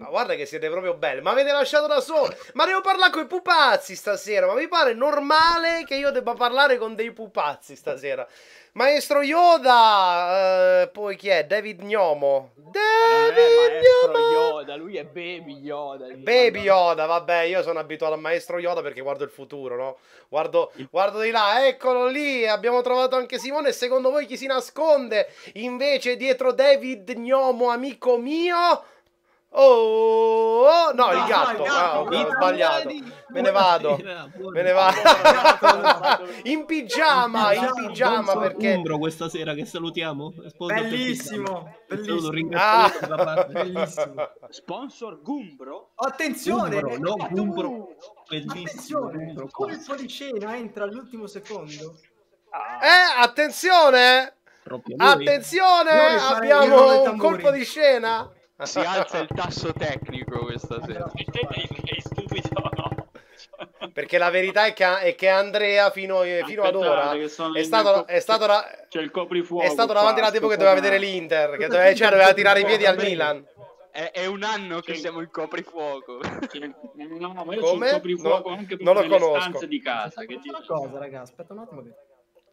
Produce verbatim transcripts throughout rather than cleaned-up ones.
Ma guarda che siete proprio belli. Ma avete lasciato da solo. Ma devo parlare con i pupazzi stasera. Ma mi pare normale che io debba parlare con dei pupazzi stasera. Maestro Yoda. Eh, poi chi è? David Gnomo. David Gnomo. Yoda, lui è Baby Yoda. Baby Yoda, vabbè, io sono abituato al maestro Yoda perché guardo il futuro, no? Guardo, guardo di là, eccolo lì, abbiamo trovato anche Simone. E secondo voi chi si nasconde invece dietro David Gnomo, amico mio? Oh, oh, no, il gatto. Ah, ok, ho sbagliato. Me ne vado. Me ne vado. In pigiama, in pigiama perché Umbro questa sera che salutiamo. Bellissimo, bellissimo. Ah. Bellissimo. Sponsor Gumbro? Attenzione, Umbro, no, Gumbro. Bellissimo. Attenzione, colpo di scena entra all'ultimo secondo. Eh, attenzione! Attenzione, abbiamo un colpo di scena. Si alza il tasso tecnico questa sera. È stupido, no? Perché la verità è che, è che Andrea fino, fino ad ora è stato, è stato, c'è il coprifuoco, è stato davanti alla tipo che doveva vedere l'Inter, che doveva, cioè, doveva tirare i piedi al Milan. È, è un anno che siamo in coprifuoco. No, no, ma io come? sono coprifuoco no, anche non lo nelle conosco. stanze di casa. Che una cosa, raga, aspetta un attimo. Che...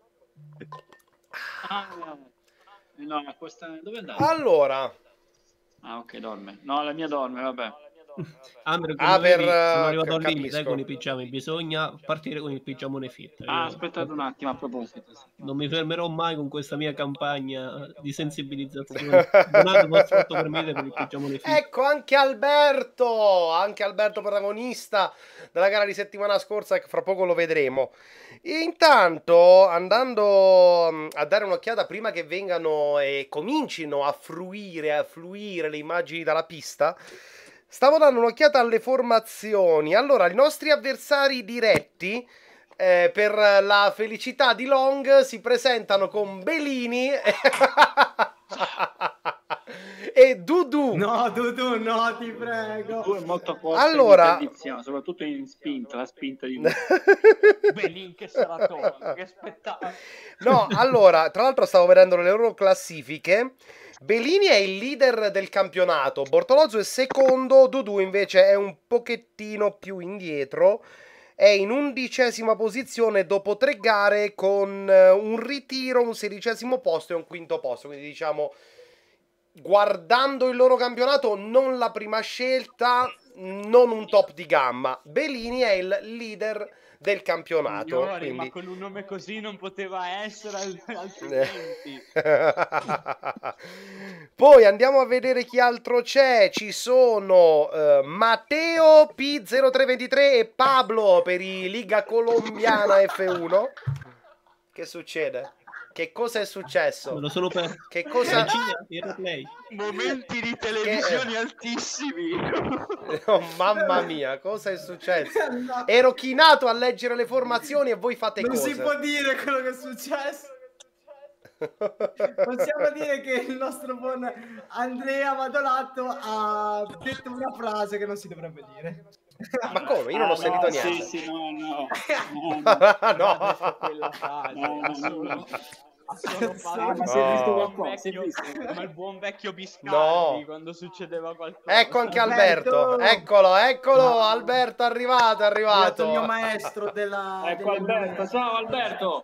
Ah, no, questa... dove è andata? Allora. Ah, ok, dorme. No, la mia dorme, vabbè. Andre, ah, per, sono arrivato al capisco. limite con i pigiami, bisogna partire con il pigiamone fit. Ah, Io... aspettate un attimo, a proposito. Non mi fermerò mai con questa mia campagna di sensibilizzazione. Donato fatto per me per il pigiamone fit. Ecco, anche Alberto, anche Alberto protagonista della gara di settimana scorsa, che fra poco lo vedremo. Intanto, andando a dare un'occhiata prima che vengano e comincino a fruire, a fluire le immagini dalla pista, stavo dando un'occhiata alle formazioni. Allora, i nostri avversari diretti, eh, per la felicità di Long, si presentano con Belini e Dudu. No, Dudu, no, ti prego. Tu è molto forte, allora, in soprattutto in spinta, la spinta di Belin che sarà tolto, che spettacolo. No, allora, tra l'altro stavo vedendo le loro classifiche. Belini è il leader del campionato, Bortolozzo è secondo, Dudu invece è un pochettino più indietro, è in undicesima posizione dopo tre gare con un ritiro, un sedicesimo posto e un quinto posto, quindi diciamo, guardando il loro campionato, non la prima scelta, non un top di gamma. Belini è il leader del campionato. Signori, quindi... ma con un nome così non poteva essere altrimenti. Poi andiamo a vedere chi altro c'è. Ci sono uh, Matteo P zero tre ventitré e Pablo per i Liga Colombiana F uno. Che succede? Che cosa è successo? Me lo sono per... Che cosa... Momenti di televisione che... altissimi. Oh, mamma mia, cosa è successo? Ero chinato a leggere le formazioni e voi fate non cose. Non si può dire quello che è successo. Possiamo dire che il nostro buon Andrea Vadolato ha detto una frase che non si dovrebbe dire. Ma come? Io non ho ah, sentito no, niente. Sì, sì, no, no. No, no. no. Quella frase. No, no, no. Ah, ma si è visto qualcosa? Si è visto? Come il buon vecchio Biscardi no. quando succedeva qualcosa. Ecco anche Alberto. Alberto. Eccolo, eccolo. No. Alberto è arrivato, è arrivato. È il mio maestro della... Ecco Alberto. Ciao Alberto.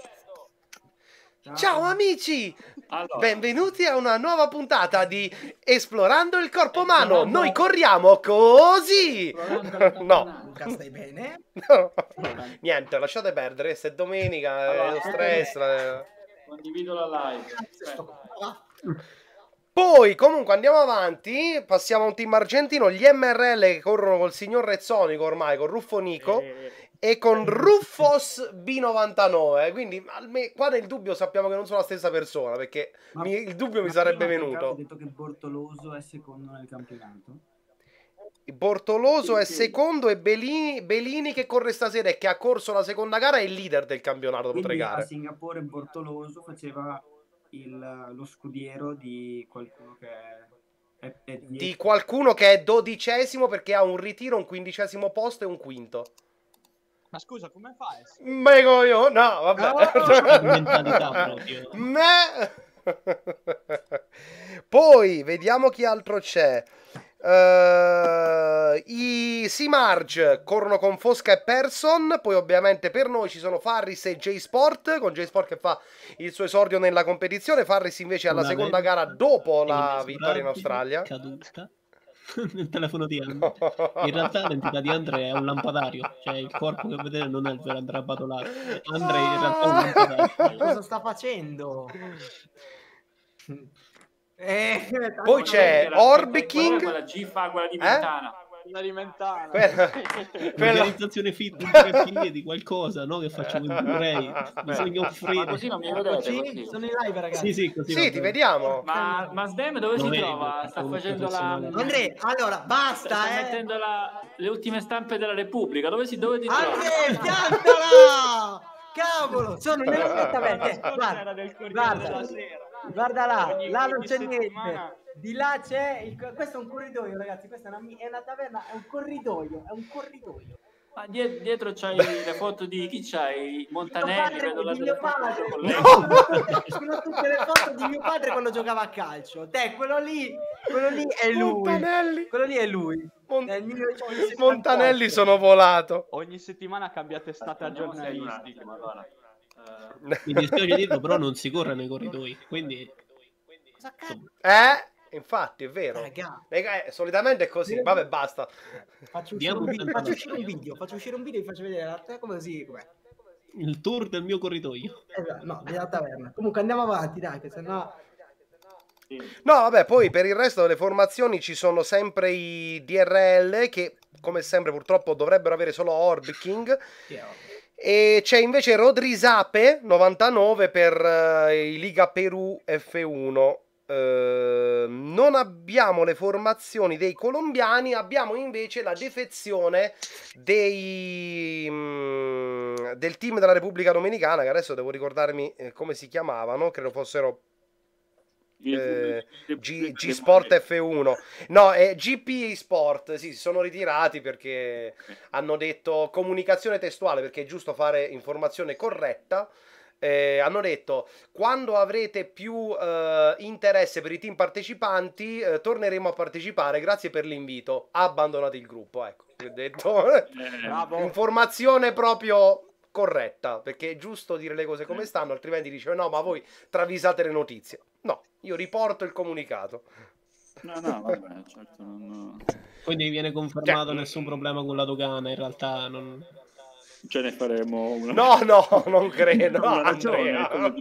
Ciao, Ciao amici! Allora. Benvenuti a una nuova puntata di Esplorando il corpo umano. Noi corriamo così! No. Stai bene? No. Niente, lasciate perdere, se è domenica, allora, è lo stress. La... Condivido la live. Poi, comunque, andiamo avanti. Passiamo a un team argentino. Gli M R L che corrono col signor Rezzonico ormai, con Ruffo Nico. E... e con Ruffos B novantanove, quindi qua nel dubbio sappiamo che non sono la stessa persona, perché mi, il dubbio mi sarebbe venuto. Hai detto che Bortoloso è secondo nel campionato? Bortoloso è secondo e Belini, Belini che corre stasera e che ha corso la seconda gara è il leader del campionato dopo tre gare. A Singapore Bortoloso faceva il, lo scudiero di qualcuno che è, è di qualcuno che è dodicesimo perché ha un ritiro, un quindicesimo posto e un quinto. Ma scusa, come fai? Mego io? No, vabbè. No, Me... Poi, vediamo chi altro c'è. Uh, I Seamarge corrono con Fosca e Person. Poi ovviamente per noi ci sono Farris e J-Sport, con J-Sport che fa il suo esordio nella competizione. Farris invece alla seconda gara dopo la vittoria in Australia. Caduta nel telefono di Andre. In realtà l'entità di Andre è un lampadario, cioè il corpo che vedete non è il vero Andrea Badolato. Andre in realtà è un lampadario. Cosa sta facendo? Eh, poi c'è Orb King. Quella G fa quella di Mentana. Una di Mentana. Quella... L'organizzazione fit di tre figlie di qualcosa, no? Che facciamo in Blu-ray. Bisogna offrire. Ma così non mi vedete. Sì, sono in live, ragazzi. Sì, sì, così sì, ti vediamo. Ma, ma Sdem dove non si vedi, trova? Sta facendo la... Andrea, allora, basta, Sta eh. mettendo la... le ultime stampe della Repubblica. Dove si dove ti trovi? Andrea, piantala! Cavolo, sono nella taverna. Eh, guarda, guarda, guarda là, là non c'è niente. Di là c'è, il... questo è un corridoio, ragazzi, questa è una, è una taverna, è un corridoio, è un corridoio. Ma dietro, dietro c'hai le foto di chi c'hai? Montanelli, vedo la di mio padre. con lei. No, sono tutte le foto di mio padre quando giocava a calcio. Te, quello lì, quello lì è lui. Montanelli. Quello lì è lui. Mon... Nel millenovecentosettantotto. Montanelli sono volato. Ogni settimana cambiate state aggiornalistiche. Madonna. Mi dispiace dirlo, però non si corre nei corridoi, quindi... Cosa cazzo? Eh? Infatti, è vero. Raga. Raga, eh, solitamente è così. Vabbè, basta. Faccio uscire, un video, faccio uscire un video, faccio uscire un video e vi faccio vedere la come così com'è. Il tour del mio corridoio. Esatto, no, della taverna. Comunque andiamo avanti, dai, che sennò... No, vabbè, poi per il resto delle formazioni ci sono sempre i D R L che, come sempre, purtroppo dovrebbero avere solo Orb King. E c'è invece Rodrisape novantanove per uh, i Liga Perù F uno. Uh, non abbiamo le formazioni dei colombiani, abbiamo invece la defezione dei, um, del team della Repubblica Dominicana, che adesso devo ricordarmi eh, come si chiamavano, credo fossero eh, G, G Sport F uno, no, è G P Sport, sì, si sono ritirati perché hanno detto comunicazione testuale, perché è giusto fare informazione corretta. Eh, hanno detto quando avrete più eh, interesse per i team partecipanti eh, torneremo a partecipare, grazie per l'invito, ha abbandonato il gruppo, ecco, vi ho detto informazione proprio corretta, perché è giusto dire le cose come stanno, altrimenti dice no, ma voi travisate le notizie. No, io riporto il comunicato. No, no, vabbè, certo non... Quindi viene confermato nessun problema con la dogana, in realtà non... Ce ne faremo una. No, no, non credo. No, ragione,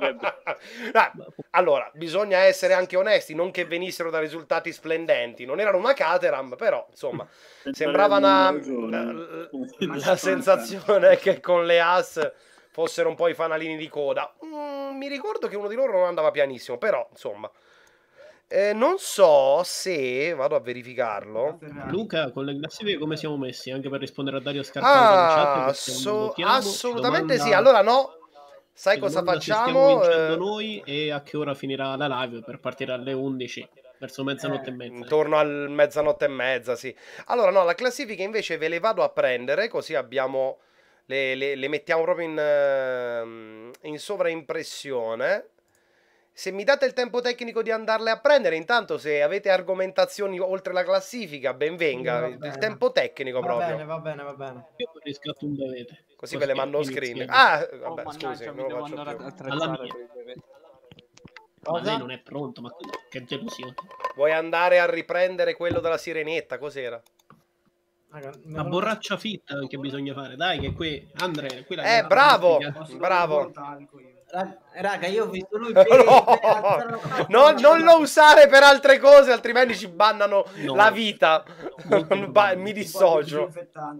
allora, bisogna essere anche onesti, non che venissero da risultati splendenti, non erano una Caterham, però, insomma, sembrava una... La, la sensazione che con le As fossero un po' i fanalini di coda. Mm, mi ricordo che uno di loro non andava pianissimo, però, insomma... Eh, non so se vado a verificarlo. Luca, con le classifiche come siamo messi? Anche per rispondere a Dario Scarpata. Ah, so, assolutamente sì. Allora no, sai cosa facciamo? Stiamo vincendo eh... noi, e a che ora finirà la live per partire alle undici? Verso mezzanotte eh, e mezza. Intorno al mezzanotte e mezza, sì. Allora no, la classifica invece ve le vado a prendere, così abbiamo le, le, le mettiamo proprio in, in sovraimpressione. Se mi date il tempo tecnico di andarle a prendere, intanto se avete argomentazioni oltre la classifica, ben venga. Il, il tempo tecnico va proprio. Va bene, va bene, va bene. Io riscatto un bevete. Così, Così ve le mando screen. Ah, vabbè, oh, scusi, non lo faccio più. Alla mia. Ma lei non è pronto, ma che delusione. Vuoi andare a riprendere quello della sirenetta? Cos'era? La borraccia fitta che bisogna fare. Dai, che qui, Andre, qui la Eh, bravo, bravo. Raga, io ho visto lui per, no, per no, non lo usare per altre cose, altrimenti ci bannano no. la vita. ba mi dissocio.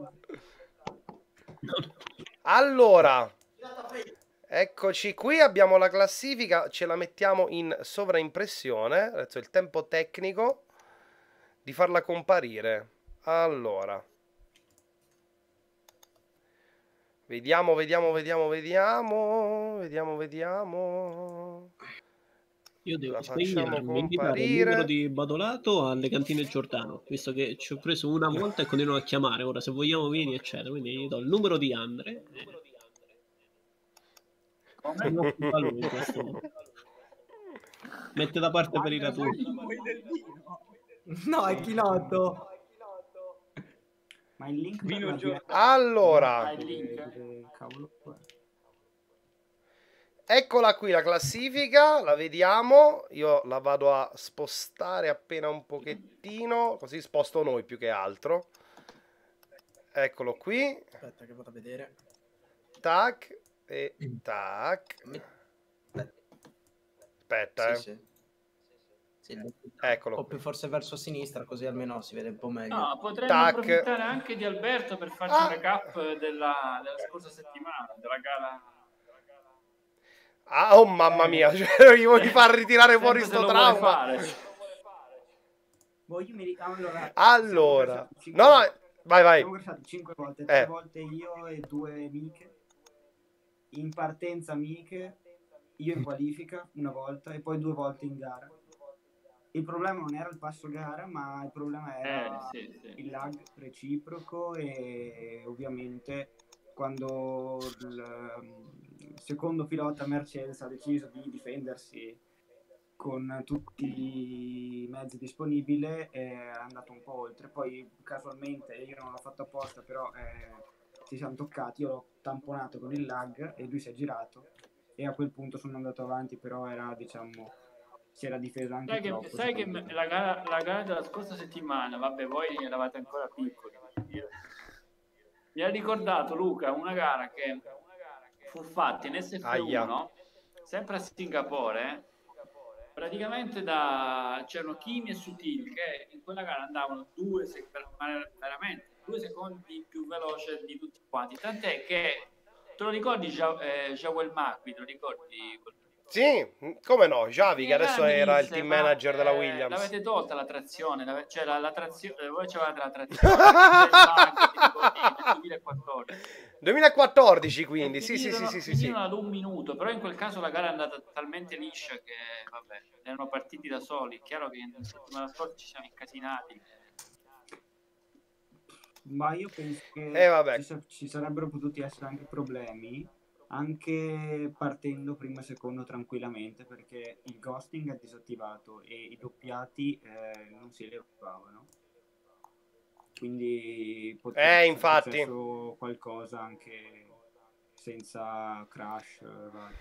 Allora, eccoci qui, abbiamo la classifica, ce la mettiamo in sovraimpressione. Adesso è il tempo tecnico di farla comparire. Allora, vediamo, vediamo, vediamo, vediamo, vediamo, vediamo. Io devo spegnarmi, invitare il numero di Badolato alle cantine Giordano, visto che ci ho preso una volta e continuano a chiamare. Ora, se vogliamo, vieni, eccetera. Quindi gli do il numero di Andre. Mette da parte per i ratoni. No, è Chinotto. Ma il link Vino Gio- Allora, Hai il link? Cavolo. eccola qui la classifica, la vediamo. Io la vado a spostare appena un pochettino, così sposto noi più che altro. Eccolo qui. Aspetta che vado a vedere. Tac e tac. Aspetta, Sì, eh. sì. Sì, Eccolo un po' qui. più forse verso sinistra, così almeno si vede un po' meglio. No, potremmo Tac. approfittare anche di Alberto per farci Ah. un recap della, della scorsa settimana, della gara. Ah, oh mamma mia, cioè, gli voglio far ritirare Sempre fuori se sto lo vuole trauma. fare. Boh, io mi ric- allora, Allora, siamo no, no, crashati vai, vai. Siamo crashati cinque volte, tre Eh. volte io e due amiche. In partenza amiche, io in qualifica una volta e poi due volte in gara. Il problema non era il passo gara, ma il problema era Eh, sì, sì. il lag reciproco e ovviamente quando il, il secondo pilota Mercedes ha deciso di difendersi con tutti i mezzi disponibili è andato un po' oltre. Poi casualmente io non l'ho fatto apposta, però eh, ci siamo toccati, io l'ho tamponato con il lag e lui si è girato e a quel punto sono andato avanti, però era, diciamo, si era difeso anche Sai che, troppo. sai che secondo me. la, gara, la gara della scorsa settimana, vabbè, voi eravate ancora piccoli. Mi ha ricordato Luca una gara che fu fatta in S F uno, Aia. sempre a Singapore. Praticamente da c'erano Kimi e Sutil che in quella gara andavano due sec- veramente due secondi più veloce di tutti quanti. Tant'è che te lo ricordi Ja- eh, Jawel Macri, te lo ricordi? Sì, come no, Javi che In adesso gara mi era il disse, team "Ma, manager della eh, Williams." L'avete tolta la trazione, l'ave- cioè la, la trazione, voi c'avevate la trazione del Macri, tipo, nel duemilaquattordici. duemilaquattordici E quindi, sì, sì, sì, finirono, sì, sì, sì. finirono ad un minuto, però in quel caso la gara è andata talmente liscia che, vabbè, erano partiti da soli. Chiaro che la settimana scorsa ci siamo incasinati. Ma io penso che Eh, vabbè. ci, sa- ci sarebbero potuti essere anche problemi, anche partendo primo e secondo tranquillamente, perché il ghosting è disattivato e i doppiati eh, non si elevavano. Quindi potrebbe Eh, essere infatti. successo qualcosa anche senza crash. eh, vari.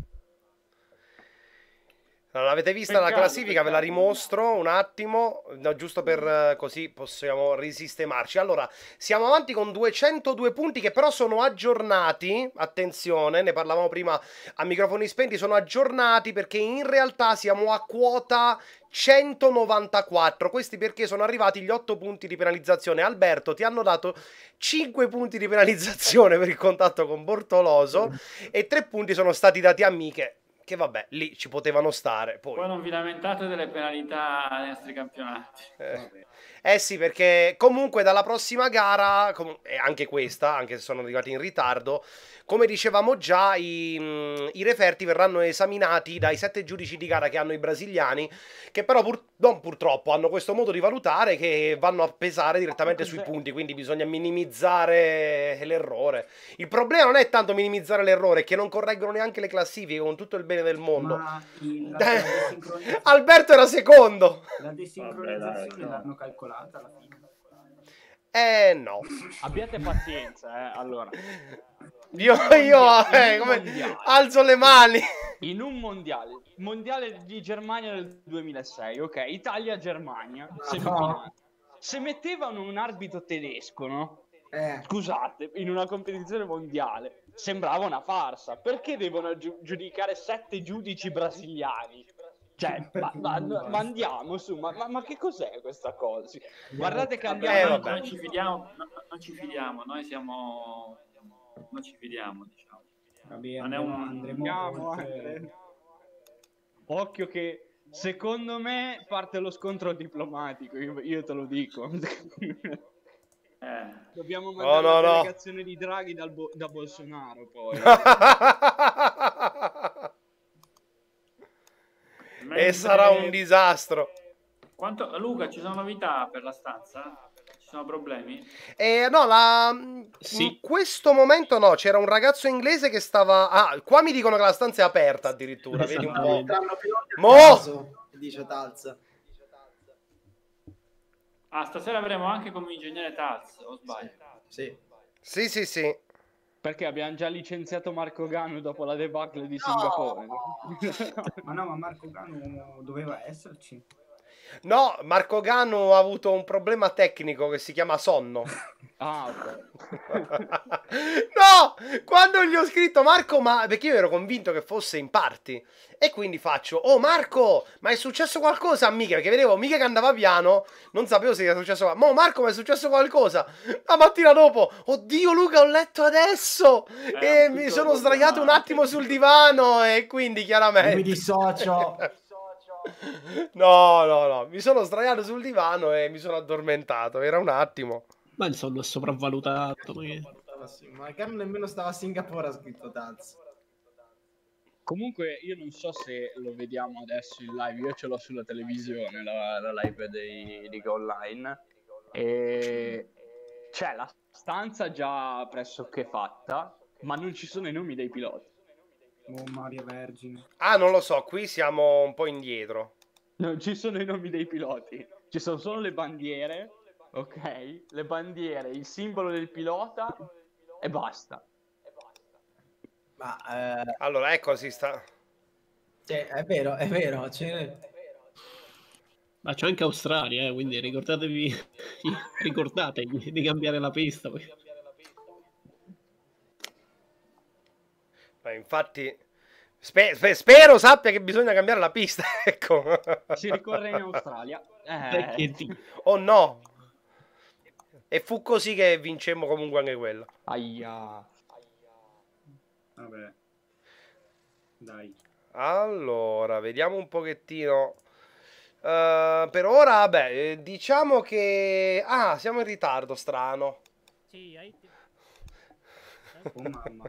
Non l'avete vista la Peccato, classifica, ve la peccato. rimostro un attimo, no, giusto per eh, così possiamo risistemarci. Allora, siamo avanti con duecentodue punti che però sono aggiornati, attenzione, ne parlavamo prima a microfoni spenti, sono aggiornati perché in realtà siamo a quota centonovantaquattro, questi perché sono arrivati gli otto punti di penalizzazione. Alberto, ti hanno dato cinque punti di penalizzazione per il contatto con Bortoloso e tre punti sono stati dati a Miche. Che vabbè, lì ci potevano stare. Poi, Poi non vi lamentate delle penalità nei nostri campionati. eh, eh sì, perché comunque dalla prossima gara, com- e anche questa, anche se sono arrivati in ritardo, come dicevamo già, i, mh, i referti verranno esaminati dai sette giudici di gara che hanno i brasiliani, che però pur- non purtroppo hanno questo modo di valutare che vanno a pesare direttamente sui punti, quindi bisogna minimizzare l'errore. Il problema non è tanto minimizzare l'errore, è che non correggono neanche le classifiche con tutto il bene del mondo. Ma il- la, la desincronizzazione, Alberto era secondo. la desincronizzazione Vabbè, dai, l'hanno calcolata alla fine. Eh no. Abbiate pazienza, eh. Allora, Io, In io mondia- eh, in come mondiale. alzo le mani. in un mondiale, mondiale di Germania del duemilasei, ok, Italia-Germania, semifinale. Se mettevano un arbitro tedesco, no? Eh. Scusate, in una competizione mondiale, sembrava una farsa. Perché devono giu- giudicare sette giudici brasiliani? Cioè, ma, ma- ma andiamo su, ma, ma- ma che cos'è questa cosa? Sì, guardate che andiamo... Eh, Noi vabbè. non ci fidiamo, no, non ci fidiamo, noi siamo, non ci fidiamo, diciamo. Vabbè, Non è andremo, un- andremo Andiamo, oltre- eh. Occhio che secondo me parte lo scontro diplomatico, io, io te lo dico. Eh. Dobbiamo No, mandare no, la no. delegazione di Draghi dal Bo- da Bolsonaro poi. E Mentre- sarà un disastro. Quanto, Luca, ci sono novità per la stanza? Ci sono problemi? Eh, no, la... Sì. in questo momento no, c'era un ragazzo inglese che stava... Ah, qua mi dicono che la stanza è aperta addirittura, vedi un po'. Tranno pilota Mo! caso, dice Talz. Ah, stasera avremo anche come ingegnere Taz, o sbaglio? Sì. Sì, sì, sì. Perché abbiamo già licenziato Marco Ganu dopo la debacle di Singapore. Ma no, ma Marco Ganu doveva esserci. No, Marco Ganu ha avuto un problema tecnico che si chiama sonno. Ah, ok. No! Quando gli ho scritto Marco, ma perché io ero convinto che fosse in party. E quindi faccio: oh Marco, ma è successo qualcosa a Mica? Perché vedevo Mica che andava piano. Non sapevo se era successo qualcosa. Mo Marco, ma è successo qualcosa? La mattina dopo, oddio Luca, ho letto adesso. È E un mi piccolo sono sdraiato un attimo sul divano. E quindi chiaramente mi dissocio. No, no, no. Mi sono sdraiato sul divano e mi sono addormentato. Era un attimo. Ma il sonno è sopravvalutato. Ma che... Ma Carlo nemmeno stava a Singapore, ha scritto Taz. Comunque io non so se lo vediamo adesso in live, io ce l'ho sulla televisione, la, la live dei Liga Online, e c'è la stanza già pressoché fatta, ma non ci sono i nomi dei piloti. Oh, Maria Vergine. Ah, non lo so, qui siamo un po' indietro. Non ci sono i nomi dei piloti, ci sono solo le bandiere, ok? Le bandiere, il simbolo del pilota e basta. Ma eh, Allora, ecco, si sta... cioè, è vero, è vero. Cioè... Ma c'è anche Australia, eh, quindi ricordatevi, ricordatevi di cambiare la pista. Poi. Ma infatti... Spe spe spero sappia che bisogna cambiare la pista, ecco. Si ricorre in Australia. Eh. Oh no! E fu così che vincemmo comunque anche quello. Aia. Vabbè. Dai. Allora, vediamo un pochettino. Uh, per ora, vabbè, diciamo che... Ah, siamo in ritardo, strano. Oh mamma.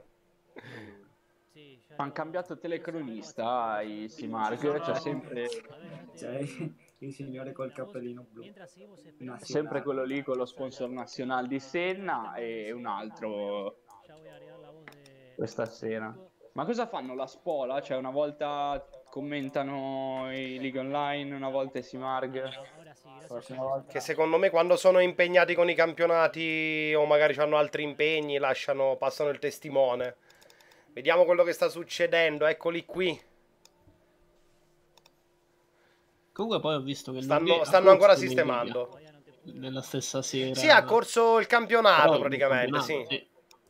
Hanno cambiato telecronista i Simark, c'è sempre... C'è il signore col cappellino blu. Sempre quello lì con lo sponsor nazionale di Senna e un altro questa sera. Ma cosa fanno la spola? Cioè una volta commentano i League Online, una volta i Simark. Che secondo me quando sono impegnati con i campionati o magari hanno altri impegni lasciano, passano il testimone. Vediamo quello che sta succedendo, eccoli qui. Comunque poi ho visto che stanno, stanno ancora sistemando. Nella stessa sera. Sì, ha corso il campionato Però praticamente, campionato, sì. sì.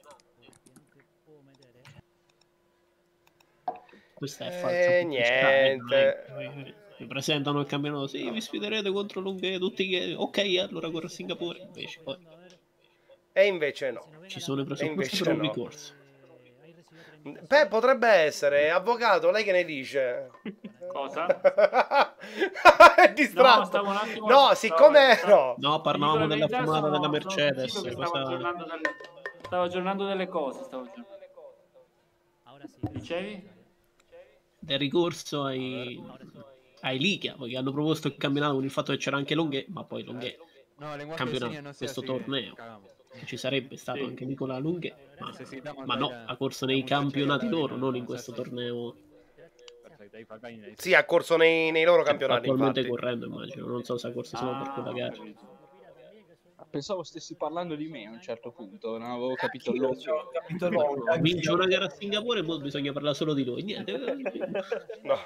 Questa è Eh, falsa niente. Eh, vi presentano il campionato, sì, vi sfiderete contro l'Ungheria, tutti che... Ok, allora corro a Singapore, invece poi... E invece no. Ci sono i presupposti per un ricorso. Beh, potrebbe essere. Avvocato, lei che ne dice? Cosa? È distratto. No, stavo un attimo... No, siccome... Stavo... No, no parlavamo della verità, fumata sono, della Mercedes. Stavo, questa... aggiornando delle... stavo aggiornando delle cose. Stavo aggiornando delle cose. Dicevi? Del ricorso ai... ai Liga, perché hanno proposto il campionato con il fatto che c'era anche Longhe, ma poi Longhe... No, campionato, questo torneo. Ci sarebbe stato sì. anche Nicola Lunghe, ma, ma no, ha corso nei campionati loro, non in questo torneo. Sì, ha corso nei, nei loro campionati. Attualmente infatti. correndo, immagino. Non so se ha corso solo ah, per quella gara. Pensavo stessi parlando di me a un certo punto, non avevo capito il logo. Vince una gara a Singapore e poi bisogna parlare solo di lui. Niente. No.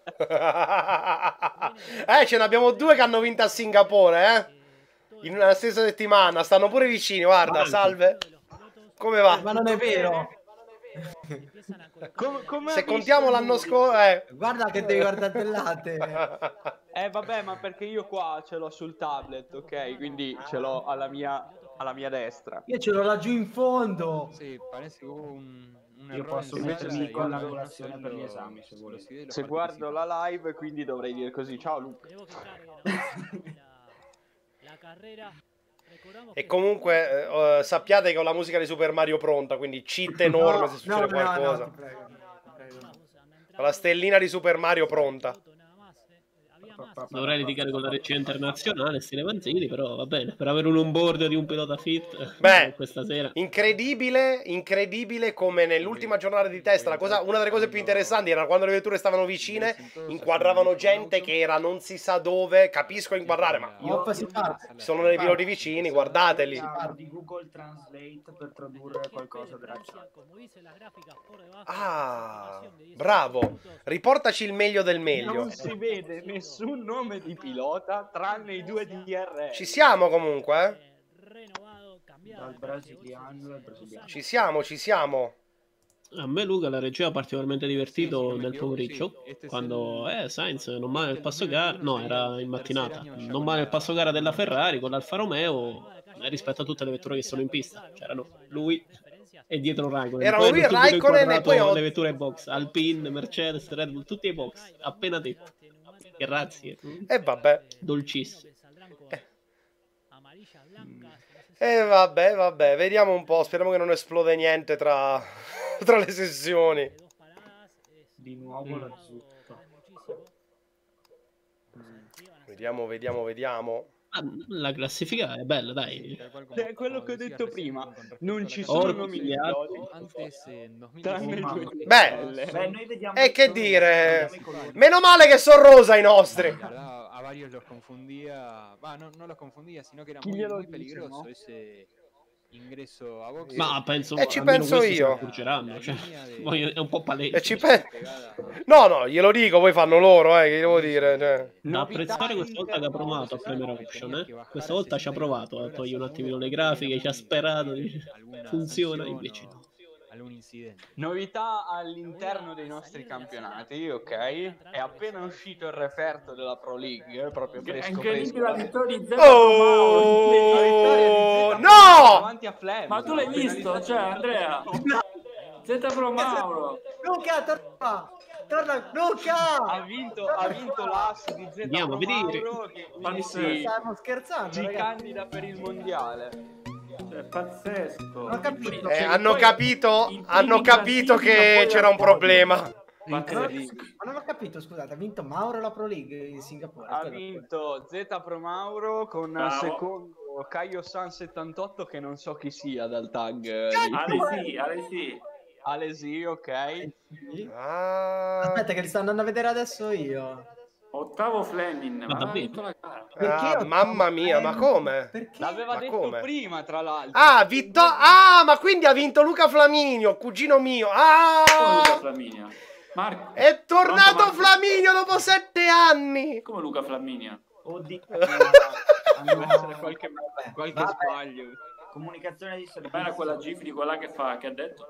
eh, ce ne abbiamo due che hanno vinto a Singapore, eh. In una stessa settimana, stanno pure vicini, guarda, Manco. Salve. Come va? Ma non è vero. come, come Se contiamo l'anno scorso, eh. Guarda che devi guardare latte. Eh vabbè, ma perché io qua ce l'ho sul tablet, ok? Quindi ce l'ho alla mia, alla mia destra. Io ce l'ho laggiù in fondo. Sì, parece un, un io posso mettermi con l'angolazione per gli esami se vuole. Se guardo la live, quindi dovrei dire così. Ciao Luca. E comunque uh, sappiate che ho la musica di Super Mario pronta, quindi cheat enorme no, se succede no, qualcosa. No, no, prego, prego. Ho la stellina di Super Mario pronta. Dovrei litigare con la regia internazionale, stile Manzini, però va bene. Per avere un onboard di un pilota fit Beh, questa sera. Incredibile, incredibile come nell'ultima giornata di testa, la cosa, una delle cose più interessanti era quando le vetture stavano vicine, inquadravano gente che era non si sa dove, capisco inquadrare, ma Io, si parte. ci sono dei piloti vicini, guardateli. di Google Translate per tradurre qualcosa della chat. Ah, bravo. Riportaci il meglio del meglio. Non si vede nessun nome di pilota tranne i due D R L. Ci siamo comunque, eh? Dal brasiliano al brasiliano. Ci siamo, ci siamo. A me Luca la regia ha particolarmente divertito nel pomeriggio, quando eh, Sainz non male nel passo gara, no era in mattinata, non male nel passo gara della Ferrari con l'Alfa Romeo rispetto a tutte le vetture che sono in pista, c'erano lui e dietro Raikkonen. Erano lui e Raikkonen e poi ho... le vetture ai box, Alpine, Mercedes, Red Bull, tutti ai box, appena detto. Grazie. E vabbè. Dolcissimo. Eh. E vabbè, vabbè, vediamo un po', speriamo che non esplode niente tra, tra le sessioni. Di nuovo la zuppa. Vediamo, vediamo, vediamo. Ah, la classifica è bella, dai. È quello che ho detto prima. Non ci sono nomi di piloti. Tranne il due D R L. Beh, Beh, noi vediamo e che dire, meno male che sono rosa i nostri. A varios los confundía, va, no, no los confundía, sino que era Chi muy, glielo muy dice, peligroso no? ese ingresso a box. Ma penso, E ci almeno penso questo se io. ne accorgeranno, cioè, voglio- è un po' palese. E ci pe- No, no, glielo dico, poi fanno loro, eh, che devo dire. Cioè. Da apprezzare questa volta che ha provato a premere option, eh? Questa volta ci ha provato a togliere un attimino le grafiche, ci ha sperato, dice, funziona, invece no. Algún incidente. Novità all'interno dei nostri campionati, ok? È appena uscito il referto della Pro League, proprio È fresco incredibile fresco. la vittoria di Z. Oh, no! Davanti a Flem. Ma tu l'hai visto, cioè, Andrea? Z Pro Mauro. Luca, torna! Torna, Luca! Ha vinto, ha vinto l'ass di Z Andiamo a Pro vedere. Mauro, che Ma quindi sì. si, Stiamo scherzando, si ragazzi. candida per il mondiale. Cioè, pazzesco. Non ho capito. Eh, Cioè, hanno poi capito, in hanno prima capito classifica, che poi c'era un al podio. problema. Incredibile. Ma non ho capito, scusate, ha vinto Mauro la Pro League in Singapore. Ha quello- vinto Z Pro Mauro con Bravo. secondo Caio San settantotto, che non so chi sia dal tag. eh, Ale di- sì, Ale sì. Alesi, ok. Sì. Ah, Aspetta che li sto andando a vedere adesso io. Ottavo Fleming, ma ha davvero? vinto la gara. ah, ho- mamma mia, ma come? Perché? L'aveva Ma detto come? prima, tra l'altro. Ah, Vitto- ah, ma quindi ha vinto Luca Flaminio, cugino mio. Come Luca Ah, Flaminia. Marco. è tornato Pronto, Marco? Flaminio dopo sette anni. Come Luca Flaminia? Oddio. Deve essere qualche, qualche Vabbè. sbaglio. Comunicazione di Ma servizio. era quella gif di quella che fa, che ha detto?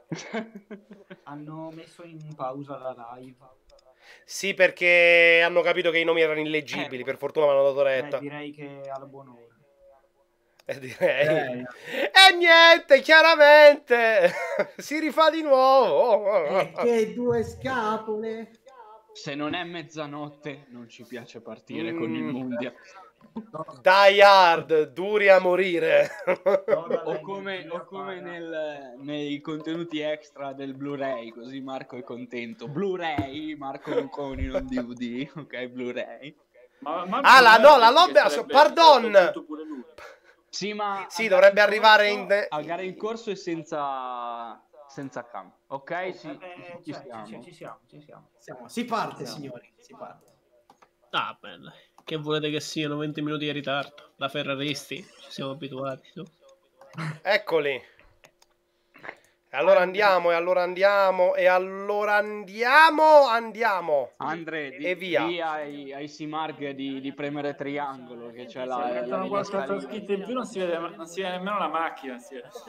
Hanno messo in pausa la live. Sì, perché hanno capito che i nomi erano illeggibili. Per fortuna mi hanno dato Eh, retta. direi che è alla buon'ora. E direi. Eh. E niente, chiaramente si rifà di nuovo. Eh, che due scapole. Se non è mezzanotte, non ci piace partire con il Mm. Mundial. Die hard, duri a morire. O come, o come nel- nei contenuti extra del Blu-ray, così Marco è contento. Blu-ray, Marco Lucconi, non D V D, ok, Blu-ray. Ma, ma Ah, la- no, la che lobby- sarebbe- pardon! sarebbe tutto pure lui. Sì, ma Sì, a dovrebbe gara in arrivare corso- in- a gara in corso e senza senza cam. Ok, sì, Eh, ci cioè, siamo. ci, ci siamo, ci siamo. Siamo- Si parte, signori, si parte. Ah, bella. Che volete che siano venti minuti di ritardo? Da ferraristi, ci siamo abituati. No? Eccoli. E allora andiamo, e allora andiamo, e allora andiamo, andiamo. Andre, di, E via. di ai, ai Simarg di, di premere triangolo, che c'è la, Se la, mettono la qualche altra scalina. scritta in più non si vede, non si vede nemmeno la macchina. Si vede.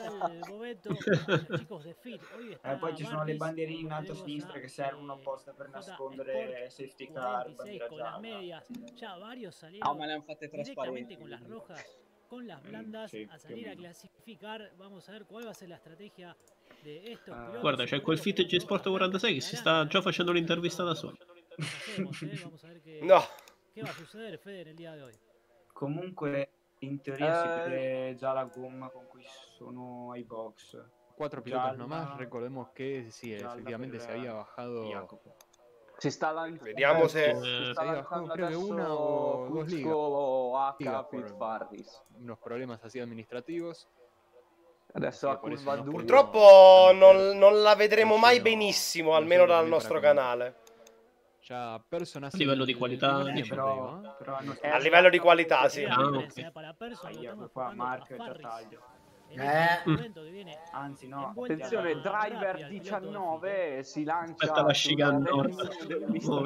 Eh, poi ci sono le bandierine in alto a sinistra che servono apposta per nascondere safety car, bandiera gialla. Ah, ma le hanno fatte trasparenti. con las rojas, con las blandas, sí, a salir più o a meno. clasificar. Vamos a ver cuál va a ser la estrategia de estos Ah, pilotos. Guarda, c'è quel Fit G Sport quarantasei che si sta già facendo l'intervista da solo. Hacemos, eh, Vamos a ver qué, No. qué va a suceder, Fede, en el día de hoy. Comunque, in teoria si Eh. vede già la gomma con cui sono ai box. Cuatro pilotos Gialla, nomás, recordemos que sí, gialla efectivamente per se había bajado Jacopo. Si sta lanciando. Vediamo se. Si sta lanciando creo que adesso una o dos ligas. Cusco H Ligas Fit por Farris. unos problemas así administrativos. Adesso Sì, a por eso curva no due. Purtroppo non, non la vedremo mai benissimo, almeno dal nostro canale. Già personas A livello di el qualità, primer tiempo, però, te digo, ¿eh? però hanno A livello di qualità, sì. Ah, ok. Ahia, qua Mark già taglio. Eh. Anzi no, Attenzione, driver diciannove si lancia. Aspetta la chicane nord. Oh,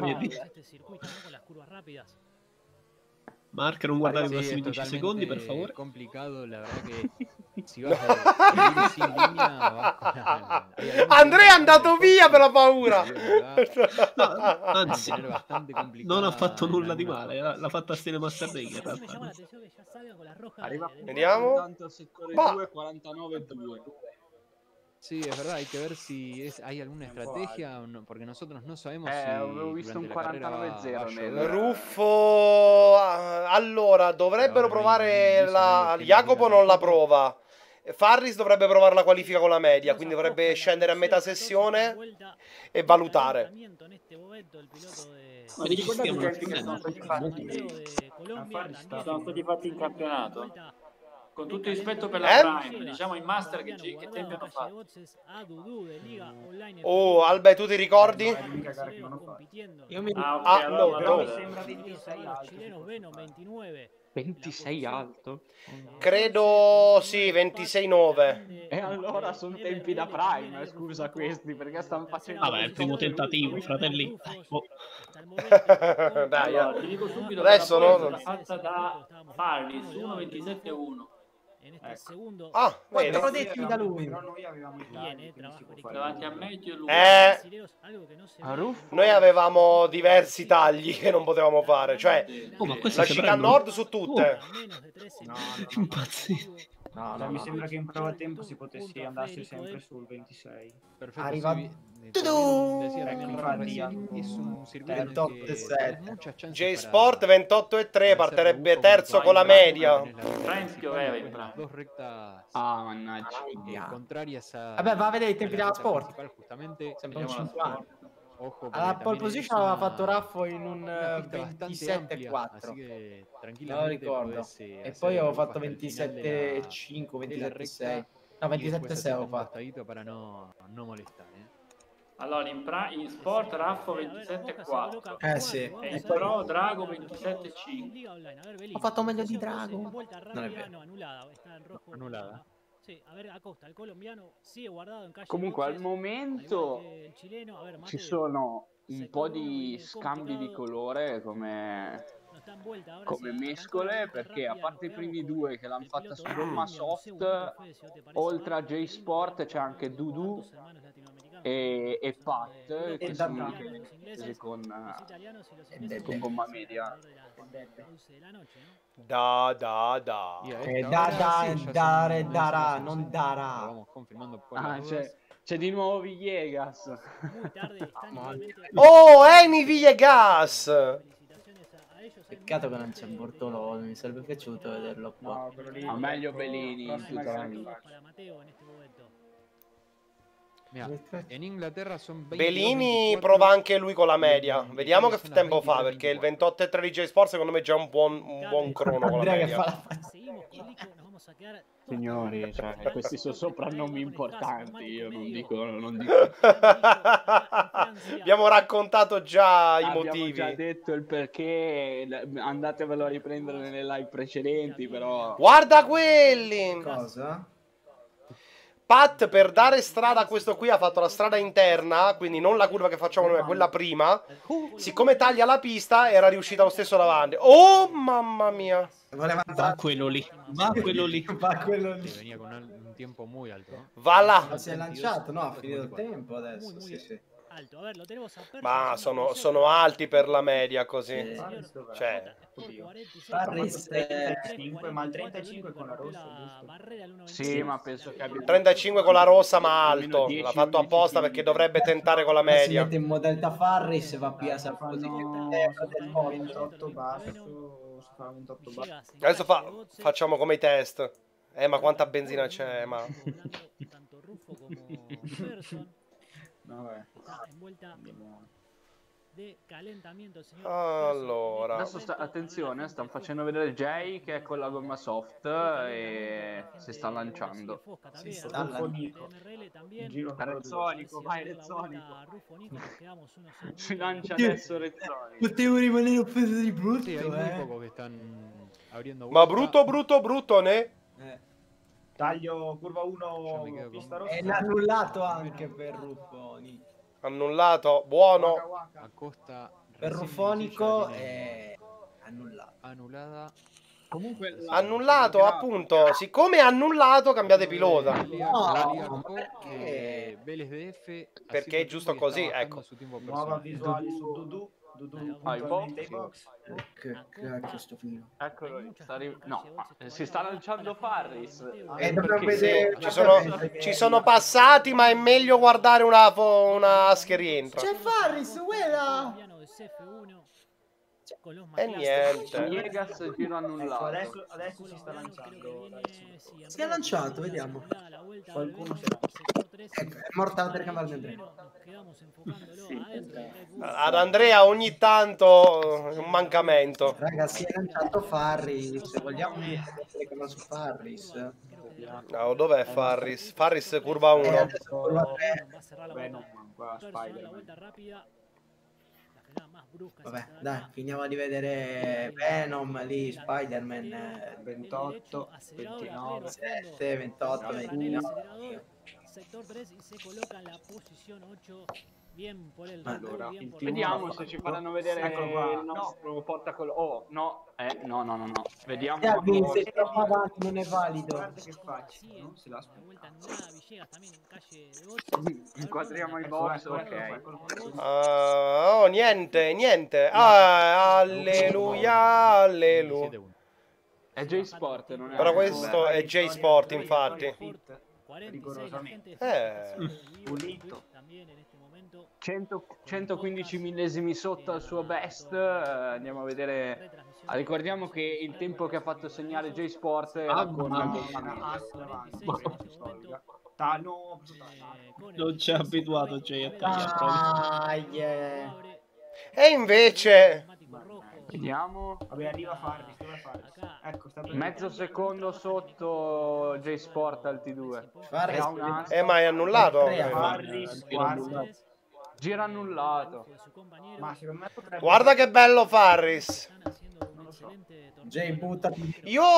Mark, non guardare i Sí, prossimi es dieci secondi, per totalmente favore. complicado, la verdad que si vas a ir sin línea, vas con la- hay algunos Andrea è andato pilotos via per la que, paura. de verdad, No, pueden anzi, tener bastante complicada non ha fatto en nulla di algunas male. cosas. L'ha l'ha fatta stile Master Day in Me llama la realtà. atención que ya salgan con las rojas. Arriva de- de- Vediamo. Tanto settore Ma- due, quarantanove due. Sí, es verdad, hay que ver si es, hay alguna estrategia, o no, porque nosotros no sabemos Eh, si avevo visto durante un la carrera va, quarantanove zero va a nel- llover. Ruffo. ah, Allora, dovrebbero Però provare non- non la. so che Jacopo dica non la tampoco. prova. Farris dovrebbe provare la qualifica con la media, quindi dovrebbe scendere a metà sessione e valutare. Ma di che stiamo tempi che parlando? sono stati fatti, sono stati fatti in campionato? Con tutto il rispetto per la Eh? Prime, diciamo in Master che, che tempi hanno fatto? Oh, Albe, tu ti ricordi? È l'unica gara che non ho fatto. Io mi Ah, ok, Ah, allora, no, allora- no. Mi sembra ventisei alto. ventisei alto? Credo sì, ventisei nove. E allora sono tempi da Prime, scusa questi, perché stanno facendo... Vabbè, il primo tentativo, fratelli. Oh. Dai, Allora, eh. ti dico subito Adesso che la no. prova è stata fatta da Farris, uno ventisette uno. Ecco. Ah, vedi? Quattro decimi da lui. Però noi avevamo i tagli, quindi si può fare. Davanti a Matthew e lui. Eh, A Ruffo? noi avevamo diversi tagli che non potevamo fare, cioè Oh, ma questo la si chicane prendono? nord su tutte. No, no, no. Impazzito. No, no, mi sembra che in prova a tempo si potessi andarsi sempre sul ventisei. Perfecto, Arriva- sí, vi- ¡Tudum! como decía Ecco, Remy, infatti, Racing es un circuito en el ventotto que e sette. tenés muchas chances J-Sport para- ventotto e tre, para hacer partirebbe rebufo terzo con con la tu auto, media. tenés la recta Frank principal, pioveva in después las Prime. dos rectas Ah, mannaggia. eh, contrarias a Vabbè, va a vedere i a tempi la della recta Sport. principal, justamente. Sembra un Vediamo la cinquanta. Ojo, porque Alla pole también position es aveva una- fatto Raffo in un una eh, pista bastante ventisette e amplia, quattro. así que Me lo tranquilamente ricordo. podés, eh, E hacer poi el avevo rebufo fatto hasta el final ventisette de e la- cinque, de la ventisette e sei. recta No, y ventisette e después sei hacerte avevo un fatto. costadito para no, no molestar, eh. Allora, in, pra- in Sport Raffo ventisette e quattro. Eh sì. E E in poi Pro Drago ventisette e cinque. ho fatto meglio di Drago. Non è vero. Anulada. Sí, a ver, Acosta, el colombiano sigue guardado en calle. Comunque al Boxes, momento al igual que el chileno. A ver, ci Mateo, sono un secondo po' me di viene scambi di complicato. colore come, no está en vuelta. Ahora come sí, arrancó la mescole, vuelta perché a rápida, parte i nos primi quedamos con due che l'hanno el fatta piloto su de gomma Colombia, no sé, soft, Bonito, Fede, si no te parece, oltre a va. J-Sport c'è anche Dudu Tus hermanos latinoamericanos, e, e son Pat de Europa, che los sono Dada. anche italianos, los prese ingleses, con, los eh, italianos y los E ingleses con son gomma alrededor media. de las once de la noche, ¿no? Da da da. Y a Eh, esta da, hora, da, sí, ya son dare, once darà, menos non once. Lo darà. vamos confirmando por Ah, las c'è, dudas. c'è di nuovo Villegas. Muy tarde, están igualmente. Oh, Amy Villegas! Felicitaciones a, a ellos. Hay Peccato che mucha non c'è gente Bortolò, mi sarebbe piaciuto vederlo qua. No, quello lì. Ma meglio ecco, Bellini in prossima tutta la gara. vita. para Mateo en este momento. Mira, en Inglaterra son veintidós, Bellini veinticuatro. prova anche lui con la media. Mm, Vediamo Italia che sono tempo ventidue, fa, perché il ventiquattro. ventotto e tre di J-Sport secondo me è già un buon, un buon crono con la Andrea che media. fa la faccia. Seguimos con Lico, nos vamos a quedar. Signori, cioè, questi sono soprannomi importanti, io non dico, non dico. Abbiamo raccontato già i Abbiamo motivi. già detto il perché, l- andatevelo a riprendere nelle live precedenti, però... Guarda quelli! Cosa? Pat per dare strada a questo qui ha fatto la strada interna, quindi non la curva che facciamo noi, ma quella prima. Siccome taglia la pista era riuscita lo stesso davanti. Oh mamma mia! Voleva Va andare. quello lì. Va quello lì. Va quello Que lì. venía con al- un tiempo muy alto, ¿no? Va là! Ma si è lanciato, no? Ha finito il tempo adesso. Sì, sì. Alto, a ver, lo tenemos a Persa, Ma es sono, una sono alti per la media così. Eh, Farris dov'è? Cioè, Farris, eh, trentacinque, ma il trentacinque con la rossa, giusto? Sì, ma penso che abbia... trentacinque con la rossa ma Almeno alto. dieci, L'ha fatto undici apposta perché chili. dovrebbe tentare con la Ma si media. mette in modalità Farris va via Se fanno del mondo. ventotto basso, si fa ventotto basso. Adesso fa- facciamo come i test. Eh, ma quanta benzina c'è, ma... Tanto Ruffo como Persson. No, vabbè. Está envuelta Andiamo. de calentamiento el señor. Allora, Adesso sta, attenzione, stanno facendo vedere Jay che è con la gomma soft e si sta lanciando. Si sta lanciando. Rezzonico, vai Rezzonico. Si lancia Dio. adesso Rezzonico. Potevo rimanere offeso di brutto, Sí, hay muy eh. pocos que están abriendo ma vuelta. brutto brutto brutto ne? Eh. Taglio curva Io uno, mi chiedo pista come- rossa. E l'ha annullato anche per Ruffoni. Annullato, buono. Waka waka. Acosta Per recién Ruffonico inicia línea è annullato. anulada. Comunque la- Annullato, la- appunto. Siccome è annullato, cambiate pilota. La Liga, No, la Liga ma Co, perché? eh, Vélez D F Perché è giusto così, ecco. Nuova visuale su Dudu. Dudu Ah, i puntualmente ai box. box. Che cacchio sto fino. Eccolo lì, sta arri- no, ah, si sta lanciando Farris. Eh, Eh, dobbiamo perché vedere- Ci sono, ci sono passati, ma è meglio guardare una, fo- una che rientra. C'è Farris, guarda! E niente. Viegas giro Ecco, annullato. adesso, adesso si sta lanciando. Si è lanciato, vediamo. Qualcuno si è lanciato. Ecco, è morta la telecamera di Andrea. Ad Andrea ogni tanto un mancamento. Raga, si è lanciato Farris. Vogliamo dire la telecamera su Farris? No, dov'è Farris? Farris curva Eh, uno. adesso curva tre. Venom, qua Spider-Man. Vabbè, dai, finiamo di vedere Venom lì, Spider-Man eh, ventotto, ventinove, sette, ventotto, ventinove. Sector tres y se coloca en la posición ocho. Bien por el Allora, bien il por team el- Vediamo se ci faranno vedere Eccolo qua. il nostro portacol. Oh, no, eh, no, no, no, no. Vediamo. Gabby, se troppo avanti non è valido. Guarda che faccia, no? Se la La vuelta aspetta. anulada Villegas también en calle de Boches. Inquadriamo i Ecco, box, ecco, ecco, ok. ecco, ecco. Ah, oh, niente, niente. Ah, alleluia, alleluia. È J-Sport, non è. Però questo è J-Sport, infatti. Rigorosamente. Eh. Pulito. También en este momento cento centoquindici millesimi sotto al suo best. eh, andiamo a vedere. Ah, ricordiamo che il tempo che ha fatto segnare J-Sport era con Una Golfani. asse davanti, storica. Ta- no, Non ci ha abituato Jay a tagliare. Ah, yeah. E invece, Vediamo. Vabbè, arriva Farris, dove Farris? Ecco, sta per Mezzo secondo sotto J-Sport al T due. Farris. Era un as. eh, ma è annullato. Farris, guarda. Gira annullato. Ma secondo me potrebbe... Guarda che bello Farris. Non lo so. Jay, buttati.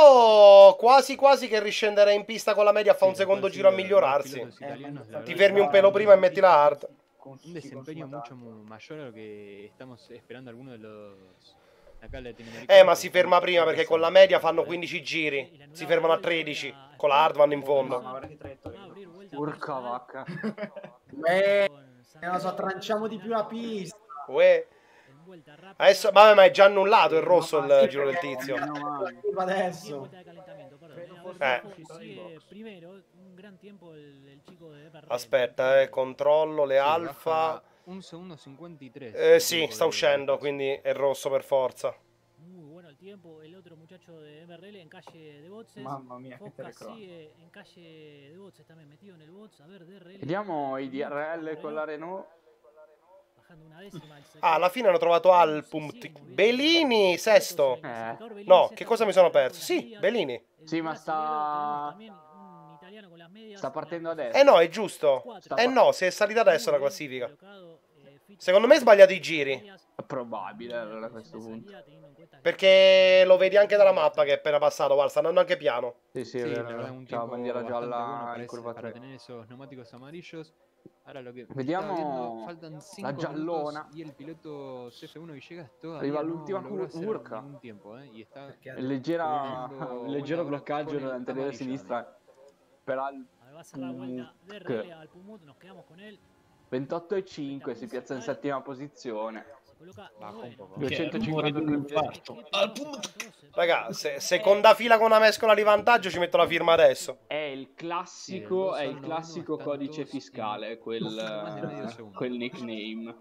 Io quasi quasi che riscenderei in pista con la media a fare un secondo giro a migliorarsi. Ti fermi un pelo prima e metti la hard. Un desempeño mucho mu- mayor a lo que estamos esperando algunos de los acá latinoamericanos. Eh, ma si ferma prima perché con la media fanno quindici giri. Si fermano a tredici. Con la hard vanno in Ma fondo. guarda che traiettoria. Urca vacca. Eh, non so, tranciamo di più la pista. Uè. Adesso, vabbè, ma è già annullato il rosso il giro del tizio. La curva adesso. Eh. Primero, un gran tiempo el, el chico de Everton. Aspetta, eh, controllo le alfa. Un secondo cinquanta y tres. Eh sì, sta uscendo, quindi è rosso per forza. Muy bueno el tiempo. El otro muchacho de M R L en calle de Boxes. Mamma mia, che Fosca telecronaca. sigue en calle de Boxes también metido en el box. A ver, D R L. Vediamo i D R L con la Renault. Bajando una décima. el sector. Ah, alla fine hanno trovato Alpum. Bellini, sesto. Eh. No, che cosa mi sono perso? Sì, Bellini. Sì, ma sta. Sta partendo adesso. Eh no, è giusto. Eh no, si è salita adesso la classifica. Secondo me hai sbagliato i giri. È probabile allora a questo punto. Perché lo vedi anche dalla mappa che è appena passato. Guarda, sta andando anche piano. Sì, sì, è Sí, la vero. verdad, un C'ha la tiempo bandiera bastante gialla bueno para, in ese- curva para tre. tener esos neumáticos amarillos. Ahora lo que Vediamo estaba viendo, faltan cinco la giallona. minutos y el piloto C F uno Villegas todavía Arriva no all'ultima logró cur- hacer curva. ningún tiempo, eh, y está È leggera, Volando un leggero una ora bloccaggio con il nell'anteriore amarillo, sinistra per al Va a hacer la vuelta de Che- R L al Pumut. Nos quedamos con él. ventotto e cinque, si piazza in settima posizione. Se coloca Bajo un noveno. poco. duecentocinquanta infarto. Raga, se- seconda fila con una mescola di vantaggio ci metto la firma adesso. È il classico, Sì, è il sono classico uno, codice stanno fiscale, in- quel, más de medio secondo. quel nickname.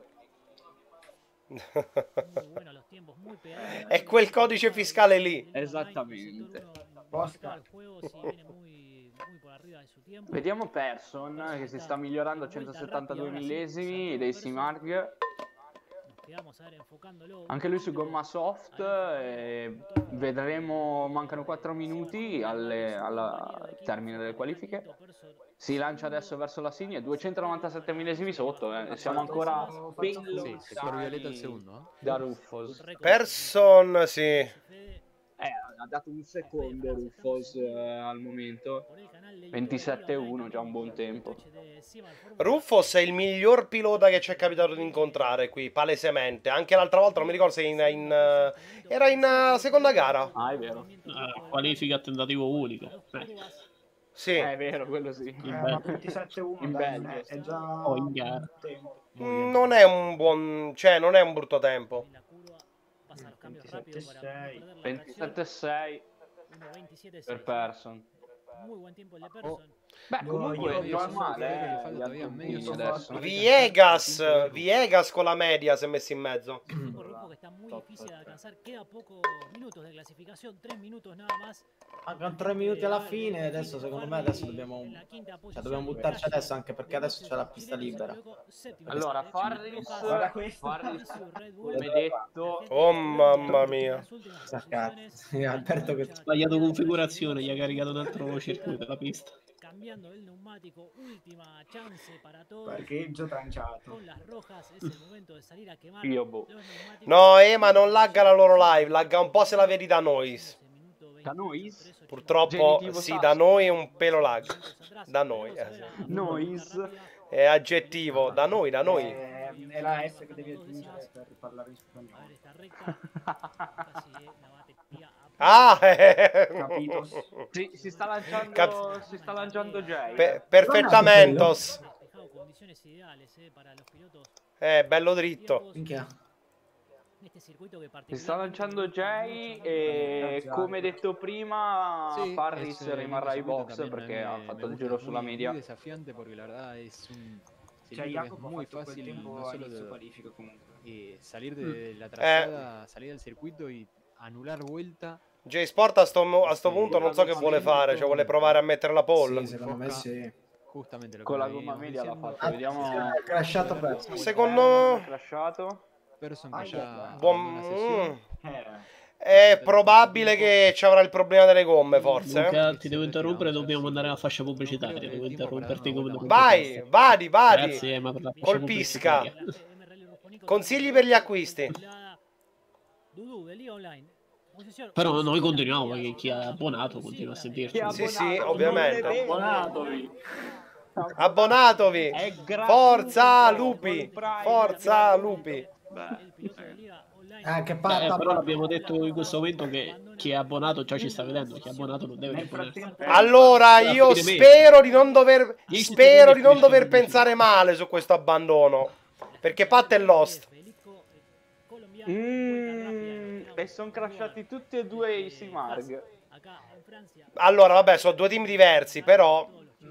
Muy bueno los tiempos, muy pegados. È quel codice fiscale lì. Esattamente. Bosca. El juego si viene muy, muy por arriba de su tiempo. Vediamo Persson che si sta migliorando a centosettantadue millesimi, Daisy Marg. Anche lui su gomma soft, eh, vedremo, mancano quattro minuti alle, alla termine delle qualifiche. Si lancia adesso verso la Signa, duecentonovantasette millesimi sotto, eh. Siamo ancora ben Sì, settore Violetta al lontani secondo. da Ruffos. Person, sì. Eh, ha dato un secondo Ruffos eh, al momento. ventisette uno, già un buon tempo. Ruffos è il miglior pilota che ci è capitato di incontrare qui, palesemente. Anche l'altra volta, non mi ricordo se in, in, uh, era in uh, seconda gara. Ah, è vero. Uh, qualifica a tentativo unico. Eh. Sì. È vero, quello sì. Eh, ma ventisette uno in Belgio. è già Oh, in gara. tempo. Mm, non è un buon... cioè, non è un brutto tempo. ventisette sei per Person. Oh. Beh, comunque io- non io è so male, che gli eh, falta gli todavía altri medio punti secondo. adesso. Viegas, Viegas con la media si è messo in mezzo. Mancano tre minuti alla fine. Adesso, secondo me, adesso dobbiamo, cioè, dobbiamo buttarci adesso, anche perché adesso c'è la pista libera. Allora, Farris, Guarda questo. Farris, come detto, Oh mamma mia. Sì, Alberto che... Sbagliato configurazione, gli ha caricato un altro circuito della pista. Cambiando el neumático, última chance para todos. Parcheggio tranciato. Con las rojas es el momento de salir a quemar io boh. los neumáticos. No, Ema, non lagga la loro live, lagga un po' se la vedi da noi. Da noi? Purtroppo, Genitivo sì, Sassi. da noi è un pelo lag. Da noi, eh, sì. Noise. È aggettivo, da noi, da noi. È, è la S che devi aggiungere per parlare in spagnolo. Ah, eh. Capito? Sì, si sta lanciando, Cap- si sta lanciando Jay. Pe- perfettamentos. Condiciones ideales eh, para los pilotos. Eh, bello dritto. Minchia. Este circuito que Si sta lanciando particularmente Jay e come detto prima Sí, Farris es, eh, rimarrà ai circuito box también perché me- ha me fatto il gusta, giro es sulla muy- media. muy desafiante porque la verdad es un Cioè, circuito que es Jacopo ha muy fatto quel fácil tempo no a solo inizio de, qualifica comunque. eh, salir de la Eh. trazada, salir del circuito y anular vuelta. J-Sport a sto, mo- a sto Sì, punto non so che vuole fare, cioè vuole provare a mettere la pole. Sì, secondo me sì. Justamente lo Con que la gomma veníamos media l'ha diciendo. fatto, vediamo. Ha crashato Person. Secondo- Ha crashato. Person que Ai, ya Buon... abandona sesión. Eh, È probabile che ci avrà il problema delle gomme, forse. eh? Luca, ti devo interrompere, dobbiamo andare alla fascia pubblicitaria. Devo interromperti come dopo. Vai, vadi, vadi. Grazie, ma per la fascia Colpisca. pubblicitaria. Consigli per gli acquisti. Dudu de Liga Online. Posición- Però noi continuiamo perché chi è abbonato continua a sentirci. Sì, sì, ovviamente. Abbonatevi. Abbonatevi. È gratuito. Forza lupi. Col Prime. Forza lupi. El piloto de Liga Online. Eh, che Eh, patta. però abbiamo detto in questo momento che chi è abbonato già ci sta vedendo, chi è abbonato non deve nel rispondere. frattempo, Allora, io Fine mese. spero di non dover Dieci spero di non secondi dover finisce il pensare male su questo abbandono, perché Pat è lost. Federico, eh, colombiano, Mm, vuelta rápida. e sono crashati tutti e due i Simarg. Acá en Francia. Allora, vabbè, sono due team diversi, però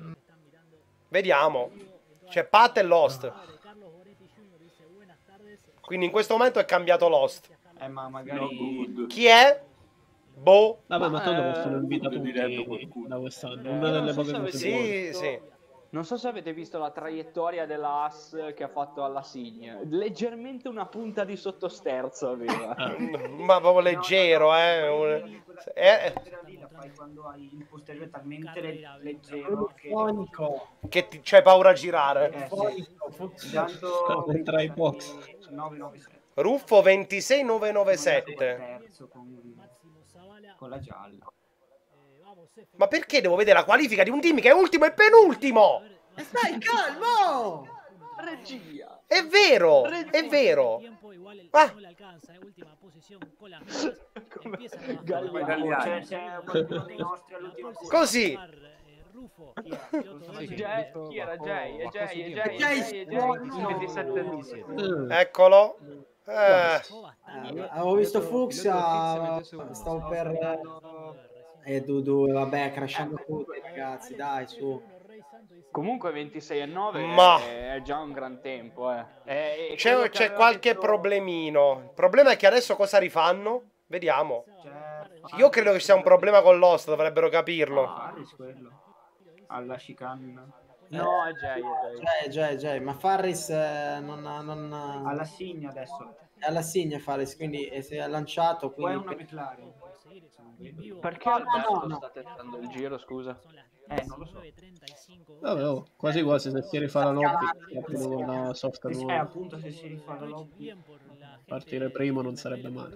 vediamo. C'è Pat e Lost. Carlos Boretti junior dice buenas tardes. Quindi in questo momento è cambiato Lost. eh, ma No magari good. Chi è? Boh. Vabbè, ma tanto Eh, possono invitare diretto tutti qualcuno. da quest'anno. Eh, Una delle non so poche se cose avete buone. Sì, visto- sì. Non so se avete visto la traiettoria della Haas che ha fatto alla Signa. Leggermente una punta di sottosterzo aveva. Ah. Ma proprio leggero, eh. Un- eh, la fai quando hai il posteriore talmente le- leggero che Fonico. che ti- c'hai paura a girare. eh, sì. Fonico. Fu- Tanto Entra ai box. nove nove sette. Ruffo ventisei nove nove sette. Terzo con, Máximo Zavala. con la gialla. Eh, vamos, F. Ma perché devo vedere la qualifica di un team che è ultimo e penultimo? Stai calmo! Regia. È vero, è vero. Tiempo igual el- Ah. no le alcanza, eh, última posición con las medias. Empieza a bajar. Galliani. C'è, c'è qualcuno dei nostri all'ultima La curva. Così. próxima, eh, Rufo, piloto Sì, de- Jay, giusto, chi era bajo- Jay? È bajo Jay, su è tiempo. Jay, è Jay, Jay, è no, Jay. no. ventisette due. Mm. Eccolo. Eh, bajó bastante. Eh, avevo visto Piloto- Fuxia, piloto Fix mette secondo. stavo per... E Dudu, vabbè, crashando tutti, ragazzi, dai, su. Comunque ventisei e nove Ma- è già un gran tempo, eh. È- è quello c'è, che c'è aveva qualche detto- problemino. Il problema è che adesso cosa rifanno? Vediamo. C'è Io credo che sia un problema con Lost, dovrebbero capirlo. Harris quello. Alla chicane. No, è Jay, Jay, Jay, Jay, ma Farris eh, non ha... Non ha... alla Signa adesso. È alla Signa Farris, quindi e si è lanciato, Poi è quindi... una McLaren. Perché No, Alberto no, no. sta tentando il giro, scusa? Eh, non lo so. Vabbè, oh, quasi quasi se si rifà la lobby, rapido con la soft Eh, nuova. appunto, se si rifà la lobby. Partire primo non sarebbe male.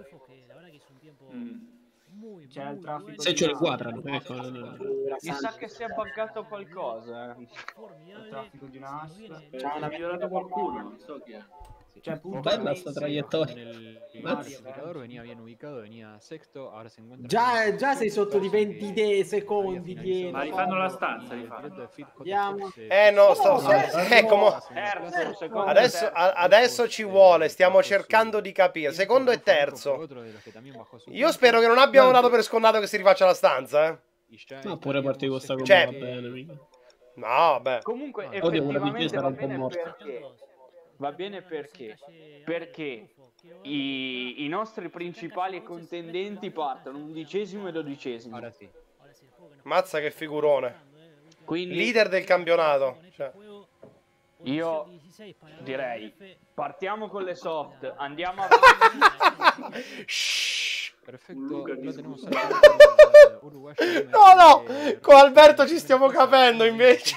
Mm. C'è il traffico. Se di ce li Napoli. quadrano, ecco. no, no, no. Mi sa che si è buggato qualcosa. eh. Il traffico di Nas. C'è una migliorato qualcuno, non so chi è. Cioè, appunto, Bella lì- sta sì, traiettoria. El Mazza. clasificador venía bien ubicado, venía sexto, ahora se encuentra... Già, già sei sotto di venti de- secondi dietro. Ma rifanno la stanza, rifanno. Andiamo. Eh no, sto, sto, eh, come- Terzo, secondo adesso, terzo. a- adesso ci vuole, stiamo cercando di capire. Secondo e terzo. Io spero che non abbiamo dato per scontato che si rifaccia la stanza, eh. No, pure partire con sta cosa Cioè- va bene, mica. No, vabbè. Comunque Oddio, una effettivamente difesa va era un po' bene morta. perché va bene perché perché i, i nostri principali contendenti partono undicesimo e dodicesimo. Ahora sí. Mazza che figurone. Quindi Leader del campionato. Cioè. io direi partiamo con le soft, andiamo avanti. Shhh. Perfecto, Luca lo tenemos disgusto. al uruguayo. No, no, con Alberto ci stiamo capendo invece.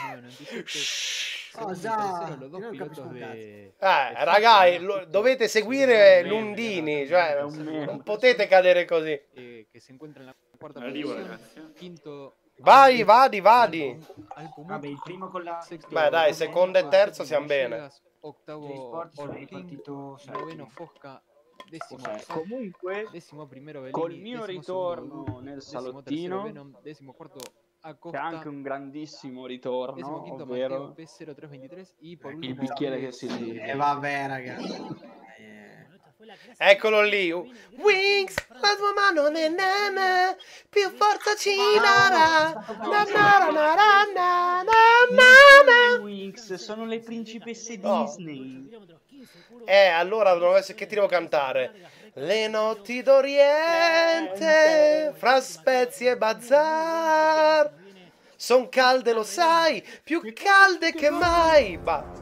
Oh, già, io non capisco un cazzo. Eh, ragazzi, lo- dovete seguire Lundini, cioè non potete cadere così. Eh, que se encuentra en la cuarta Arrivo, posición, ragazzi. quinto. Vai, vadi, vadi. Al Pumuk, Vabbè, il primo con la sexto, Beh, dai, secondo e terzo siamo Villegas, bene. Octavo, J-Sport sono All King, ripartito noveno settimo. Fosca, decimo, Cioè, Soft, comunque decimo primero Bellini, col mio decimo ritorno segundo, nel decimo tercero salottino Venom, decimo quarto c'è Acosta, anche un grandissimo decimo ritorno, quinto ovvero Matteo P zero tre ventitré y por il último bicchiere che si eh, riempie. E vabbè, ragazzi. Eh. Eccolo lì. Wings, la tua mano nel neme, più forza ci darà. Na na na na na na na na. Winx sono le principesse Oh. Disney. Eh, allora devo essere- che ti devo cantare? Le notti d'Oriente, fra spezie e bazar, son calde, lo sai, più calde che mai.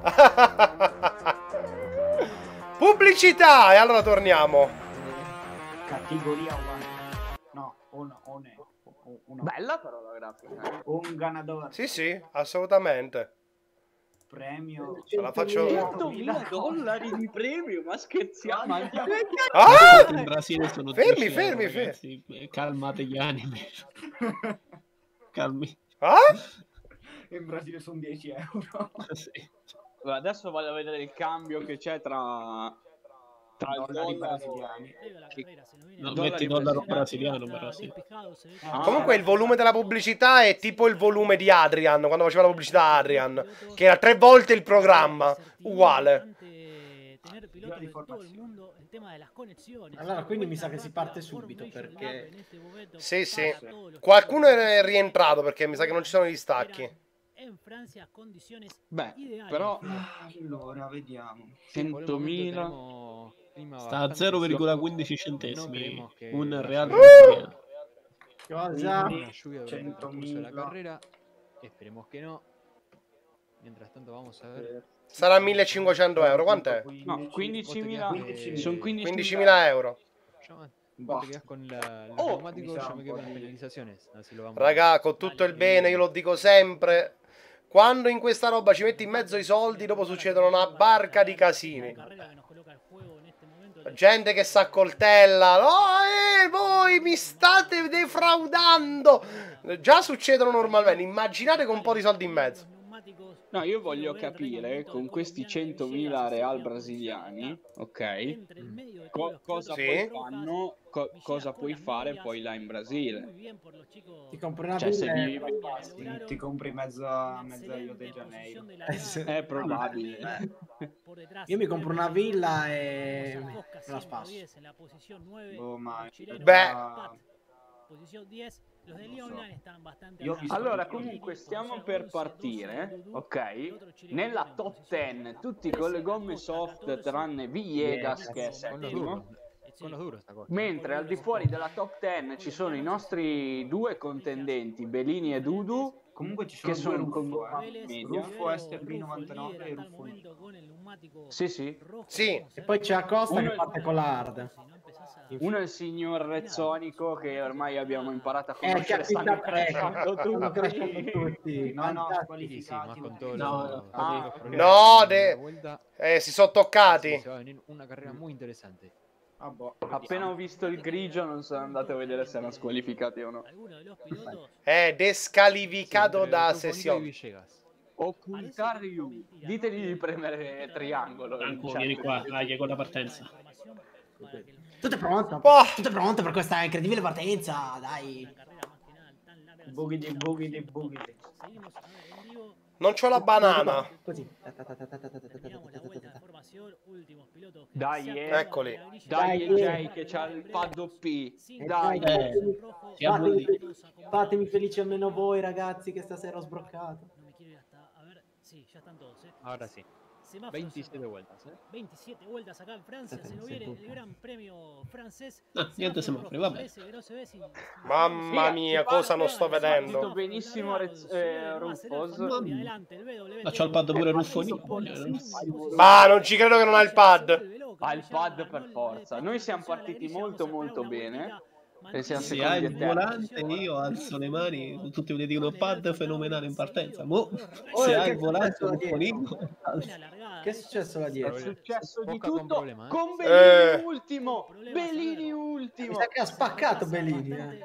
Ba- Pubblicità! E allora torniamo. Categoria uno. No, uno, one. o- uno. Bella però la grafica. Un ganador. Sì, sì, assolutamente. Premio. Ce la faccio. centomila dollari di premio, ma scherziamo? Ma Ah! In Brasile sono Fermi, dieci fermi, euro, ragazzi. Eh, Calmate gli animi. Calmi. Ah? In Brasile sono dieci euro. Sì. adesso voglio vedere il cambio che c'è tra tra il Dollari dollaro brasiliani. No, Dollari metti dollaro brasiliani. brasiliano, però sì. Ah, Comunque il volume della pubblicità è tipo il volume di Adrian, quando faceva la pubblicità Adrian, che era tre volte il programma, uguale. Allora, quindi mi sa che si parte subito, perché... Sì, sì. Qualcuno è rientrato perché mi sa che non ci sono gli stacchi. beh, però Allora, vediamo. centomila Sta a zero virgola quindici centesimi. Un real Uh! brasiliano. Cosa? una lluvia durante el transcurso de la centomila. carrera. Esperemos que no. Mientras tanto vamos a ver. Sarà millecinquecento euro, quant'è? no, quindicimila quindicimila. sono quindicimila quindicimila euro. Yo, Bah. te quedas con la, los Oh, neumáticos, mi sa yo un me quedo po' con las di- penalizaciones. Así lo vamos Raga, con tutto il bene, io lo dico sempre. Quando in questa roba ci metti in mezzo i soldi, dopo succedono una barca di casini. Gente che s'accoltella. Oh, eh, voi mi state defraudando. Già succedono normalmente. Immaginate con un po' di soldi in mezzo. no, io voglio capire con questi centomila real brasiliani, ok, co- cosa Sì. poi fanno, co- cosa puoi fare poi là in Brasile. Ti compri una Cioè, se villa vivi e- Ti, ti compri mezza, mezza Rio de Janeiro. Eh, sì. è probabile. Io mi compro una villa e me la spasso. Oh, ma Beh. Io ho visto Allora, che- comunque stiamo per partire, ok? Nella top dieci, tutti con le gomme soft tranne Villegas che è Con los settimo. duros. Con los duros esta cosa. Mentre al di fuori della top dieci ci sono i nostri due contendenti, Bellini e Dudu, Comunque ci sono che due sono Ruffo, con eh. media. Ruffo S R B novantanove e Ruffo Nico. Sì, sì. Sì. E poi c'è Acosta Uno- che parte con la hard. Uno è il signor Rezzonico che ormai abbiamo imparato a Eh, conoscere, stanno capita- crashando stanno crashando tutti. tutti. No, no, Fantastico. squalificati. Sì, ma con todo No, lo- ah, todos los ok. problemas No, que de- tiene la vuelta, Eh, si sono sí, toccati. se va a venir una carrera muy interesante. Ah, boh, Appena ho visto il grigio non sono andato a vedere se erano squalificati o no. È descalificato Entre da Rufo Nico y sessione. Villegas. Occultarium, ditegli di premere triangolo. in Franco, chat. vieni qua, dai, con la partenza. Tutto è pronto. Oh. Tutto è pronto per questa incredibile partenza. Dai. Bughi di bughi di bughi di. Non c'ho la banana. Così. Dai, eh. Eccoli. Dai, Dai, Jay che c'ha il pad O P. Eh, Dai. Eh, siamo fatemi, lì. fatemi felici almeno voi, ragazzi, che stasera ho sbroccato. Ahora sí. veintisiete vueltas, ¿eh? veintisiete vueltas acá en Francia, se nos viene el gran premio francés. Ah, niente semafori, vabbè. Parece que no se ve sin- Mamma mia, cosa non sto Partito vedendo. benissimo Rez- eh, Rufos. Ma c'ha il pad pure Ruffonino. Ma non ci credo che non ha il pad. Ha il pad per forza. Noi siamo partiti molto molto bene. E siamo Se secondi hai e il terzi. volante io alzo le mani, tutti mi dicono pad fenomenale in partenza. Mo, Oh, se che hai il volante successo da dietro? Ruffonino, alzo. Che è successo là È dietro? successo di Poca con tutto problema, eh. con Eh. Bellini ultimo. Bellini Mi ultimo. sa che ha spaccato Bellini. Eh.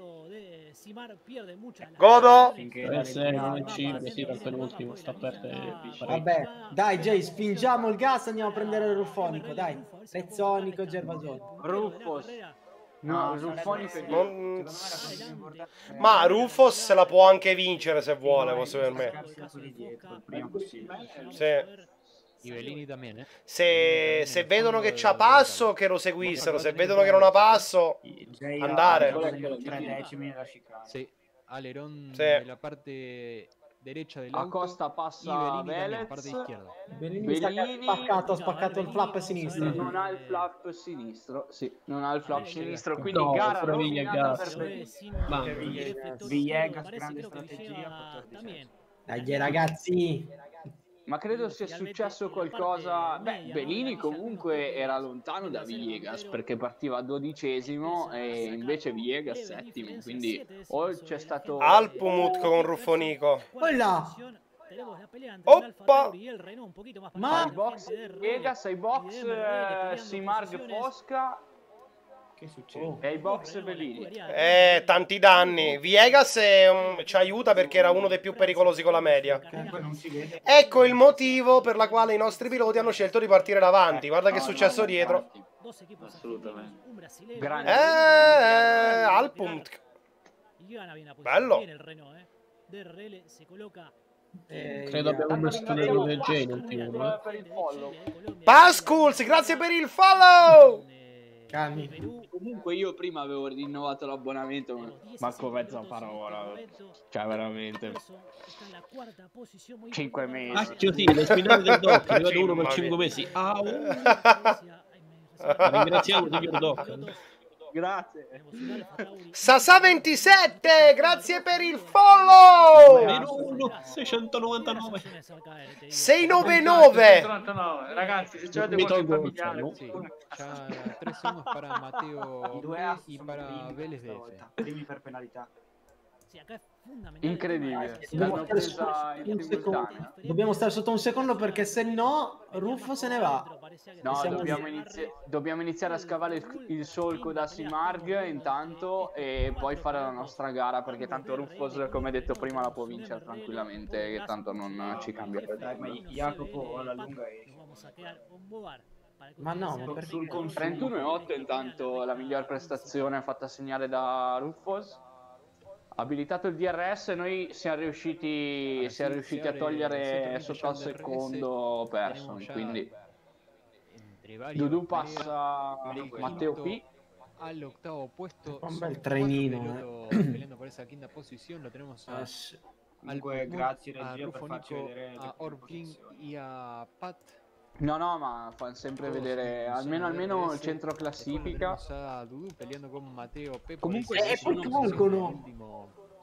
Godo. tre sei, nove cinque, sì, dal penultimo, sta a perdere parecchio. Vabbè, dai Jay, spingiamo il gas, andiamo a prendere il Ruffonico, dai. Rezzonico, Gervasoni. Rufos. No, Ruffonico è Non- Non... Ma Rufos se la può anche vincere se vuole, posso per me. Quelli dietro, il prima possibile. Sì. Y Bellini también, ¿eh? Se, se vedono che c'ha passo, che lo seguissero. Se vedono che non ha passo, Jay andare. ha tre decimi nella chicana. Sí. Alerón Sí. de la parte derecha del auto. Acosta Y passa Bellini también, Velez. parte izquierda. Bellini, sta che ha Bellini- spaccato, ha spaccato il flap sinistro. Non ha il flap sinistro. Sì, non ha il flap sinistro. Quindi No, gara però rovinata Villegas. per Bellini. Ma Villegas, grande strategia, quattordici. Dai ragazzi. Ma credo sia successo qualcosa. Beh, Bellini comunque era lontano da Villegas perché partiva dodicesimo e invece Villegas settimo. Quindi o c'è stato Alpumut con Ruffonico. Quella. Oppa. Ma- ai box Villegas, ai box eh, Simarg Fosca Che succede? Oh. e ai box Bellini. Eh, tanti danni. Viegas è un- ci aiuta perché era uno dei più pericolosi con la media. Comunque non si vede. Ecco il motivo per la quale i nostri piloti hanno scelto di partire davanti. Guarda che è No, successo no, dietro. infatti, assolutamente. Grande. Eh, Alpunt. Bello. Eh, credo abbiamo messo un errore del genere il primo, eh. per il follow. Pascals, grazie per il follow. Calmi. Comunque io prima avevo rinnovato l'abbonamento, ma manco mezza parola. Cioè veramente cinque mesi. Cacchio sì, le spinate del doc, ne vedo uno per Mamma cinque mia. mesi. Au! Ringraziamo signor doc. Grazie. Sasa ventisette, grazie per il follow. Meno uno, seicentonovantanove. seicentonovantanove. novantanove. Ragazzi, se c'avete Mi qualche tolgo il familiare, channel. Sí, ya tres segundos para Mateo I due B assi y sono para primi Vélez D stavolta. F. Primi per penalità. Incredibile. Dobbiamo L'hanno stare presa sotto in un secondo. simultanea. Dobbiamo stare sotto un secondo perché se no Ruffo se ne va. No, Siamo dobbiamo, lì. inizi- dobbiamo iniziare a scavare il, il solco da Simarg intanto e poi fare la nostra gara perché tanto Ruffos, come detto prima, la può vincere tranquillamente che tanto non ci cambia. Dai, ma Jacopo alla lunga esce. Ma no, ma perché? Sul consumo. trentuno e otto intanto la miglior prestazione fatta segnare da Ruffos. Abilitato il D R S, noi siamo riusciti, siamo riusciti a togliere sotto al secondo person, quindi Entre varios Dudu Pereira, passa Matteo P. al octavo puesto. Un son bel cuatro trenino, pilotos eh. peleando por esa quinta posición. Lo tenemos a, Ah, sì. al Comunque, Pulmón, grazie a regia per farci Rufonico, vedere le a prime Orkin posizioni. y a Pat. No, no, ma fanno sempre Todos vedere en almeno, zona almeno D R il S. centro Después lo classifica. tenemos a Dudu peleando con Mateo P. por Comunque esa Eh, poi posición, tolgono. el último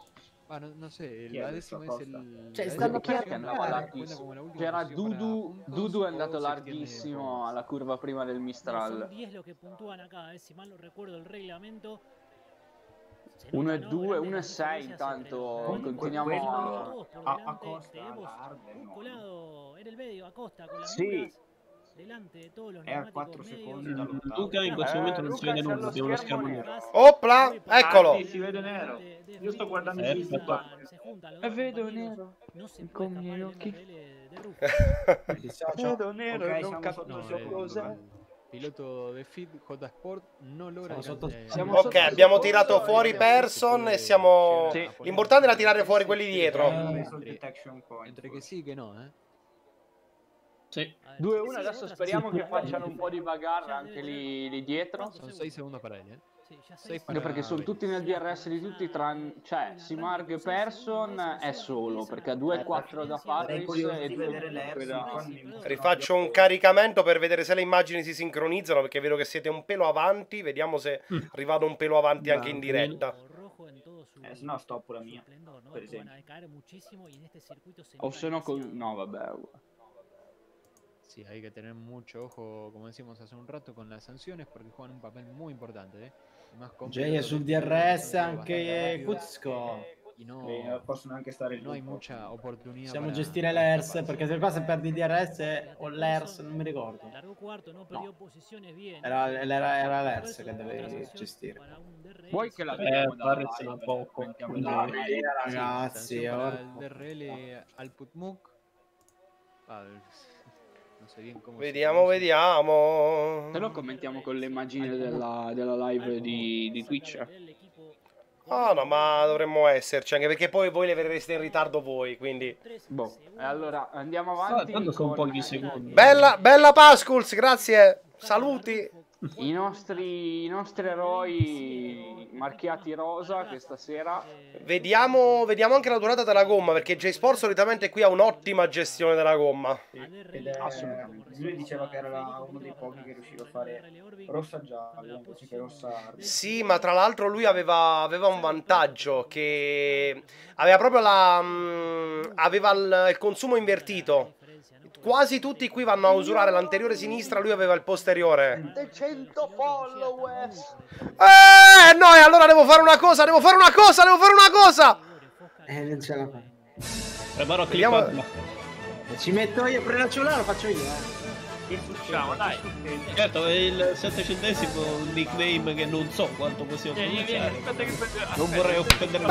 Ah, no, no sé, Chi è la questo decima es Acosta? el... Cioè, la stanno décima Chi è che andava cuenta larghissimo? como la última C'era posición para Dudu, puntos Dudu è o andato se tiene larghissimo Rojas. alla curva prima del No, son Mistral. diez los que puntúan acá, eh, si mal no recuerdo el reglamento. Se uno nota, e ¿no? due, Grandes uno e las sei diferencias entre intanto los Comunque continuiamo quello a... todos por a, a delante Costa tenemos allarga un enorme. colado en el medio, Acosta con las Sì, mulas delante de todos los È a neumáticos quattro medios. secondi dall'ottavo. Luca in questo Eh, momento non si Luca vede c'è nulla, lo abbiamo uno schermo schermo nero. nero. Opla, eccolo. Ah, sì, si vede nero. De- de Io sto Fritz, guardando que su se Perfetto. YouTube. juntan- se juntan los E dos vedo compañeros, nero no se puede con i escapar miei el occhi. M R L de Rufo. Dissocio. Vedo nero Ok, e non siamo capisco sotto No, secondo, cos'è. el piloto de Fit, J Sport, no logra Siamo sotto- alcanzar- Siamo Ok, sotto abbiamo secondo tirato e fuori siamo- Persson e puede siamo... llegar a poner L'importante era encima tirare del fuori P S, quelli pero dietro. Ho entre- messo il detection point. Entre che sì che no, eh. Sì. due a uno, adesso speriamo che facciano un po' di bagarre anche lì, lì dietro. Sono sei secondi para él, eh. Sí, ya Sei seis. Anche perché sono tutti nel D R S di tutti, tranne... cioè Simarg Persson è solo, perché ha due e quattro da Sarei Paris curioso e di due vedere e cinque l'Erson. da... Rifaccio un caricamento per vedere se le immagini si sincronizzano, perché vedo che siete un pelo avanti. Vediamo se Mm. arrivate un pelo avanti anche in Va diretta. Rojo en todo su, Eh, se no stoppo la mia, su esplendor, ¿no? per Después van esempio. a decaer muchísimo y en este circuito se O nota se no con... demasiado. No, vabbè. Sí, hay que tener mucho ojo, como decíamos hace un rato, con las sanciones porque juegan un papel muy importante, ¿eh? Y más con Jay è pilotos sul de D R estilo S que son anche bastante rápidos Cuzco. y no, Beh, possono anche stare il no hay lupo. mucha oportunidad. Possiamo para- gestire para l'E R S, escaparse. perché se qua se perdi D R S o l'E R S, non mi ricordo. Largó cuarto, no perdió posiciones bien. Era, era, era l'E R S Persson, che otra dovevi sanción gestire. para un D R S. Vuoi che la Eh, vediamo dalla Paris live? a poco. Commentiamo Quindi- dalla live. Sí, Ragazzi, sanción para orco. el D R L al Putmuk. Ah, no sé bien cómo se Vediamo, pronuncia. vediamo. Se no commentiamo con le immagini della, della live di, di Twitch. Ah, no, ma dovremmo esserci, anche perché poi voi le vedrete in ritardo voi, quindi... Boh, e allora andiamo Ah, avanti tanto sono con pochi secondi. Bella, bella Pasculs, grazie. Saluti. i nostri, i nostri eroi marchiati rosa questa sera. Vediamo, vediamo anche la durata della gomma, perché J-Sport solitamente qui ha un'ottima gestione della gomma. Ed è, lui diceva che era la- uno dei pochi che riusciva a fare rossa gialla invece che rossa. Sì, ma tra l'altro lui aveva, aveva un vantaggio, che aveva proprio la... mm, aveva il, il consumo invertito. Quasi tutti qui vanno a usurare l'anteriore sinistra, lui aveva il posteriore. cento followers. Eh, no, e allora devo fare una cosa, devo fare una cosa, devo fare una cosa! Eh, non ce la fai. Preparo a Vediamo- clipparla. Ci metto io, prendo il cellulare, lo faccio io, eh. Ciao, dai. Certo, è il sette centesimo, un nickname che non so quanto possiamo Vieni, vieni, pronunciare. aspetta che prendo... Non vorrei offendere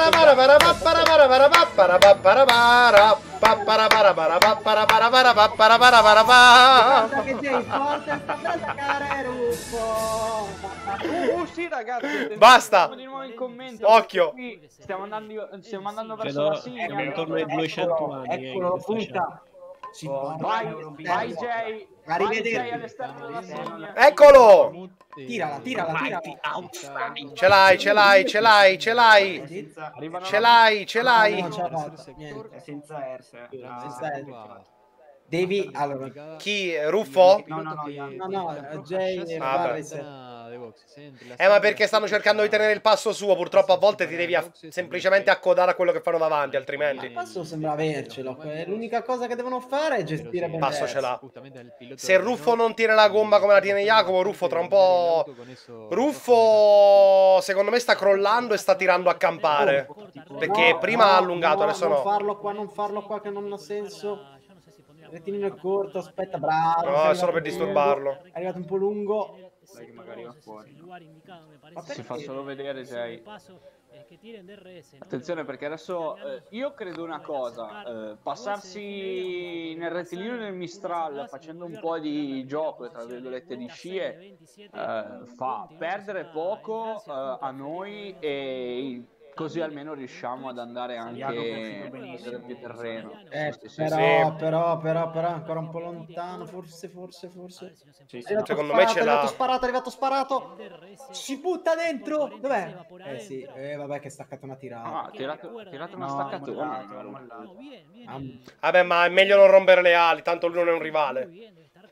Guarda che Jay forte sta per attaccare Ruffo. Uh, sì ragazzi, attenzione, Basta. siamo di nuovo in commento. Occhio. Qui stiamo andando, stiamo andando verso Credo la sigla. siamo intorno ai duecento anni. eh, in Eccolo, questa punta. Sì, Vai, vai Jay, vai Arrivederci. Jay all'esterno della sigla. Eccolo! Tirala, tirala, tirala. Ce l'hai, ce l'hai, ce l'hai, ce l'ai. Senza, Arrivano Ce l'hai, ce No, l'hai. non ce l'ha fatta, niente. è senza Erse. Senza Erse. Devi, allora, Chi? Ruffo? No, no, no, io- no, no, Jay e Ah, Barris. Eh, ma perché stanno cercando di tenere il passo suo, purtroppo a volte ti devi a- semplicemente accodare a quello che fanno davanti, altrimenti... Il passo sembra avercelo. L'unica cosa che devono fare è gestire bene. Passo ce l'ha. Se Se Ruffo non tiene la gomma come la tiene Jacopo, Ruffo tra un po'... Ruffo, secondo me, sta crollando e sta tirando a campare. Perché No, prima no, ha allungato, adesso non no. farlo qua, non farlo qua, che non ha senso. Il rettilineo è corto, aspetta, bravo. No, sei è arrivato solo per un po' disturbarlo. lungo, È arrivato un po' lungo. Dai che magari va fuori. Si fa solo vedere Jay. Attenzione perché adesso eh, io credo una cosa, eh, passarsi nel rettilineo del Mistral facendo un po' di gioco, tra virgolette, di scie, eh, fa perdere poco eh, a noi e così almeno riusciamo ad andare anche nel più terreno. Eh, Sì, sì, però, sì. però, però, però, ancora un po' lontano, forse, forse, forse. Sì, È sì. arrivato Secondo me sparato, ce è arrivato l'ha. sparato, è arrivato sparato. Si butta dentro. Dov'è? Eh sì, eh vabbè che è staccata una tirata. Ah, ha tirato, tirato una No, staccatona. mollato, mollato. Vabbè, ma è meglio non rompere le ali, tanto lui non è un rivale.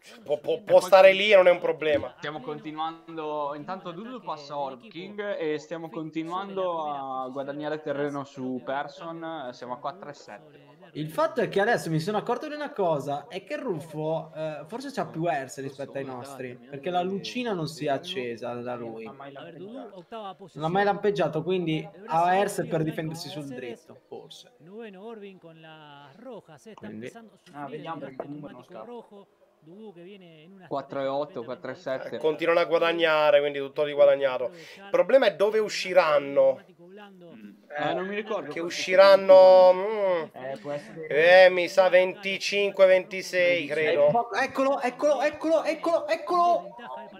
può, può, può stare lì e non è un problema. Stiamo continuando, intanto Dudu passa Orb King e stiamo continuando a guadagnare terreno su Person, siamo a quattro e sette. Il fatto è che adesso mi sono accorto di una cosa, è che Ruffo eh, forse c'ha più Ers rispetto ai nostri, perché la lucina non si è accesa da lui. Non ha mai lampeggiato, quindi ha Ers per difendersi sul dritto, forse. Quindi. Ah, vediamo perché comunque non scappa. quattro e otto, quattro e sette. Eh, continuano a guadagnare, quindi tutto riguadagnato. Il problema è dove usciranno. Eh, non mi ricordo. Che usciranno... Mm, Eh, può essere... eh, mi sa venticinque ventisei, credo. Eccolo, eccolo, eccolo, eccolo, eccolo!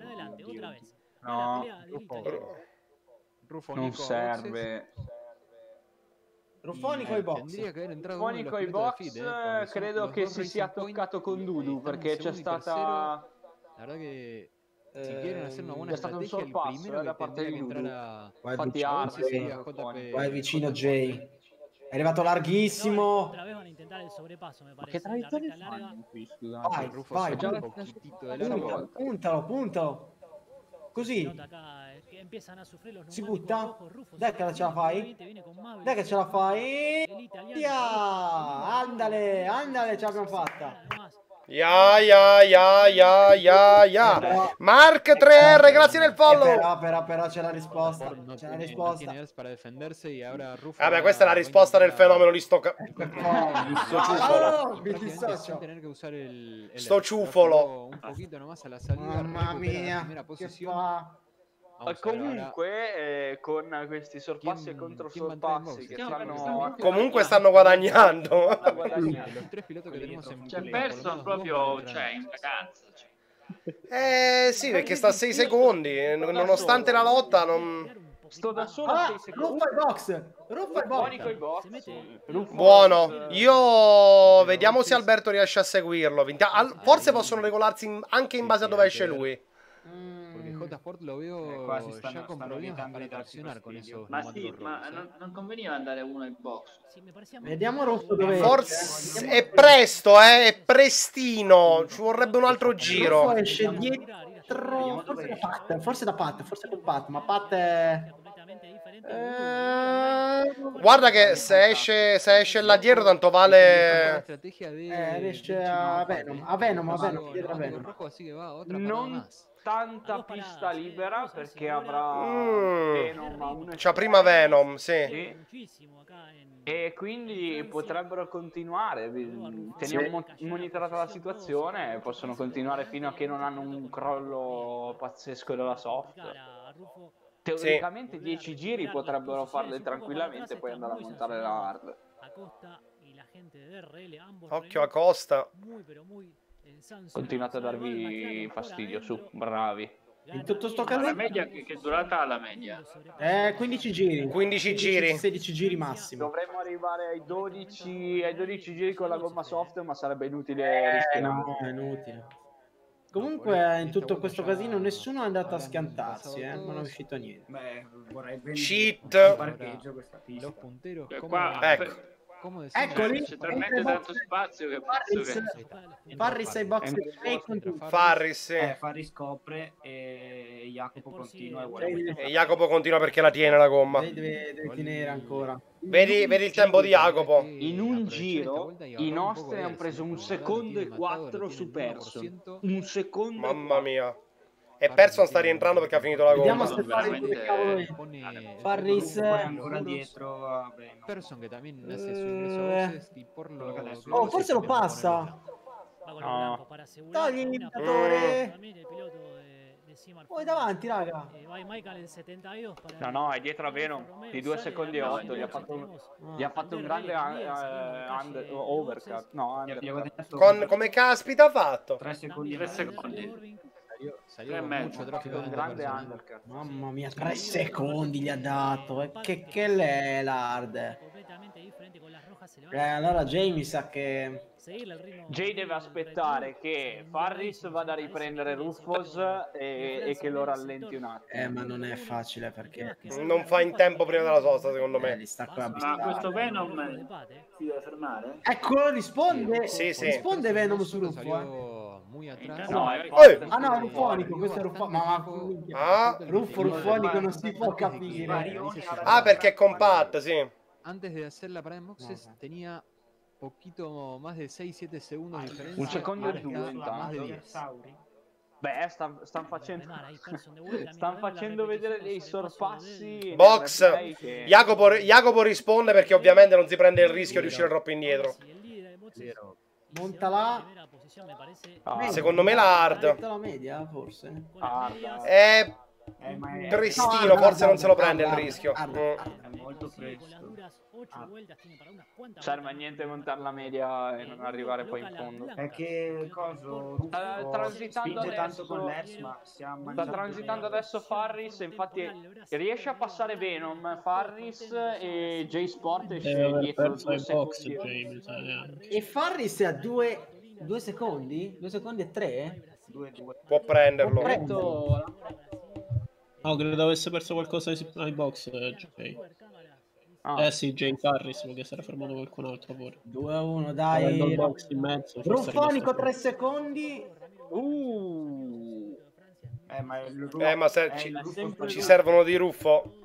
No, Ruffo non serve. Ruffoni coi box. Ruffoni coi box, eh, credo che si sia toccato con Dudu, perché c'è stata... La verdad che si quieren hacer una buena c'è stato un estrategia, el sorpasso primero eh, da que parte tendría di que Dudu. entrar a... Vai Infatti vicino, Ars Jay. e J P. Vai vicino Jay. È arrivato larghissimo. Ma che traiettoria fanno qui, scusate? Vai, Ruffo vai, se vai. un poquitito de largo. Puntalo, puntalo, puntalo. Così. Si butta. Dai che ce la fai. Dai che ce la fai. Via. Andale, andale, ce l'abbiamo fatta. Ya, ya, ya, ya, ya, ya. Mark tre R, grazie del follow. Eh, Però, però, però c'è la risposta. No C'è la tiene, no risposta. tiene Ers para defenderse y ahora Ruffo Vabbè, va questa è la a risposta del intentar- fenomeno di sto... ca- Ecco qua. Sto Ah, ciufolo. no, mi prácticamente dissocio. sin tener que usar el, el Sto Ers. Lo ciufolo. jugó un poquito nomás a la salida, Mamma recupera la mia. primera Che posición. fa? Vamos a ver ahora Comunque, eh, con questi sorpassi e Chi- contro chi va a entrare in sorpassi box? che Chi stanno... Comunque stanno guadagnando. stanno guadagnando. de los tres pilotos que tenemos en Cioè, pista, por lo Person menos dos proprio, van a entrar cioè, en in box. vacanza. Cioè. Eh sì, perché sta a sei secondi. Nonostante la lotta non... Sto da solo a Ah, sei secondi. ruffa i box. Ruffa i Ruffoni coi box. box. Ruffoni- Buono. Io... Vediamo se Alberto riesce a seguirlo. Vinti- al- Forse possono regolarsi in- anche in base a dove esce lui. Porque J Sport lo Eh, veo qua si ya stanno- con stanno problemas evitando para di darsi traccionar con fastidio. esos Ma neumáticos sì, ma rojos, non, non conveniva andare uno in box. Vediamo Ruffo dove Forse è presto, eh, è prestino. Ci vorrebbe un altro Ruffo giro. esce dietro. Forse da Pat. Forse da Pat. Forse con Pat. Ma Pat è... Eh, Guarda che se esce, se esce là dietro tanto La vale... estrategia de Eh, riesce del a Chino Venom. A Venom, a Venom. Rojo, Dietro a neumático Venom. rojo, así que va otra parada Non más. tanta pista libera perché avrà Mm. Venom a uno C'ha prima Venom, sì. Sì. E quindi potrebbero continuare. Teniamo mo- monitorata la situazione. Possono continuare fino a che non hanno un crollo pazzesco della soft. Teoricamente dieci giri potrebbero farle tranquillamente e poi andare a montare la hard. Occhio a Costa. Continuate a darvi fastidio, su, bravi. In tutto sto Ma caso... la media, che, che durata ha la media? Eh, quindici giri. quindici giri. sedici giri massimo. Dovremmo arrivare ai dodici, ai dodici giri con la gomma soft, ma sarebbe inutile rischiare. No, è inutile. Comunque in tutto questo casino nessuno è andato a schiantarsi, eh? Non è uscito niente. Beh, vorrei vendere Cheat. un parcheggio questa pista. Los punteros, Cioè, ¿cómo, qua Ecco. cómo decimos? Eccoli. c'è talmente tanto spazio che penso Farris, che... Farris ai box e con Farris, sì. Eh, Farri scopre e Jacopo continua e vuole Jay E Jacopo continua perché la tiene la gomma. deve, deve tenere ancora. Vedi, vedi il tempo di Jacopo. In un giro i nostri hanno preso un secondo e quattro su Person. Un secondo. Mamma mia. E Person sta rientrando perché ha finito la Vediamo gomma. se Farris veramente- che cavolo è. Pone Farris Poi ancora dietro a Venom. Person que también hace su ingreso a boxes y por lo Solo che adesso- creo Oh, que forse se lo intenta passa. No. Togli il limitatore. Poi davanti, raga. No, no, è dietro a Venom di due secondi e otto. Gli ha fatto un, gli ha fatto un grande eh, under- overcut. No, Gli ha- under. gli ha guadagnato Con, come caspita ha fatto? tre secondi. Tre e secondi. Salió, salió Tre e con mezzo. mucho tráfico Un en grande grande undercut. Mamma mia, tre secondi gli ha dato. E che, che l'è l'hard. Eh, allora Jay mi sa che... Jay deve aspettare che Farris vada a riprendere Rufus e, e che lo rallenti un attimo. Eh, ma non è facile perché... Non fa in tempo prima della sosta, secondo Eh, me. li sta qua a Ma bischiare. questo Venom si deve fermare? Eccolo, risponde. Sì, sì. Risponde Venom su solo Ruffo, eh. salió muy atrás. No, No, è Eh! Ah no, è Ruffonico, questo è Ruffonico. Ma, ma Ah. Ruffo, Ruffonico non si può capire. Ah, perché è compatta, sì. Antes de hacer la parada en boxes Ok. tenía poquito más de seis siete segundos de diferencia. Un secondo e ahora due, está intanto. más de diez. Beh, stanno stan facendo, stan facendo vedere dei sorpassi. Box. nel replay che- Jacopo, Jacopo risponde perché ovviamente non si prende il rischio di uscire troppo indietro. Montala. Ah, Secondo me la hard. La media, forse. guarda. È Eh, ma è, pristino, No, forse non se lo guarda, prende il guarda, rischio. guarda, Mm. guarda. è molto presto. Serve a niente montare la media e non arrivare poi in fondo. È che coso Ruffo Sta transitando spinge tanto adesso- con l'S, ma si è Sta mangiato transitando bene. adesso Farris, infatti riesce a passare Venom, Farris e J-Sport esce Deve aver dietro perso due il box, secondi. Jay, mi sa, neanche. E Farris è a due, due secondi? Due secondi e tre? due due. Può prenderlo. Può Detto- No, credo avesse perso qualcosa ai, ai box, eh, Jay. Ah, Eh sì, Jay Farris, perché si era fermato qualcun altro pure. due a uno, Avendo il dai. box in mezzo. forse è Ruffonico rimasto- tre secondi. Uh, Eh, ma è il Eh, ma se- è ci, il Ruffo ci stagione. servono di Ruffo.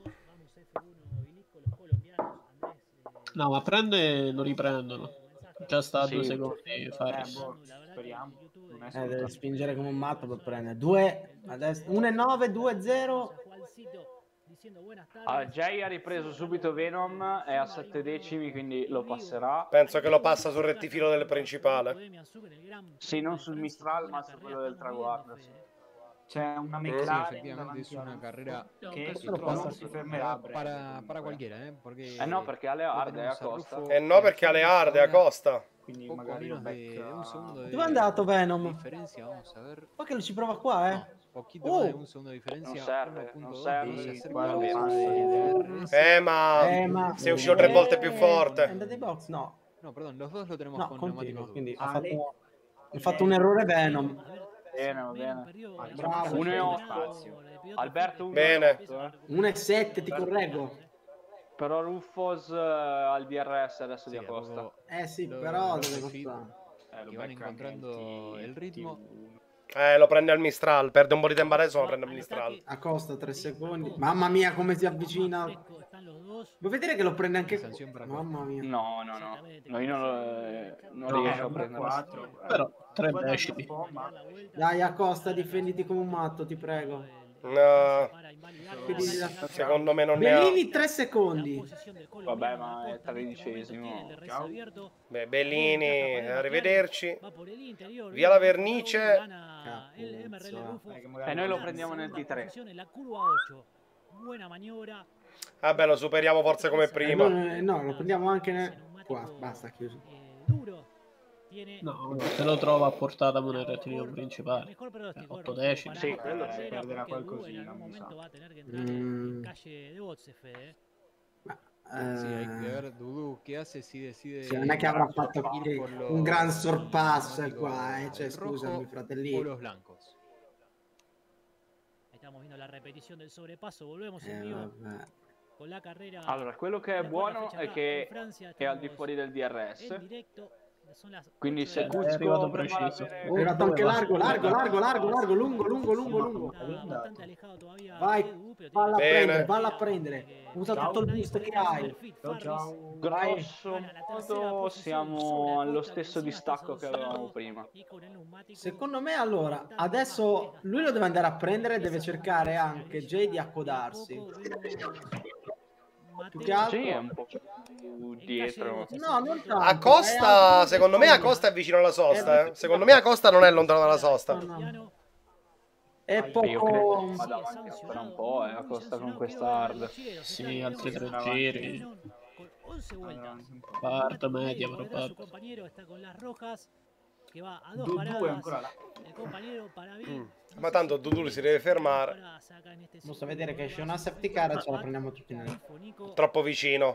No, ma prende lo riprendono. Già sta a Sì. due secondi Eh, Farris. boh, speriamo. Non è Eh, deve scontato. spingere come un matto per prendere. due, adesso uno e nove, due a zero. ah, Jay ha ripreso subito Venom, è a sette decimi, quindi lo passerà. Penso che lo passa sul rettifilo del principale. Sì, non sul Mistral, ma su quello del traguardo. Sì. C'è una Sí, McLaren efectivamente es davanti a una Ruffo carrera che Questo lo non passa si fermerà a breve, para, comunque. para cualquiera, ¿eh? Porque Eh no, perché alle lo hard è a tenemos a costa. Ruffo E no, perché alle hard è a costa. Quindi poco magari lo menos de, de un becca. segundo de Dove è andato Venom? diferencia, vamos a ver. Ma che lo ci prova qua, eh? No, poquito Oh. más de un segundo de diferencia. Non serve, uno punto non dos, serve. y se Sì, acerca guarda, la passa zona de di- D R S. Eh, ma Eh, ma... sei uscito tre volte più Eh, forte. È andato in box? No. No, perdón, los dos lo tenemos No, con continua. neumáticos Quindi duros. ha Ale. fatto, ha fatto un errore Venom. Bene, va bene. Bravo. uno e otto. Alberto uno Bene. e otto, eh. uno e sette, ti correggo. Però Ruffos eh, al D R S adesso Sí, di a Acosta. poco Eh sì, lo- però los deve Refit, costare. Eh, lo que van becca encontrando anche el ritmo. Eh, lo prende al Mistral. Perde un po' di tempo adesso, ma lo prende al Mistral. A costa tre secondi. Mamma mia, come si avvicina. Vuoi vedere che lo prende anche... Sanzione per Mamma mia. No, no, no. No, io non, lo, eh, non No, riesco è a uno a prendere. quattro. Però tre Guardate decimi. un po', ma Dai, Acosta, difenditi come un matto, ti prego. No, Quindi- secondo me non ne ha. Bellini tre secondi. Vabbè, ma è tredicesimo. Ciao. Beh, Bellini, arrivederci. Via la vernice. Capuzzo, eh, che magari E noi lo prendiamo nel T tre. Vabbè, lo superiamo forse come Eh, prima. no, eh, no, lo prendiamo anche nel... Qua, basta, chiuso. No, se lo trova a portata con il rettilineo principale. Eh, otto decimi. Sì, quello sì, perderà qualcosina, mi sa. Mm. Ma, Sí, hay que eh, ver Dudu qué hace si decide. sì, non è che avrà fatto ir che- por lo- un gran sorpasso automático qua, eh, cioè, del rojo scusami, o fratelli. los blancos. Estamos viendo la repetición del sobrepaso. Volvemos Eh, en vivo vabbè. con la carrera. Allora, quello che è la cuarta buono fecha è acá che en Francia. è al di Estamos fuori del D R en S. directo. Son las Quindi ocho se de la È Cuzco arrivato prepara preciso. bene- È arrivato anche largo, largo, largo, largo, largo, lungo, lungo, lungo, lungo. Está bastante alejado todavía Vai, Edu, pero valla a tiene- Bene. prendere, valla a prendere. Usa Ciao. tutto il boost che hai. Ciao, ciao. Grosso modo siamo allo stesso distacco che avevamo prima. Secondo me, allora, adesso lui lo deve andare a prendere e deve cercare anche Jay di accodarsi. Più che altro... Sì, è un po' più dietro. No, non tanto. Acosta, è a- secondo me Acosta è vicino alla sosta, eh. Secondo me Acosta non è lontano dalla sosta. No, no. È Io credo poco... che vada avanti ancora un po', eh, Acosta con questa hard. Sì, altri tre giri. Parte media, però parte. Dudu è ancora là. Mm. Ma tanto Dudu si deve fermare. Basta vedere che esce una safety car e ce la prendiamo tutti nel... Troppo vicino.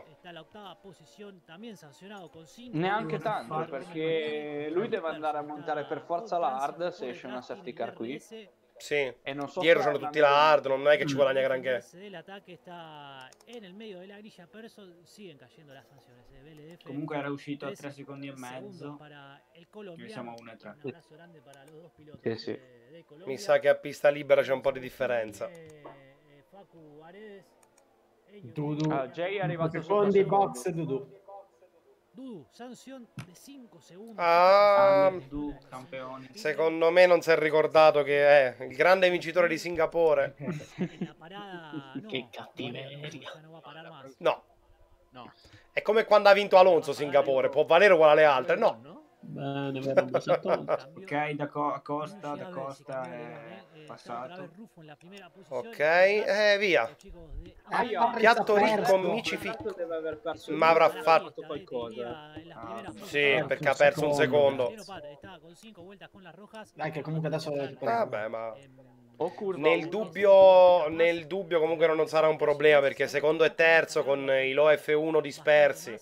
Neanche tanto, perché lui deve andare a montare per forza la hard se esce una safety car qui. Sì, E non so dietro se c'hanno tutti la hard, non è che ci guadagna granché. El ataque está en el medio de la grilla, pero eso siguen cayendo las sanciones. B L D F, Comunque era uscito a tre trece secondi e mezzo. para el Noi colombiano. siamo a uno e tre. Un abrazo grande para los dos pilotos Sì, sì. de, de Colombia. Mi sa che a pista libera c'è un po' di differenza. Eh, eh, Facu Aredes, Eño, Dudu. Ah, Jay è arrivato Secondi, sotto box, secondo. Dudu. Dudu, sanción de cinco segundos. Ah, Du, campeoni. secondo me non si è ricordato che è il grande vincitore di Singapore. En la parada, no. Che cattiveria. Ya no va a parar más. No, No. è come quando ha vinto Alonso Singapore, può valere uguale alle altre. No, Bene, bene, un bosettone. Ok, da Co- Costa, da Costa è passato. ok, eh, via. Piatto ricco, amici ficco. Deve aver perso Ma avrà fatto qualcosa. Sì, perché ha perso un secondo. Dai, che comunque adesso lo recuperiamo. Vabbè, ma O curva nel uno. dubbio, nel dubbio comunque non sarà un problema, perché secondo e terzo con i low F uno dispersi,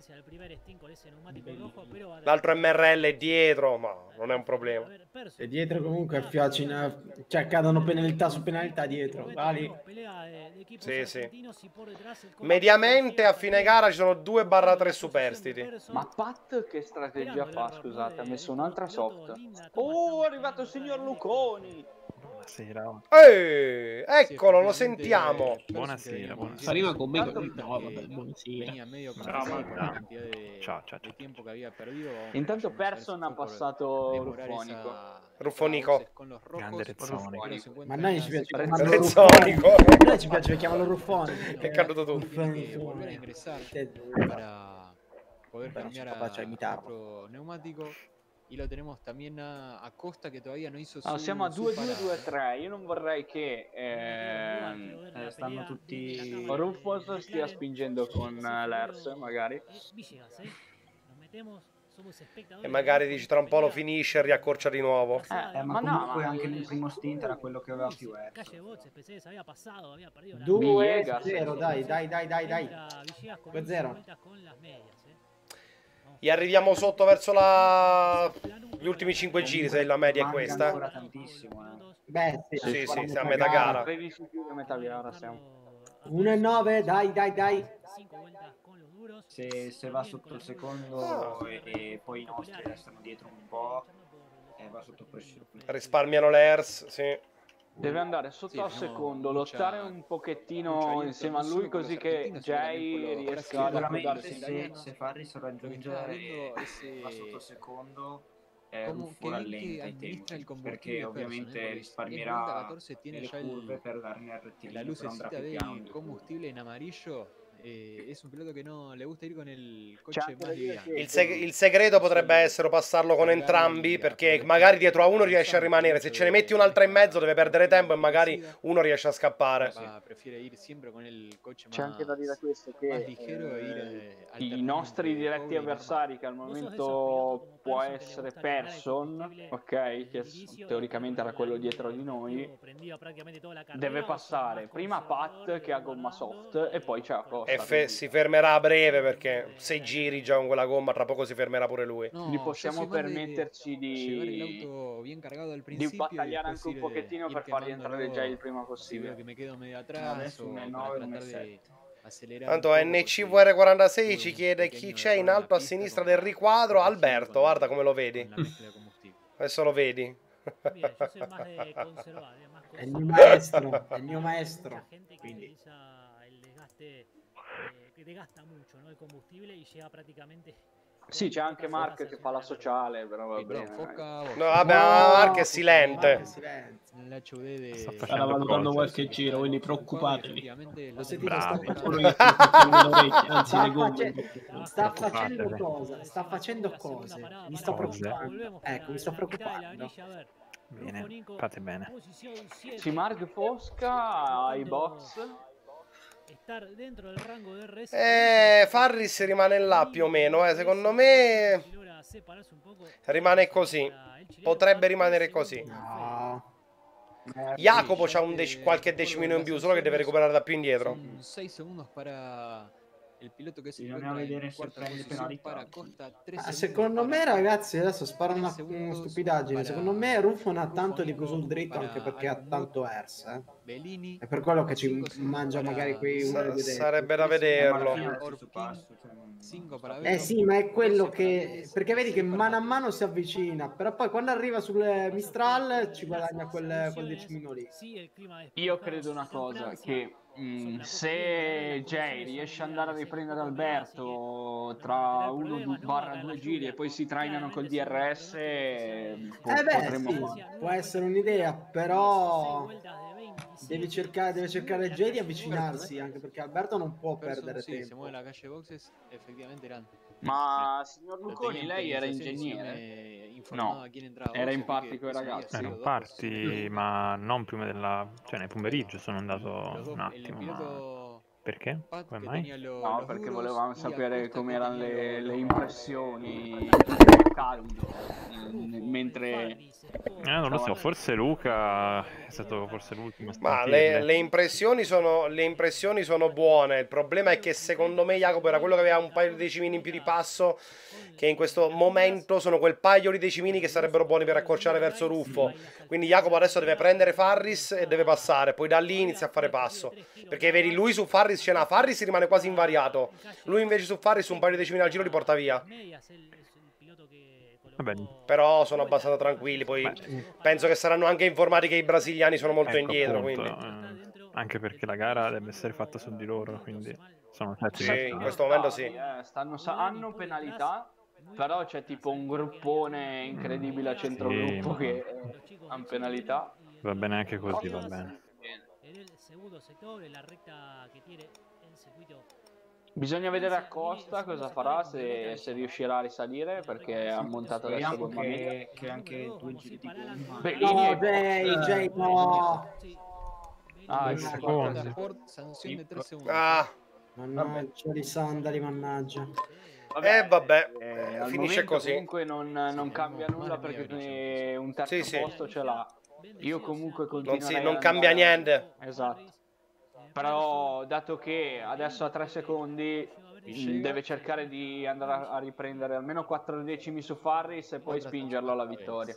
l'altro M R L è dietro, ma non è un problema. E dietro comunque fiacina, cioè cadono penalità su penalità dietro. Vali. Sì, sì. Mediamente a fine gara ci sono due tre superstiti. Ma Pat che strategia fa? Scusate, ha messo un'altra soft. Oh, è arrivato il signor Luconi. Buonasera. Ehi, eccolo, lo sentiamo. Buonasera, buonasera. Arriva con me. No, vabbè, buonasera. Venía medio con Ciao, la Magda. cantidad de, Ciao, ciao, de ciao. tiempo que había perdido. Intanto Vamos a ver Person si ha fue por passato demorar Ruffonico. esa- Ruffonico. esa con los rojos, Grande Rezzonico. pero se encuentra Ma a noi en ci la piace sexta chiamarlo Rezzonico. Ruffoni. A noi ci piace chiamarlo Ruffoni. Che è caduto tu. Tiene que volver a ingresar para poder Però cambiar ci faccia a imitarlo. otro neumático. Y lo tenemos también a, a Costa que todavía no hizo su, Allora, siamo a su due due parada. due tre. Io non vorrei che ehm, Eh, stanno tutti... Rufus stia spingendo con eh, l'Ers, magari. E magari dici tra un po' lo finisce e riaccorcia di nuovo. Eh, eh, ma Ma no, comunque ma- anche nel primo stint era quello che aveva più F. due Villegas. zero, dai, dai, dai, dai, dai. due zero. Gli arriviamo sotto verso la... gli ultimi cinque giri, se la media è Manca questa. ancora tantissimo, eh. Beh, sì, Sì, ancora sì, siamo a metà metà gara. tredici più che metà gara siamo. uno e nove, dai, dai, dai. Se, se va sotto il secondo e, e poi i nostri restano dietro un po', eh, va sotto pressione. Risparmiano l'Ers, sì. Deve andare sotto Sì, al facciamo secondo, mucha- lottare un mucha pochettino aiuto, insieme a non lui solo con così los che argentinos, sino también Jay con los riesca ad Sicuramente accodarsi. se, se Farris Lo que está raggiunge habiendo e ese- va sotto il secondo, eh, Como Ruffo que bien que rallenta i administra el tempi, combustible perché Person, ovviamente eh, porque risparmierà en vuelta catorce tiene le ya curve el, per dare in la rettilineo, però andrà lucecita più del piano. nelle curve. combustible en amarillo. Eh, es un piloto que no le gusta ir con el C'è coche anche más da dire liviano. che Il, seg- il segreto potrebbe essere passarlo con entrambi, perché magari dietro a uno riesce a rimanere. Se ce ne metti un'altra in mezzo deve perdere tempo e magari uno riesce a scappare. Va, prefiere ir siempre con el coche c'è anche da dire más, questo más che ligero e ir eh, eh, i alternando nostri entre diretti cobre y normal. avversari, che al momento può essere Person, ok, che s- teoricamente era quello dietro di noi, deve passare prima Pat che ha gomma soft e poi c'è Acosta. E fe- quindi si fermerà a breve perché sei giri già con quella gomma, tra poco si fermerà pure lui. No, quindi yo possiamo soy más de permetterci llevar el di, auto bien cargado al di principio y battagliare después anche un ir, pochettino ir per far rientrare quemándolo Jay il prima si veo possibile. que me quedo medio atrás Adesso o un e para nove, un e tratar de sette. acelerar Tanto un poco N C V porque R quarantasei tuve ci un chiede chi pequeño c'è error in en la alto a pista sinistra con del riquadro. con Alberto, con- guarda come lo vedi. con la mezcla de combustible. Adesso lo vedi. Mira, yo soy más de conservar, eh, más È il mio conservar. maestro, è il mio Hay maestro. mucha gente que Quindi. utiliza el desgaste, eh, que desgasta mucho, ¿no? El combustible y llega prácticamente. Sì, c'è anche Mark che fa la sociale, però va Ok, no, bene. Fosca, vos. No, vabbè, No, Mark è Mark silente. è silente. L'H U D de Sta Starà facendo valutando cose. qualche giro, quindi preoccupatevi. Effettivamente Lo sentite, sta Bravi. Qualcuno facendo, che sta facendo le orecchie, anzi sta le gomme. face- sta facendo Preoccupatevi. cosa? Sta facendo cose. Mi sto Cose. preoccupando. Ecco, mi sto preoccupando. Bene, fate bene. Sì, Mark Fosca ai box. Estar dentro del rango de R S. Eh, Farris rimane là più o meno, eh. Secondo me rimane così. Potrebbe rimanere così. No. Jacopo c'ha un dec- qualche decimino in più, solo che deve recuperare da più indietro. Son seis segundos para il pilota che si Bisogna vedere se prende penalità. Ah, secondo me, ragazzi, adesso sparo una, una stupidaggine. Secondo me Ruffo non ha tanto di più sul dritto, anche perché ha tanto Ers. Eh. È per quello che ci mangia magari quei uno dei due detti. Sarebbe da vederlo. Eh sì, ma è quello che... Perché vedi che mano a mano si avvicina, però poi quando arriva sul Mistral ci guadagna quel, quel decimino lì. Io credo una cosa, che mh, se Jay riesce ad andare a riprendere Alberto tra uno barra due giri e poi si trainano col D R S, po- Eh beh, potremmo... sì, può essere un'idea, però devi cercare, deve cercare Jay di avvicinarsi, anche perché Alberto non può perdere sì, se tempo. muove la calle boxes, effettivamente eran. Ma signor Luconi, lei era ingegnere? No, era in parti con i ragazzi. Ero in parti, ma non prima della... cioè nel pomeriggio sono andato un attimo, ma... Perché? Come mai? No, perché volevamo sapere com'erano le, le impressioni calde, mentre... Eh, non lo so, forse Luca è stato forse l'ultimo a Ma sentirle. le, le impressioni sono, le impressioni sono buone. Il problema è che secondo me Jacopo era quello che aveva un paio di decimini in più di passo, che in questo momento sono quel paio di decimini che sarebbero buoni per accorciare verso Ruffo. Quindi Jacopo adesso deve prendere Farris e deve passare, poi da lì inizia a fare passo. Perché vedi, lui su Farris ce n'ha, Farris rimane quasi invariato. Lui invece su Farris un paio di decimini al giro li porta via. Vabbè. Però sono abbastanza tranquilli. Poi Beh, penso che saranno anche informati che i brasiliani sono molto ecco, indietro. appunto, Quindi. eh, anche perché la gara deve essere fatta su di loro, quindi sono settimi. Sì, in questo momento sì. Eh, stanno, hanno penalità, però c'è tipo un gruppone incredibile a centrogruppo Sì. che hanno penalità. Va bene anche così, va bene. Bisogna vedere a Costa cosa farà, se, se riuscirà a risalire, perché ha montato adesso Speriamo gomma media. che, che anche due giri di gomma. Bellini No, e Jay, Costa. Jay, no! Ah, Due il secondi. Sanzione di tre secondi. Ah, Mannaggia di sandali, mannaggia. eh vabbè, eh, eh, al finisce momento così. comunque non, non cambia nulla perché un terzo Sì, sì. posto ce l'ha. Io comunque Non, continuerei si, ad non andare- cambia niente. Esatto. Però dato che adesso ha tre secondi, mh, deve cercare di andare a, a riprendere almeno quattro decimi su Farris e poi spingerlo alla vittoria.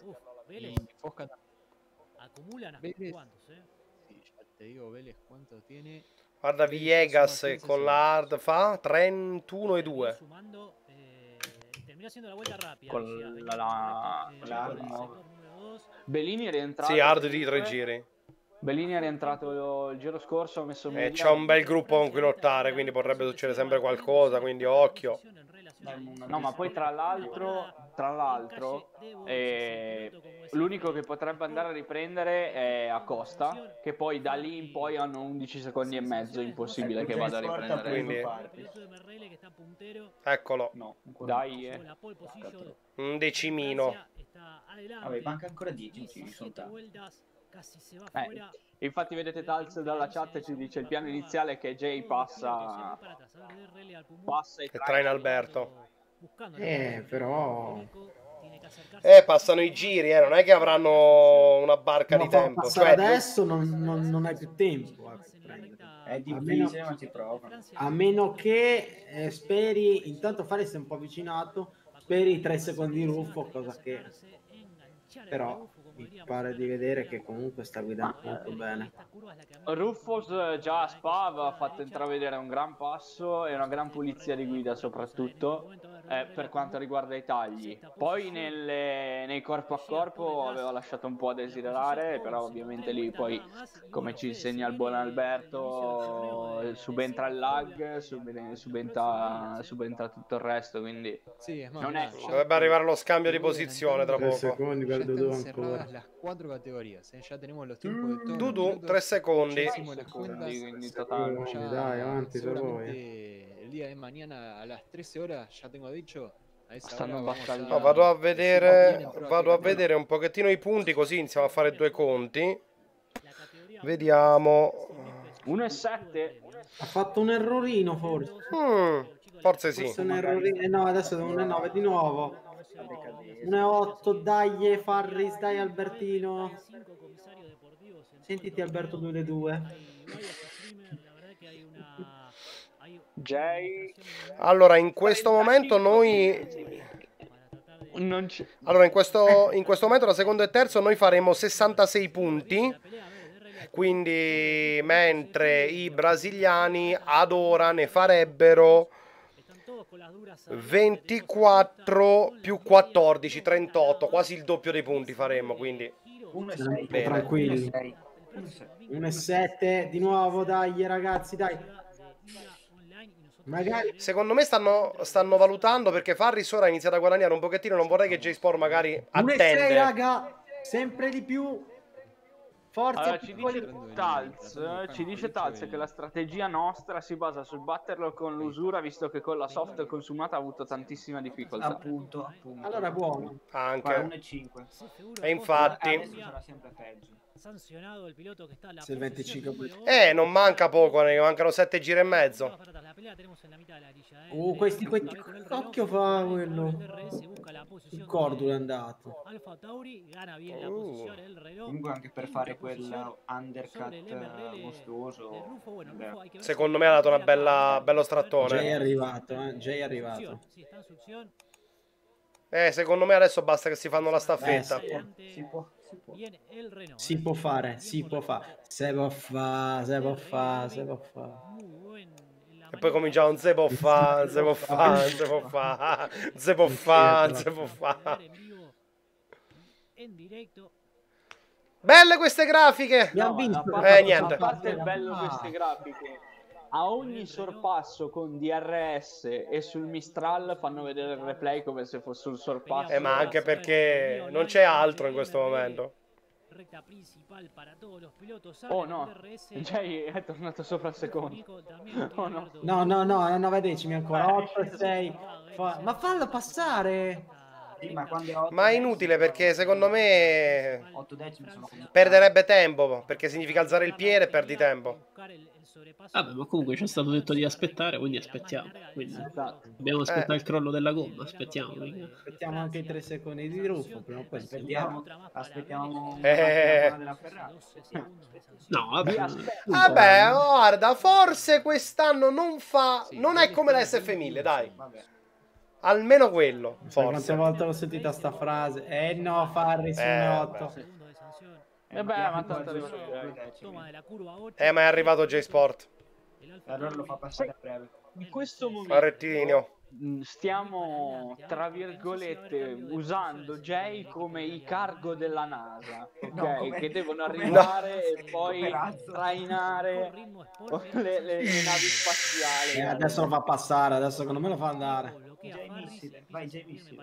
Acumulan Vélez. cuántos, eh? Sí, ya te digo, Vélez, ¿cuánto tiene? Guarda Villegas con la hard fa trentuno e due. Sumando, eh, termina haciendo la vuelta rápida. Con Alicia, venía la- la- correcto, eh, la- el sector número dos. Bellini è rientrato. Sì, hard di comunque. tre giri. Bellini è rientrato il giro scorso, ha messo E media. c'è un bel gruppo con cui lottare, quindi potrebbe succedere sempre qualcosa, quindi occhio. No, ma poi tra l'altro, tra l'altro, eh, l'unico che potrebbe andare a riprendere è Acosta, che poi da lì in poi hanno undici secondi e mezzo, impossibile che vada a riprendere. Quindi, eccolo, No, dai, eh. un decimino. Vabbè, manca ancora dieci giri soltanto. Eh, infatti vedete Tals dalla chat ci dice il piano iniziale è che Jay passa passa e E traina Alberto. Eh, però... Eh, passano i giri, eh, non è che avranno una barca No, di tempo. passare Cioè, adesso non, non, non hai più tempo. eh, per prendere. È A difficile, meno- ma ci provo. A meno che eh, speri, intanto Faris è un po' avvicinato, speri tre secondi di Ruffo, cosa che però mi pare di vedere che comunque sta guidando molto bene. Ruffos eh, già a Spa aveva fatto intravedere un gran passo e una gran pulizia di guida soprattutto eh, per quanto riguarda i tagli. Poi nelle- nei corpo a corpo aveva lasciato un po' a desiderare, però ovviamente lì poi, come ci insegna il buon Alberto, eh, subentra il lag, sub- subentra, subentra tutto il resto, quindi Sí, es más, non è... mirá, ya dovrebbe arrivare lo scambio di Lugo posizione tra Tre poco. secondi per ya Dudu están cerradas ancora. las cuatro categorías, ¿eh? Ya tenemos los tiempos de todos los Dudu, pilotos, tre secondi. ya hicimos las cuentas, Quindi in totale. Secondi, ya dai, avanti per voi. seguramente el día de mañana a las trece horas, ya tengo dicho, a esa Stanno hora vamos battagliando. No, vado a decir quién vedere, entró a vado a qué carrera. vedere un pochettino i punti, così iniziamo a fare due conti. Vediamo. uno e sette. Ha fatto un errorino forse. Mm, forse sì. Forse un errorino. Eh, no, adesso è uno e nove di nuovo. uno e otto, dai Farris, dai Albertino. Sentiti Alberto due due. Jay. Allora, in questo momento noi... Non c- allora, in questo, in questo momento, da secondo e terzo, noi faremo sessantasei punti. Quindi, mentre i brasiliani ad ora ne farebbero ventiquattro più quattordici, trentotto, quasi il doppio dei punti faremo, quindi uno e sei. Tranquilli. uno e sette di nuovo, dai ragazzi, dai. Magari... Secondo me stanno, stanno valutando, perché Farris ora ha iniziato a guadagnare un pochettino. Non vorrei che J-Sport magari attende. uno e sei, raga, sempre di più. Forza. Allora, ci dice Talz, ci dice Talz che la strategia nostra si basa sul batterlo con l'usura, visto che con la soft consumata ha avuto tantissima difficoltà. Appunto, appunto. Allora, buono. Anche. uno e cinque. E infatti... Adesso sarà sempre peggio. Sanzionato il pilota che sta alla Se il venticinque... Eh, non manca poco, ne mancano sette giri e mezzo. Uh, questi, questi... Che cacchio fa quello? Il Cordula è andato. Alfa Tauri gana bien la Uh. posizione del reloj. Comunque anche per fare quel undercut eh, mostruoso. beh. Secondo me ha dato una bella, bello strattone. Jay è arrivato, eh. Jay è arrivato. Eh, secondo me adesso basta che si fanno la staffetta. Eh, Si può, si può. Si può fare, si può fare. Se può fare, se può fare, se può fare. E poi cominciamo, non si può fare, non si può fare, non si può fare, non si può fare, non si può fare. Belle queste grafiche! No, a Eh, parte, niente. a parte il bello queste grafiche, a ogni sorpasso con D R S e sul Mistral fanno vedere il replay come se fosse un sorpasso. Eh, ma anche perché non c'è altro in questo momento. Oh no, Jay è tornato sopra il secondo. Oh no. No, no, no, è nove decimi ancora. otto e sei. Fa... Ma fallo passare! Sì, ma quando è otto Ma è inutile, perché secondo me otto decimi sono comunque... perderebbe tempo, perché significa alzare il piede e perdi tempo. Vabbè, ma comunque ci è stato detto di aspettare, quindi aspettiamo. Quindi dobbiamo aspettare Eh. il crollo della gomma, aspettiamo. Mica. Aspettiamo anche i tre secondi di Ruffo. Prima o poi si Aspettiamo, aspettiamo Eh. la della Ferrari. No, vabbè. Vabbè, guarda, forse quest'anno non fa... non è come la S F mille, dai. Vabbè. Almeno quello, Sai quante forse. volte ho sentito sta frase? Eh no, Farris Eh, otto. E beh, ma tanto arriva Eh, ma è arrivato J-Sport. Allora lo fa passare a breve. in questo Al momento rettilineo. mh, stiamo, tra virgolette, usando Jay come i cargo della NASA, ok? No, come- che devono come- arrivare e poi come razzo. trainare le, le- le navi spaziali. Eh, adesso lo fa passare, adesso secondo me lo fa andare. Jay Missile, vai Jay Missile.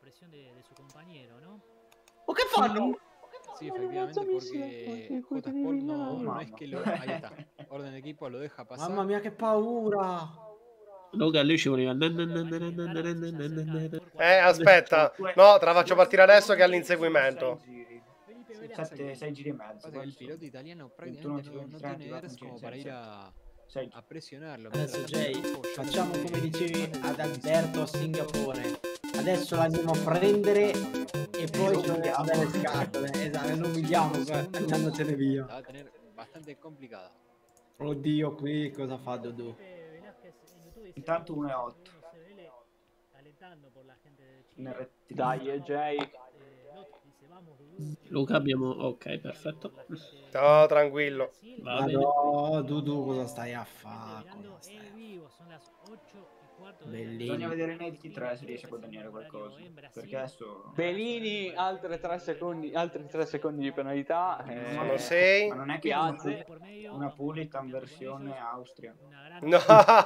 Ma che fanno? Sí, efectivamente, porque J Sport no, no es que lo... Ahí está. Orden de equipo lo deja pasar. Mamma mia, che paura! Luca, lui ci voleva. Eh, aspetta. No, te la faccio partire adesso che è all'inseguimento. sette, sei giri e mezzo. Aparte, el piloto italiano prácticamente no, no tiene airs como para ir a, a presionarlo. Adesso Jay, facciamo come dicevi ad Alberto a Singapore. Adesso l'andiamo a prendere e poi ci andiamo dalle scatole. Esatto, non umiliamo andandocene via. La va a tener bastante complicada. Oddio, qui cosa fa Dodù? Intanto uno e otto. Dai, eh, Jay. Luca abbiamo. Ok, perfetto. No, tranquillo. Va Ma bene. no, Dudu, cosa stai a fare? Cosa stai a fare? Bisogna Bellino. vedere nei T tre se riesce a guadagnare qualcosa. Perché adesso... Bellini, altre tre secondi, altri tre secondi di penalità. eh, Sono sei. Ma non è che Piazze. una Pulitan versione Austria. No.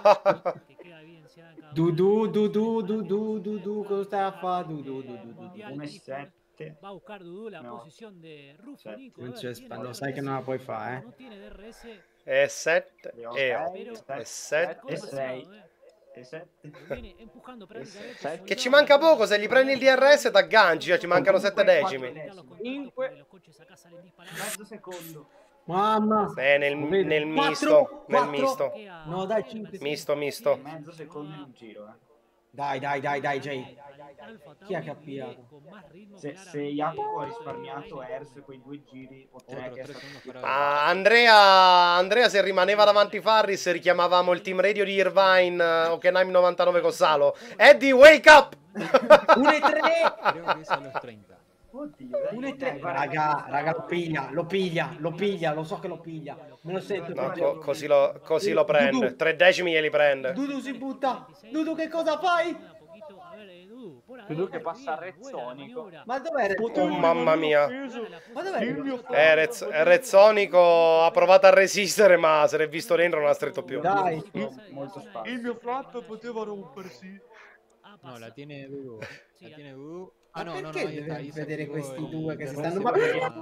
Dudu, Dudu, Dudu, Dudu, cosa stai a fare? Dudu, Dudu, Dudu. uno e sette. Va a buscar Dudu la No. posición de Rufo Sette. Nico. Non eh, c'è tiene sp- lo D sai che R S, non la puoi fare, eh? no tiene D R S, E sette. E Sei, otto. sette, E sette. e sei, eh. e sette. Lo viene empujando prácticamente Sette. Che ci manca poco, se gli prendi il D R S t'agganci, cioè ci mancano sette decimi. Cinque. Mezzo secondo. Mamma. Eh, nel, Lo vedo. nel Quattro, misto, nel quattro. misto. No, dai, cinque. Misto, misto. Mezzo secondo in un giro, eh. Dai, dai, dai, dai, Jay. Chi è che ha pigliato? Se, se Jacopo ha risparmiato Ers quei due giri o tre che è stato... Ah, Andrea, Andrea se rimaneva davanti Farris richiamavamo il team radio di Irvine, uh, Hockenheim novantanove con Salo. Eddie, wake up! uno e tre! Creo che es a los treinta. Oddio, uno e tre. Raga, raga, lo piglia, lo piglia, lo piglia, lo so che lo piglia. Me lo sento. No, co così lo, così lo prende. Tre decimi glieli prende. Dudu si butta. Dudu, che cosa fai? Dudu che passa a Rezzonico. Ma dov'è Oh mamma mia. Ma dov'è? Eh, Rez Rezzonico ha provato a resistere, ma se l'è visto dentro non ha stretto più. Dai. Molto spazio. Il mio flap poteva rompersi. No, la tiene Dudu. La tiene Dudu. Ah, no, no, no, no, deve ahí vedere se questi il- due che il si Rossi stanno...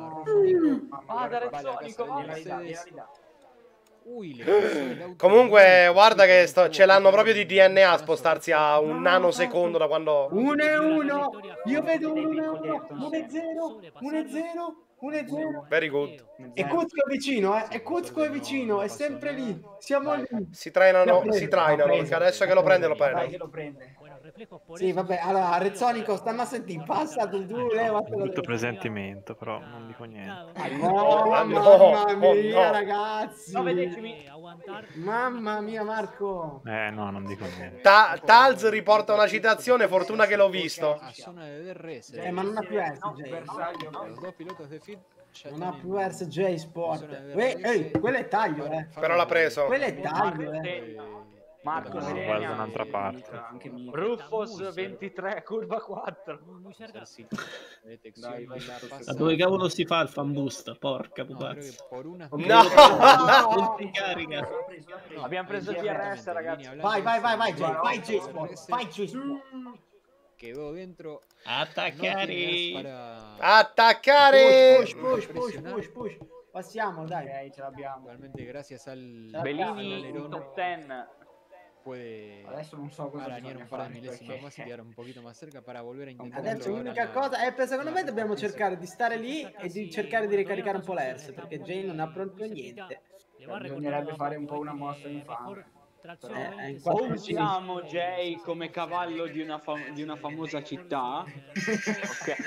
va- Ah, da Rezzonico, va- vai. Ui, le persone, l'auto- Comunque, guarda che sto- ce l'hanno proprio di D N A spostarsi a un nanosecondo da quando... uno e uno. Io vedo uno e uno. uno e zero. uno e zero. uno e zero. Very good. E Kuzco è vicino, eh. E Kuzco è vicino, è sempre lì. Siamo lì. Si trainano, si trainano, perché adesso che lo prende, lo Dai prende. che lo prende. Sì, vabbè, allora, Rezzonico, stanno a sentire, passa tu, tu, leva. Tutto presentimento, però non dico niente. Oh, Ah, no, mamma oh, mia, no. ragazzi. nove decimi. Mamma mia, Marco. Eh, no, non dico niente. Ta Tals riporta una citazione, fortuna che l'ho visto. A zona de D R S. Eh, ma non ha più S, J. Bersaglio. Los dos pilotos de Fit ya Non ha tienen- più S J Sport. Ehi, ehi, quello è taglio, eh. Però l'ha preso. Quello è taglio, eh. Eh, Marco No, Serena. guarda un'altra parte. Anche Mica. Rufus ventitré, curva quattro. Sì, Dai, vai, la dai, passa- Ma dove cavolo si fa il fan boost? Porca No, creo pupazza. que por una No! Non si carica. Abbiamo preso il D R S, ragazzi. Vai, vai, vai, vai, J. Vai, J Sport. Vai, J Sport. quedó dentro. Attaccare. No para... Attaccare! Push, push, push, push, push. Passiamo, dai. Ok, ce l'abbiamo. Igualmente gracias al Bellini in al top dieci. puede Adesso non so cosa arañar bisogna un par de fare milésimas perché... más y quedar un poquito más cerca para volver a intentar. Adesso l'unica cosa è per secondo me dobbiamo cercare di stare lì e di cercare di ricaricare un po' l'Ers perché Jay non ha proprio niente. Bisognerebbe fare un po' una mossa infame. Eh, in O quattro usiamo Jay come cavallo di una, fam- di una famosa città. Ok.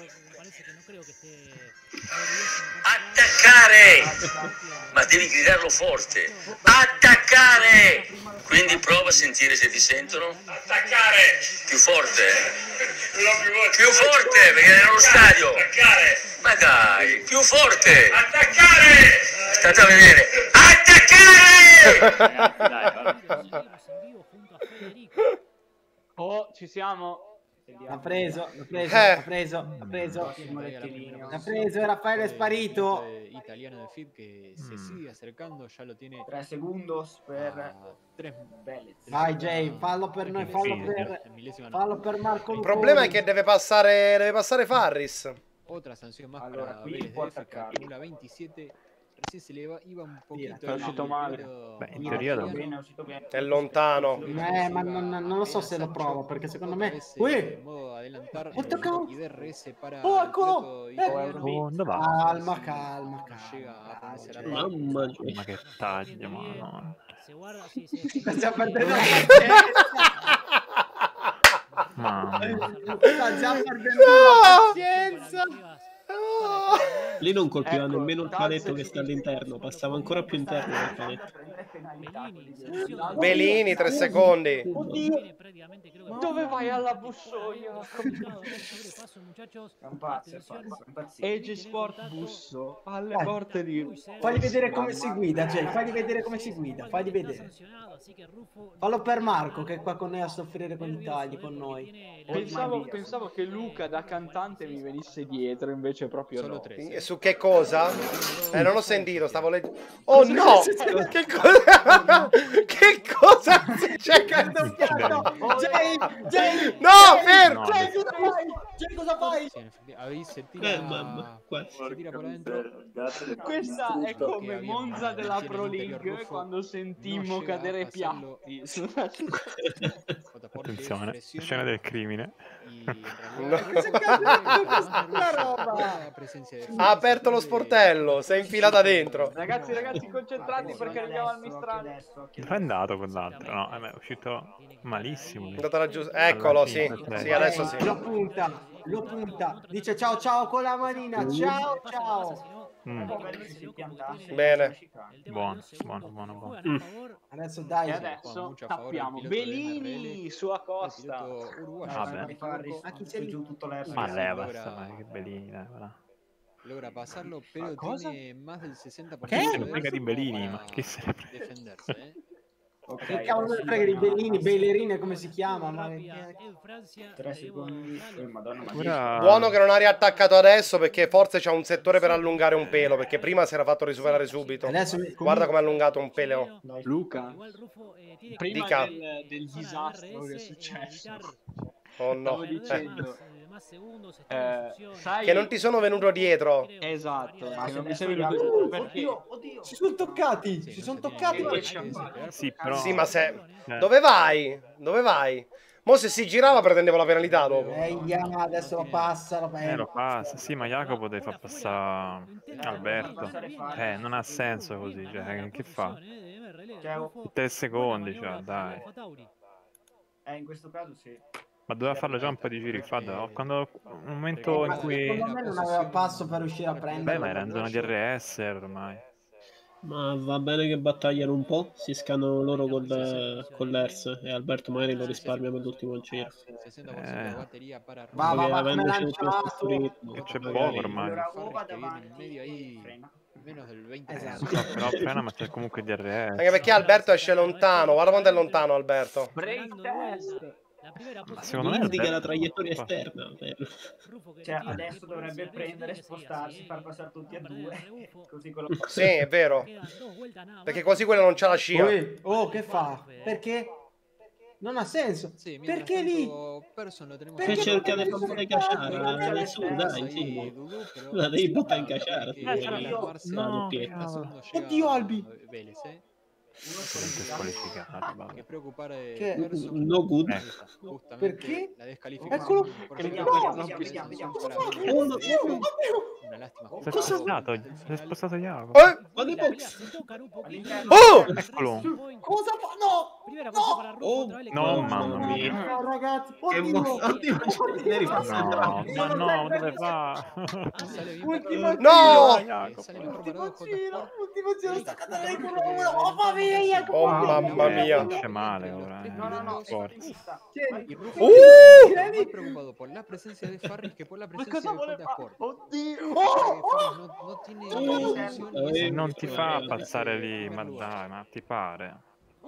Attaccare! Ma devi gridarlo forte. Attaccare! Quindi prova a sentire se ti sentono. Attaccare! Più forte. Più forte, perché è nello stadio. Attaccare! Ma dai, più forte. Attaccare! State a vedere. Attaccare! Oh, ci siamo. Ha preso, ha preso, Eh. ha preso, ha preso, ha preso, Raffaele è sparito. Italiano de Fit que se Mm. sigue acercando, ya lo tiene tre segundos per a tres Belez. Vai Jay, fallo per noi, fallo per, milésimas. fallo per Marco Il Luconi. problema è che deve passare, deve passare Farris. Otra sanción más Allora, para qui Vélez può de F, que attaccarlo. acumula veintisiete. Recién se le va- iba un poquito. È uscito el male. piloto Beh, in teoria da- italiano. Bene, è uscito bene. È lontano. Eh, ma non, non lo so se lo provo perché secondo me... Ui, modo adelantar Ho toccato. y D R S para Oh, el eccolo! piloto Eh. italiano. Oh, dove va? calma, calma, Llega a calma. ponerse la Jay. mano. Mamma mia. Ma che taglio, ma no. Sta perdendo la Mamma mia. Sta già perdendo la pazienza. Lì non colpiva Ecco, nemmeno il Taz paletto che ci sta all'interno, passava ancora più interno del paletto. Belini, tre secondi. Dove vai alla bussoia? È un pazzo, è pazzo, è un pazzesco. Ege Sport Busso alle Vai. porte di... Fagli vedere come si guida, Jay, fagli vedere come si guida, fagli vedere. Fallo per Marco che è qua con noi a soffrire con i tagli con noi. Pensavo, pensavo che Luca da cantante mi venisse dietro, invece proprio Solo no. tre. E su che cosa? Eh, non ho sentito, stavo leggendo. Oh no! Che cosa? Che cosa? C'è Jay, Jay, No, fermo! No, Jay, cosa fai? Jay, cosa fai? Sí, en efecti- ahí se tira, Eh, mamma, quasi. se tira por adentro. Questa è come Che abbiamo Monza della tiene Pro l'interior League ruffo, quando sentimmo non cadere llega a farlo. piatti sulla città. Porque Attenzione, presiona scena del crimine. y Ha aperto lo sportello, si è infilata dentro. Ragazzi, ragazzi, concentrati perché arriviamo al Mistral. Dove è andato quell'altro? No, è uscito malissimo. Eccolo, sì. Sì, adesso sì. Lo punta, lo punta. Dice ciao ciao con la manina. Ciao ciao. Mm. Bene. Buono, buono, buono, buono. Mm. Adesso dai. E adesso tappiamo Bellini su Acosta. Vabbè. Ma chi c'è giù tutto l'R? Ma leva, sta, che Bellini, dai, voilà. Logra pasarlo, pero cosa? tiene más del sessanta per Che cento se ne frega di Bellini, ma che se ne frega? defenderse, eh. Che cavolo ne frega di Bellini, Bellerine come si chiama? Ma... tre secondi. Oh, Madonna, ma Ora... Buono che non ha riattaccato adesso perché forse c'ha un settore per allungare un pelo, perché prima si era fatto risuperare subito. Adesso mi... Guarda come ha allungato un pelo. Luca, prima Dica. del, del disastro che è successo. Oh no. Stavo dicendo eh, sai... Che non ti sono venuto dietro. Esatto, Ma che se non mi adesso sei gli venuto altri- perché Oddio, oddio. Si sono toccati, si sono toccati. Sì, però... Sì, ma se... Eh. Dove vai? Dove vai? Mo se si girava pretendevo la penalità dopo. Eh, yeah, adesso lo passa, lo Eh, lo passa. Sì, ma Jacopo deve far passare Alberto. Eh, non ha senso così, cioè, che fa? tre secondi, cioè, dai. Eh, in questo caso sì. Ma doveva farlo già un po' di giri fa, da- quando un momento in cui... Secondo me non aveva passo per uscire a prendere. Beh, ma era in zona di R S ormai. Ma va bene che battagliano un po', si scannano loro col, con l'Ers e Alberto magari lo risparmia per l'ultimo giro. Eh, Va, va, va, come avendo lanciato. scelto questo ritmo, che c'è magari- poco ormai. Allora, o va davanti ahí, frena. menos del veinte Eh, Esatto. so, però frena, ma c'è comunque di R S. Anche perché Alberto esce lontano. Guarda quanto è lontano Alberto. break test. Ma secondo me indica la Alberto- traiettoria esterna. Cioè, adesso dovrebbe prendere, spostarsi, far passare tutti e due. Così quello... Sì, è vero. Perché così quello non c'ha la scia. Poi- oh, che fa? Perché? Non ha senso. Sí, mientras Perché lì? tanto, Person lo tenemos Perché Che cerca di potrebbe farmi essere cacciare, facile? su, dai, sì. ahí Dudu, pero La devi buttare in ahora cacciare, que sì, llega devi- a armarse no, a cavolo. segundo llega Oddio, Albi. Vélez, eh. Gente squalificata, vabbè. Que preocupare Che- Person No good. Eh. justamente Perché? la descalificación Eccolo. por Vediamo, cierto, vediamo, una vediamo, vediamo. presentación Oh, no, para oh, Vélez. Oddio. Una lástima. Si è justo spostato, del si è final. spostato Jacopo. Eh? Guarda i box. Oh! Eccolo. Cosa fa? No! Oh, No, mamma mia. No, ragazzi. Che Oddio. mo- oddio, devi passare. No, ma no, dove va? Sale bien Ultimo parado. No! Jacopo. Sale mejor Ultimo parado J giro. Sport. Ultimo giro. Sta cadendo in culo. Oh, mamma mia. Oh mamma mia. Finisce male ora, eh. No, no, no. Forza. Tieni. Y Rufo Uh! está más preocupado por la presencia de Farris que por la presencia de Honda Sport. Oddio. Farris no, no tiene Oh! intención Eh, y es- Non ti fa Eh, passare lì, ma dai, ma ti pare?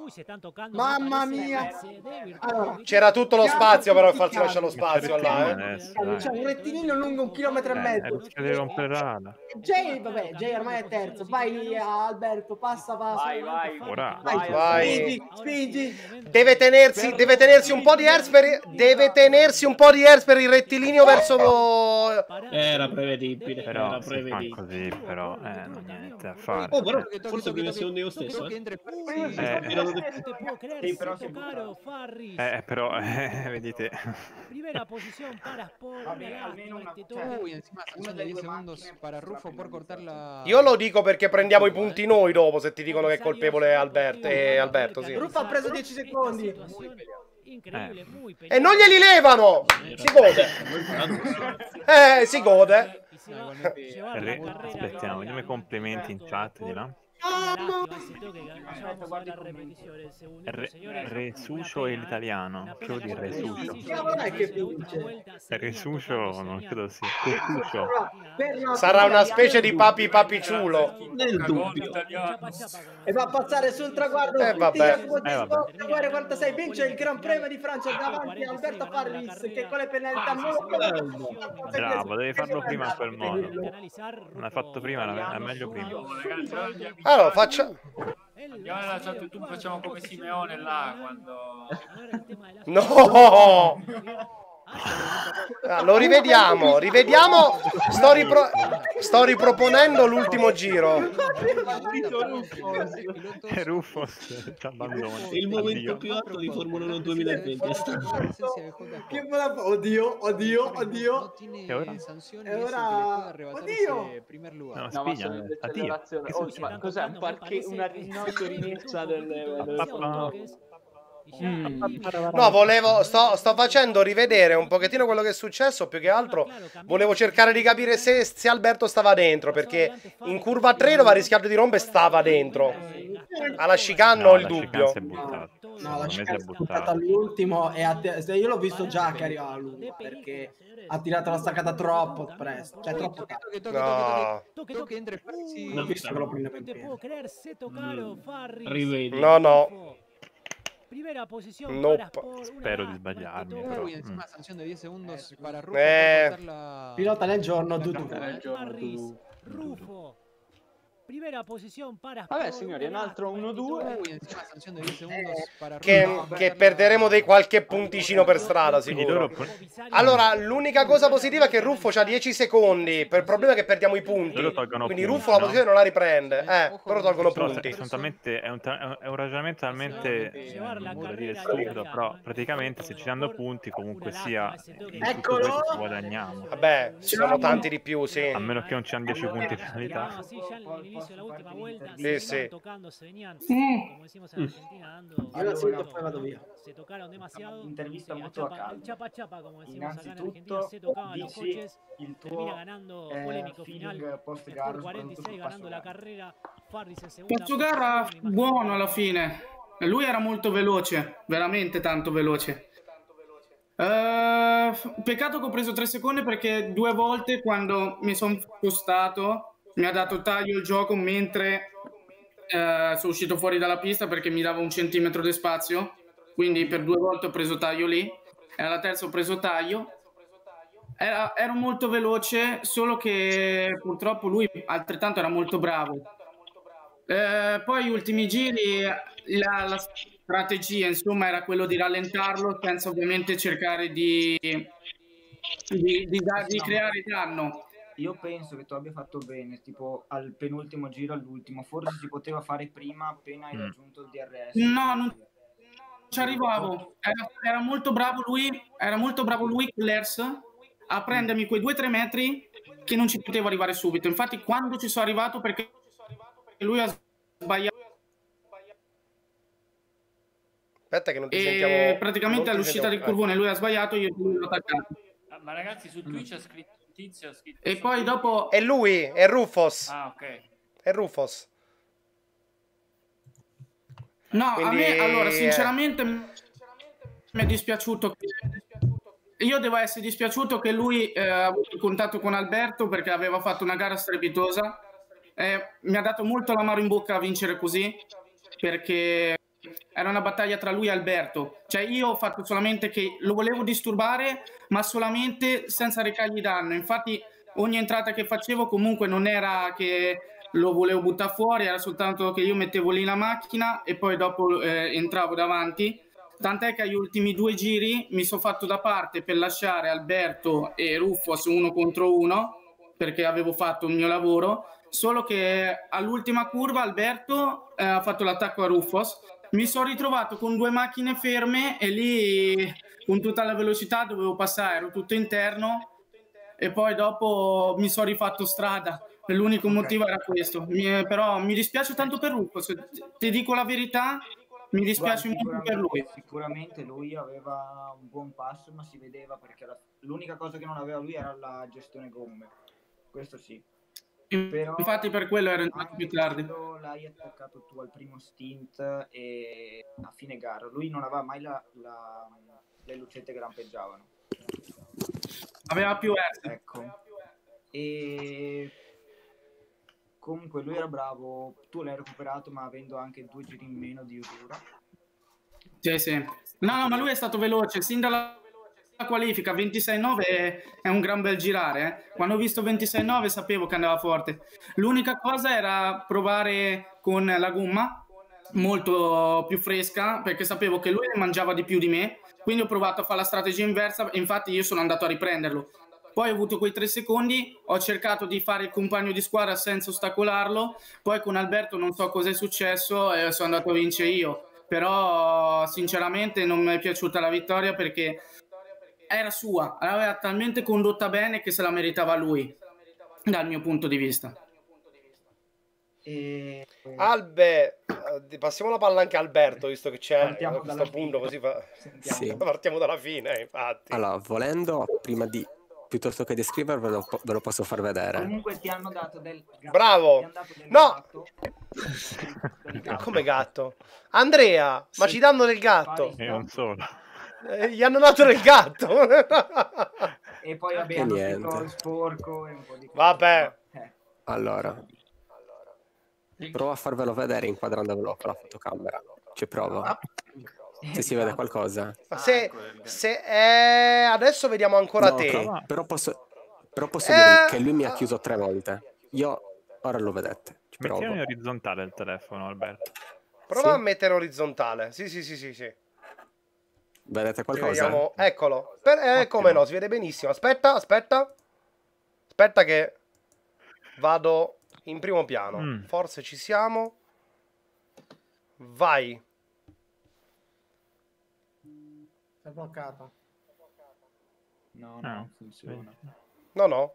Mamma mia. Allora, C'era tutto lo spazio però per farsi lasciare lo spazio C'è là, eh. adesso, c'è dai. un rettilineo lungo un chilometro e Eh, mezzo. rischia di rompere rada. Jay, vabbè, Jay ormai è terzo. Vai Alberto, passa, passa. Vai, vai. Ora. Vai, Vai. spingi, spingi. Deve tenersi, deve tenersi un po' di hertz per deve tenersi un po' di hertz per il rettilineo verso Era prevedibile, Però era se fa prevedibile. così, però, eh, non c'è niente da fare. Oh, però Toque, toque, forse toque, prima toque. secondo io Toque, stesso, toque, eh. entre- Eh, Erano de- Sì, però si è buttato. Eh, però, eh, vedete. Primera posición para Sport. Vabbè, una almeno una- lástima, cioè, este Uy, encima Una sanción de delle diez due segundos macchine para sarà Rufo por cortar penalizzata. la... Io lo dico perché prendiamo i punti noi dopo se ti dicono che è colpevole Alberto e Alberto, sì. Rufo ha preso dieci secondi. Incredibile, muy E non glieli levano! Si gode. Eh, si gode. Re- aspettiamo, diamo i complimenti in chat di là. Re- Resucio è l'italiano. Che vuol dire Resucio? Cavolo è che vince. Resucio non credo sia. Resucio. Per la- Sarà una specie di papi papiciulo. Nel dubbio. E va a passare sul traguardo. Eh, vabbè. Guarda, Eh, vabbè. quarantasei vince il Gran Premio di Francia davanti a Alberto Farris che con le penalità non lo Bravo, devi farlo prima in quel modo. Non l'hai fatto prima, era è meglio prima. Ragazzi, oggi amici, Allora, faccia andiamo nella chat YouTube, facciamo come Simeone là quando... No! Ah, lo rivediamo, rivediamo. Sto, ripro- sto riproponendo l'ultimo giro. E Rufus ci abbandona. Il momento più alto di Formula uno duemilaventi è stato. Che bella... Oddio, oddio, oddio. E ora? E ora... Oddio. No, No, ma spigna, sono eh. Addio. decelerazione. Oh, ma cos'è? Un parche... una rinascimento delle... delle... Mm. No, volevo sto, sto facendo rivedere un pochettino quello che è successo. Più che altro volevo cercare di capire se, se Alberto stava dentro, perché in curva tre dove ha rischiato di rompere stava dentro. Alla chicane ho il dubbio. No, la chicane è buttata all'ultimo e a te... io l'ho visto già che arrivava lui, perché ha tirato la staccata troppo presto, cioè troppo tardi. No. Non ho visto che lo prendeva in pieno. Rivedi. No, no. Primera posición Nope. para Sport, Spero di sbagliarmi, però. Mm. Eh. Pilota nel giorno, Dudu. Marris, Rufo. Primera posición para Vabbè signori, un altro uno due. Che, che perderemo dei qualche punticino per strada sicuro. Allora l'unica cosa positiva è che Ruffo c'ha dieci secondi. Per il problema è che perdiamo i punti. Quindi Ruffo la posizione non la riprende. Eh, però tolgono punti. È un, è un ragionamento talmente eh, da dire stupido, però praticamente se ci danno punti comunque sia eccolo guadagniamo. Vabbè, ci sono tanti di più, sì. A meno che non ci hanno dieci punti di penalità. de la última vuelta sí, se sí. tocando, se venían, como decimos en Argentina, dando, Allora, se tocaron demasiado, intervista sí, molto a chapa, caldo. chapa chapa, como decimos acá en Argentina, Innanzitutto se tocaban los dici coches, il termina tuo ganando eh, polémico final, feeling post gara, por cuarenta y seis ganando la carrera, Farris en segunda Posto gara posición, buono alla fine, lui era molto veloce, veramente tanto veloce. Uh, peccato che ho preso tre secondi perché due volte quando mi sono spostato mi ha dato taglio il gioco mentre uh, sono uscito fuori dalla pista perché mi dava un centimetro di spazio, quindi per due volte ho preso taglio lì e alla terza ho preso taglio. Era, ero molto veloce, solo che purtroppo lui altrettanto era molto bravo. Uh, poi gli ultimi giri la, la strategia insomma era quello di rallentarlo senza ovviamente cercare di, di, di, da, di creare danno. Io penso che tu abbia fatto bene, tipo al penultimo giro, all'ultimo, forse si poteva fare prima appena hai raggiunto il D R S. No, non ci arrivavo, era, era molto bravo lui, era molto bravo lui con l'E R S a prendermi quei due tre metri che non ci potevo arrivare subito. Infatti quando ci sono arrivato, perché lui ha sbagliato, aspetta che non ti e sentiamo, praticamente all'uscita del curvone lui ha sbagliato, io l'ho attaccato. Ma ragazzi su Twitch ha scritto un tizio, ha scritto E poi dopo è lui, è Rufus. Ah, ok. È Rufus. No, Quindi, a me allora eh... sinceramente mi è dispiaciuto che... io devo essere dispiaciuto che lui eh, ha avuto contatto con Alberto perché aveva fatto una gara strepitosa. Eh, mi ha dato molto l'amaro in bocca a vincere così, perché era una battaglia tra lui e Alberto. Cioè io ho fatto solamente che lo volevo disturbare, ma solamente senza recargli danno. Infatti ogni entrata che facevo comunque non era che lo volevo buttare fuori, era soltanto che io mettevo lì la macchina e poi dopo eh, entravo davanti. Tant'è che agli ultimi due giri mi sono fatto da parte per lasciare Alberto e Rufus uno contro uno, perché avevo fatto il mio lavoro. Solo che all'ultima curva Alberto eh, ha fatto l'attacco a Rufus. Mi sono ritrovato con due macchine ferme e lì con tutta la velocità dovevo passare, ero tutto interno e poi dopo mi sono rifatto strada. L'unico okay. motivo era questo. Mi, però mi dispiace tanto per Rufus, ti dico la verità, mi dispiace Guarda, molto per lui. Sicuramente lui aveva un buon passo, ma si vedeva perché la, l'unica cosa che non aveva lui era la gestione gomme. Questo sì. Però, infatti per quello ero entrato più tardi. L'hai attaccato tu al primo stint e a fine gara lui non aveva mai la, la, le lucette che lampeggiavano, aveva più R. Ecco. E comunque lui era bravo, tu l'hai recuperato ma avendo anche due giri in meno di Udura. Sì, sì. No, no, ma lui è stato veloce sin dalla la qualifica. Ventisei nove è un gran bel girare, eh. Quando ho visto ventisei nove sapevo che andava forte. L'unica cosa era provare con la gomma molto più fresca, perché sapevo che lui ne mangiava di più di me, quindi ho provato a fare la strategia inversa e infatti io sono andato a riprenderlo. Poi ho avuto quei tre secondi, ho cercato di fare il compagno di squadra senza ostacolarlo, poi con Alberto non so cosa è successo e sono andato a vincere io. Però sinceramente non mi è piaciuta la vittoria perché era sua, l'aveva talmente condotta bene che se la meritava lui, dal mio punto di vista. E... Albe, passiamo la palla anche a Alberto, visto che c'è a questo punto, così fa... Sì. partiamo dalla fine, infatti. Allora, volendo, prima di, piuttosto che descrivervelo, ve lo posso far vedere. Comunque ti hanno dato del gatto. Bravo! Ti dato del no! Gatto. Come gatto? Andrea, sì. Ma ci danno del gatto? E non solo. Eh, gli hanno dato del gatto. E poi abbiamo il sporco e un po' di... Vabbè. Eh. Allora... Provo a farvelo vedere inquadrandovelo con la fotocamera. Ci provo. Se si vede qualcosa. Se, se eh, adesso vediamo ancora no, te. Però, però posso, però posso eh, dire che lui mi ha chiuso tre volte. Io ora lo vedete. Ci provo. Mettiamo in orizzontale il telefono, Alberto. Prova sì? a mettere orizzontale. Sì, sì, sì, sì, sì. Vedete qualcosa? Vediamo... Eccolo. Per... Eh, come no, si vede benissimo. Aspetta, aspetta. Aspetta che vado... in primo piano, mm. forse ci siamo. Vai. È bloccato. No, no, non funziona. No, no.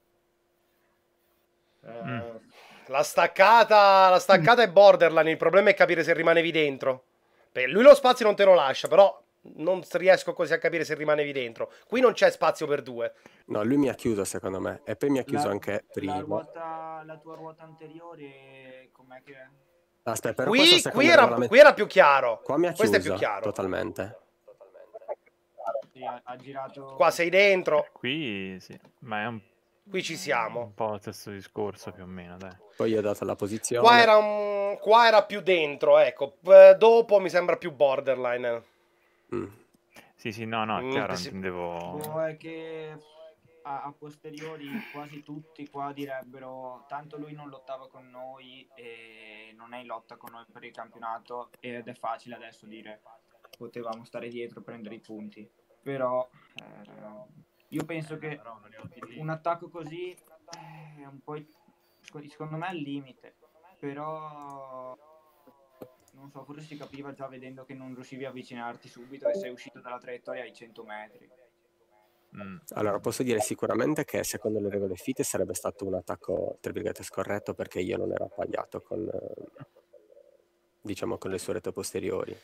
Eh... Mm. La staccata, la staccata è borderline. Il problema è capire se rimanevi dentro. Perché lui lo spazio non te lo lascia, però non riesco così a capire se rimanevi dentro. Qui non c'è spazio per due. No, lui mi ha chiuso secondo me. E poi mi ha chiuso la, anche prima. La, ruota, la tua ruota anteriore com'è che è? Aspetta, però qui, qui, era, met... qui era più chiaro. Qua mi ha Questo chiuso è più chiaro. Totalmente. Sì, ha, ha girato... Qua sei dentro. Qui sì, ma è un... Qui ci siamo. Un po' lo stesso discorso più o meno, dai. Poi gli ho dato la posizione. Qua era, un... Qua era più dentro, ecco. Dopo mi sembra più borderline. Mm. Sì, sì, no, no, è chiaro, mm, intendevo... Boh, è che a, a posteriori quasi tutti qua direbbero tanto lui non lottava con noi e non è in lotta con noi per il campionato ed è facile adesso dire potevamo stare dietro e prendere i punti. Però eh, io penso che un attacco così è un po' secondo me al limite, però non so, forse si capiva già vedendo che non riuscivi a avvicinarti subito e sei uscito dalla traiettoria ai cento metri. Mm. Allora, posso dire sicuramente che secondo le regole FITE sarebbe stato un attacco, tra virgolette, scorretto perché io non ero appaiato con, diciamo, con le sue rete posteriori.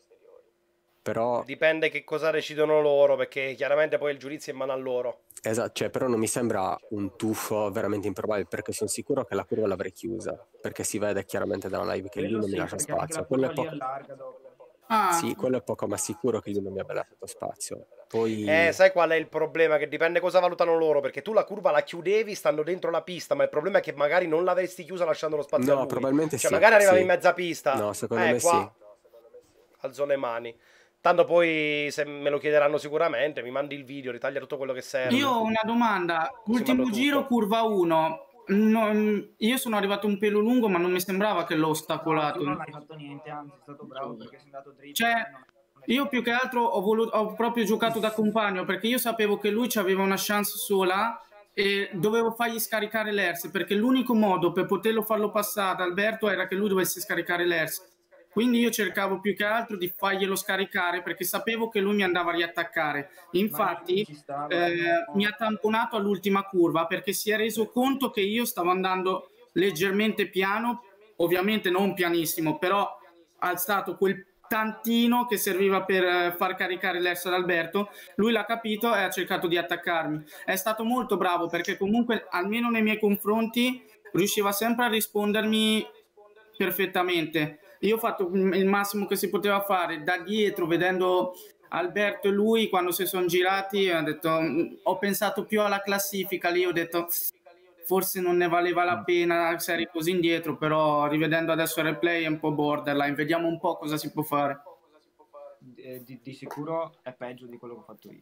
Però... Dipende che cosa decidono loro, perché chiaramente poi il giudizio è in mano a loro. Esatto, cioè, però non mi sembra un tuffo veramente improbabile, perché sono sicuro che la curva l'avrei chiusa, perché si vede chiaramente dalla live che lui non sì, mi lascia spazio. Quello è poco... ah. Sì, quello è poco ma sicuro che lui non mi abbia lasciato spazio. Poi... Eh, sai qual è il problema? Che dipende cosa valutano loro, perché tu la curva la chiudevi stando dentro la pista, ma il problema è che magari non l'avresti chiusa lasciando lo spazio no, a lui. probabilmente cioè, sì. magari arrivavi sì. in mezza pista. No, secondo eh, me qua... sì. Alzo le mani. Tanto poi, se me lo chiederanno sicuramente, mi mandi il video, ritaglia tutto quello che serve. Io ho una domanda. Ultimo giro, curva uno. Non, io sono arrivato un pelo lungo, ma non mi sembrava che l'ho ostacolato. No, non hai fatto niente, anzi, sei stato bravo perché sei andato dritto. Cioè, io più che altro ho, voluto, ho proprio giocato da compagno, perché io sapevo che lui aveva una chance sola e dovevo fargli scaricare l'E R S, perché l'unico modo per poterlo farlo passare ad Alberto era che lui dovesse scaricare l'E R S. Quindi io cercavo più che altro di farglielo scaricare perché sapevo che lui mi andava a riattaccare. Infatti eh, mi ha tamponato all'ultima curva perché si è reso conto che io stavo andando leggermente piano, ovviamente non pianissimo, però ha alzato quel tantino che serviva per far caricare l'E R S ad Alberto. Lui l'ha capito e ha cercato di attaccarmi. È stato molto bravo perché comunque almeno nei miei confronti riusciva sempre a rispondermi perfettamente. Io ho fatto il massimo che si poteva fare da dietro, vedendo Alberto e lui quando si sono girati. Ho detto, ho pensato più alla classifica lì, ho detto forse non ne valeva la pena se eri così indietro, però rivedendo adesso il replay è un po' borderline, vediamo un po' cosa si può fare. Di, di, di sicuro è peggio di quello che ho fatto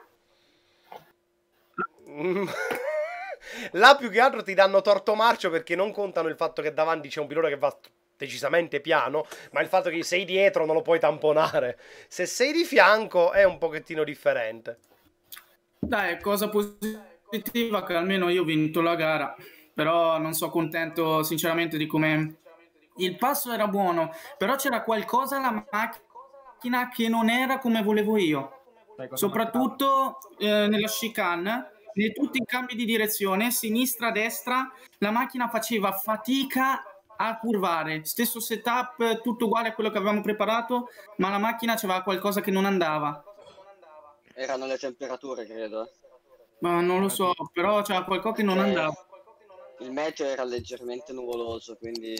io. Là più che altro ti danno torto marcio perché non contano il fatto che davanti c'è un pilota che va decisamente piano, ma il fatto che sei dietro non lo puoi tamponare. Se sei di fianco è un pochettino differente. Dai, cosa positiva che almeno io ho vinto la gara, però non sono contento sinceramente di come... Il passo era buono, però c'era qualcosa alla macchina che non era come volevo io. Soprattutto eh, nella chicane, in tutti i cambi di direzione, sinistra-destra, la macchina faceva fatica a curvare. Stesso setup, tutto uguale a quello che avevamo preparato, ma la macchina c'aveva qualcosa che non andava. Erano le temperature, credo. Ma non lo so, però c'era qualcosa che non Perché andava. Il meteo era leggermente nuvoloso, quindi...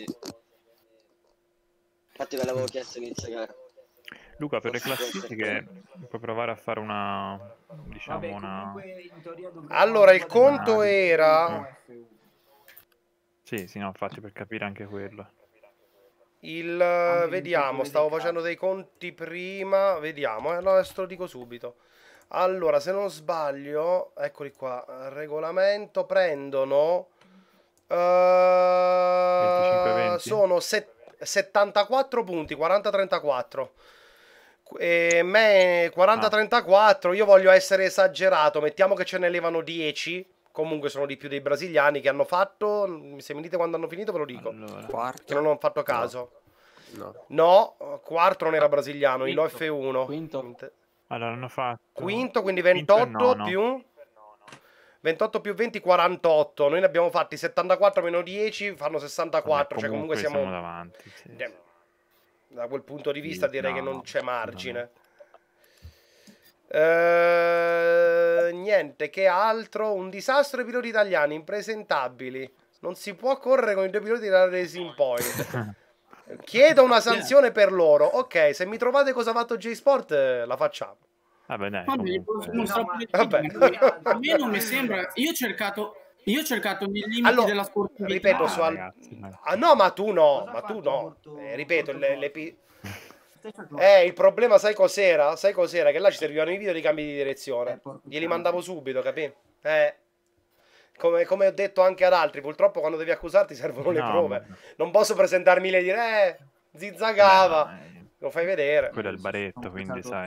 Infatti ve l'avevo chiesto inizio gara. Luca, per le classifiche puoi provare a fare una... diciamo Vabbè, una... comunque in teoria dovremmo Allora, il arrivare conto a- era... Sì, sì, no, infatti per capire anche quello. Il... Vediamo, stavo facendo dei conti prima. Vediamo, eh, no, adesso te lo dico subito. Allora, se non sbaglio, eccoli qua, regolamento, prendono... venticinque eh, venti? sono set- settantaquattro punti, quaranta trentaquattro. E me quaranta trentaquattro, io voglio essere esagerato, mettiamo che ce ne levano dieci. Comunque sono di più dei brasiliani che hanno fatto. Se mi dite quando hanno finito ve lo dico. Allora. Che non ho fatto caso. No. No, quarto non era brasiliano, il F uno. Quinto. Allora hanno fatto... Quinto, quindi Quinto e ventotto nono. più... ventotto più venti, quarantotto. Noi ne abbiamo fatti settantaquattro meno dieci, fanno sessantaquattro. Vabbè, cioè comunque comunque siamo... siamo davanti, sì, Eh, Da quel punto di vista Sì, direi no, che non no, c'è margine. Eh, niente, che altro? Un disastro ai piloti italiani, impresentabili. Non si può correre con i due piloti della Racing Point. Chiedo una sanzione per loro. Ok, se mi trovate cosa ha fatto J-Sport, eh, la facciamo. Vabbè, dai. Ma gli posso comunque- mostrare Vabbè. a me non mi sembra. Io ho cercato, io ho cercato nei limiti Allora, della sportività. ripeto, su al- ragazzi, dai. Ah no, ma tu no, ma tu no. Eh, ripeto, le, le pi- Eh, il problema sai cos'era? Sai cos'era? Che là ci servivano i video di cambi di direzione. Glieli mandavo subito, capì? Eh. Come, come ho detto anche ad altri, purtroppo quando devi accusarti servono le No, prove. ma- Non posso presentarmi lì e dire, eh, zizzagava. Lo fai vedere. Quello è il baretto, quindi sai.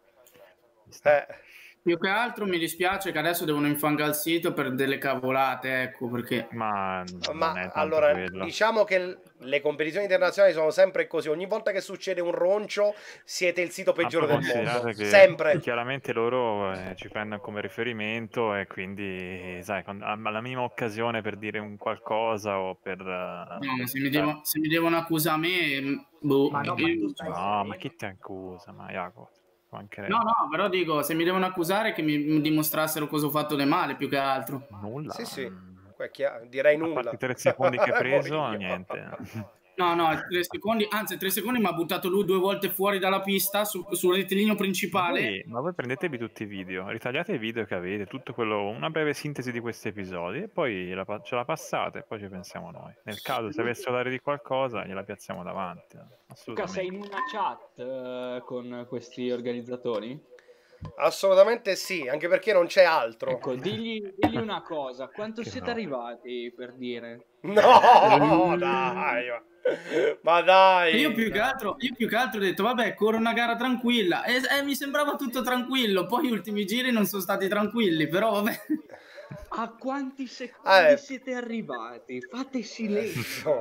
Eh. Più che altro mi dispiace che adesso devono infangare il sito per delle cavolate, ecco perché. Ma, Ma non è tanto allora, quello. diciamo che l- le competizioni internazionali sono sempre così. Ogni volta che succede un roncio, siete il sito peggiore Ma del considerate mondo. che Sempre. chiaramente loro eh, ci prendono come riferimento e quindi, sai, con- alla minima occasione per dire un qualcosa o per... eh, No, per- se, mi devo- se mi devono accusare a me, boh, Ma no, ma io- tu stai No, ma chi ti accusa? Ma Jacopo, mancherebbe. no, no, però dico, se mi devono accusare che mi mi dimostrassero cosa ho fatto di male, più che altro. Nulla. Sì, sì. Qua è chiaro, direi A nulla. parte i tre secondi che hai preso, Morio. niente. No, no, tre secondi, anzi tre secondi mi ha buttato lui due volte fuori dalla pista su- sul rettilineo Ma principale. voi, ma voi prendetevi tutti i video, ritagliate i video che avete, tutto quello, una breve sintesi di questi episodi e poi la pa- ce la passate e poi ci pensiamo noi. Nel caso se avessero da dire di qualcosa gliela piazziamo davanti. eh, Luca, sei Assolutamente. in una chat eh, con questi organizzatori? Assolutamente sì, anche perché non c'è altro. Ecco, digli, digli una cosa, quanto Che siete no. arrivati per dire? No, dai. Ma, ma dai. Io più, che altro, io più che altro ho detto, vabbè, corro una gara tranquilla. E, e mi sembrava tutto tranquillo. Poi gli ultimi giri non sono stati tranquilli, però vabbè. A quanti secondi Ah, eh. siete arrivati? Fate silenzio.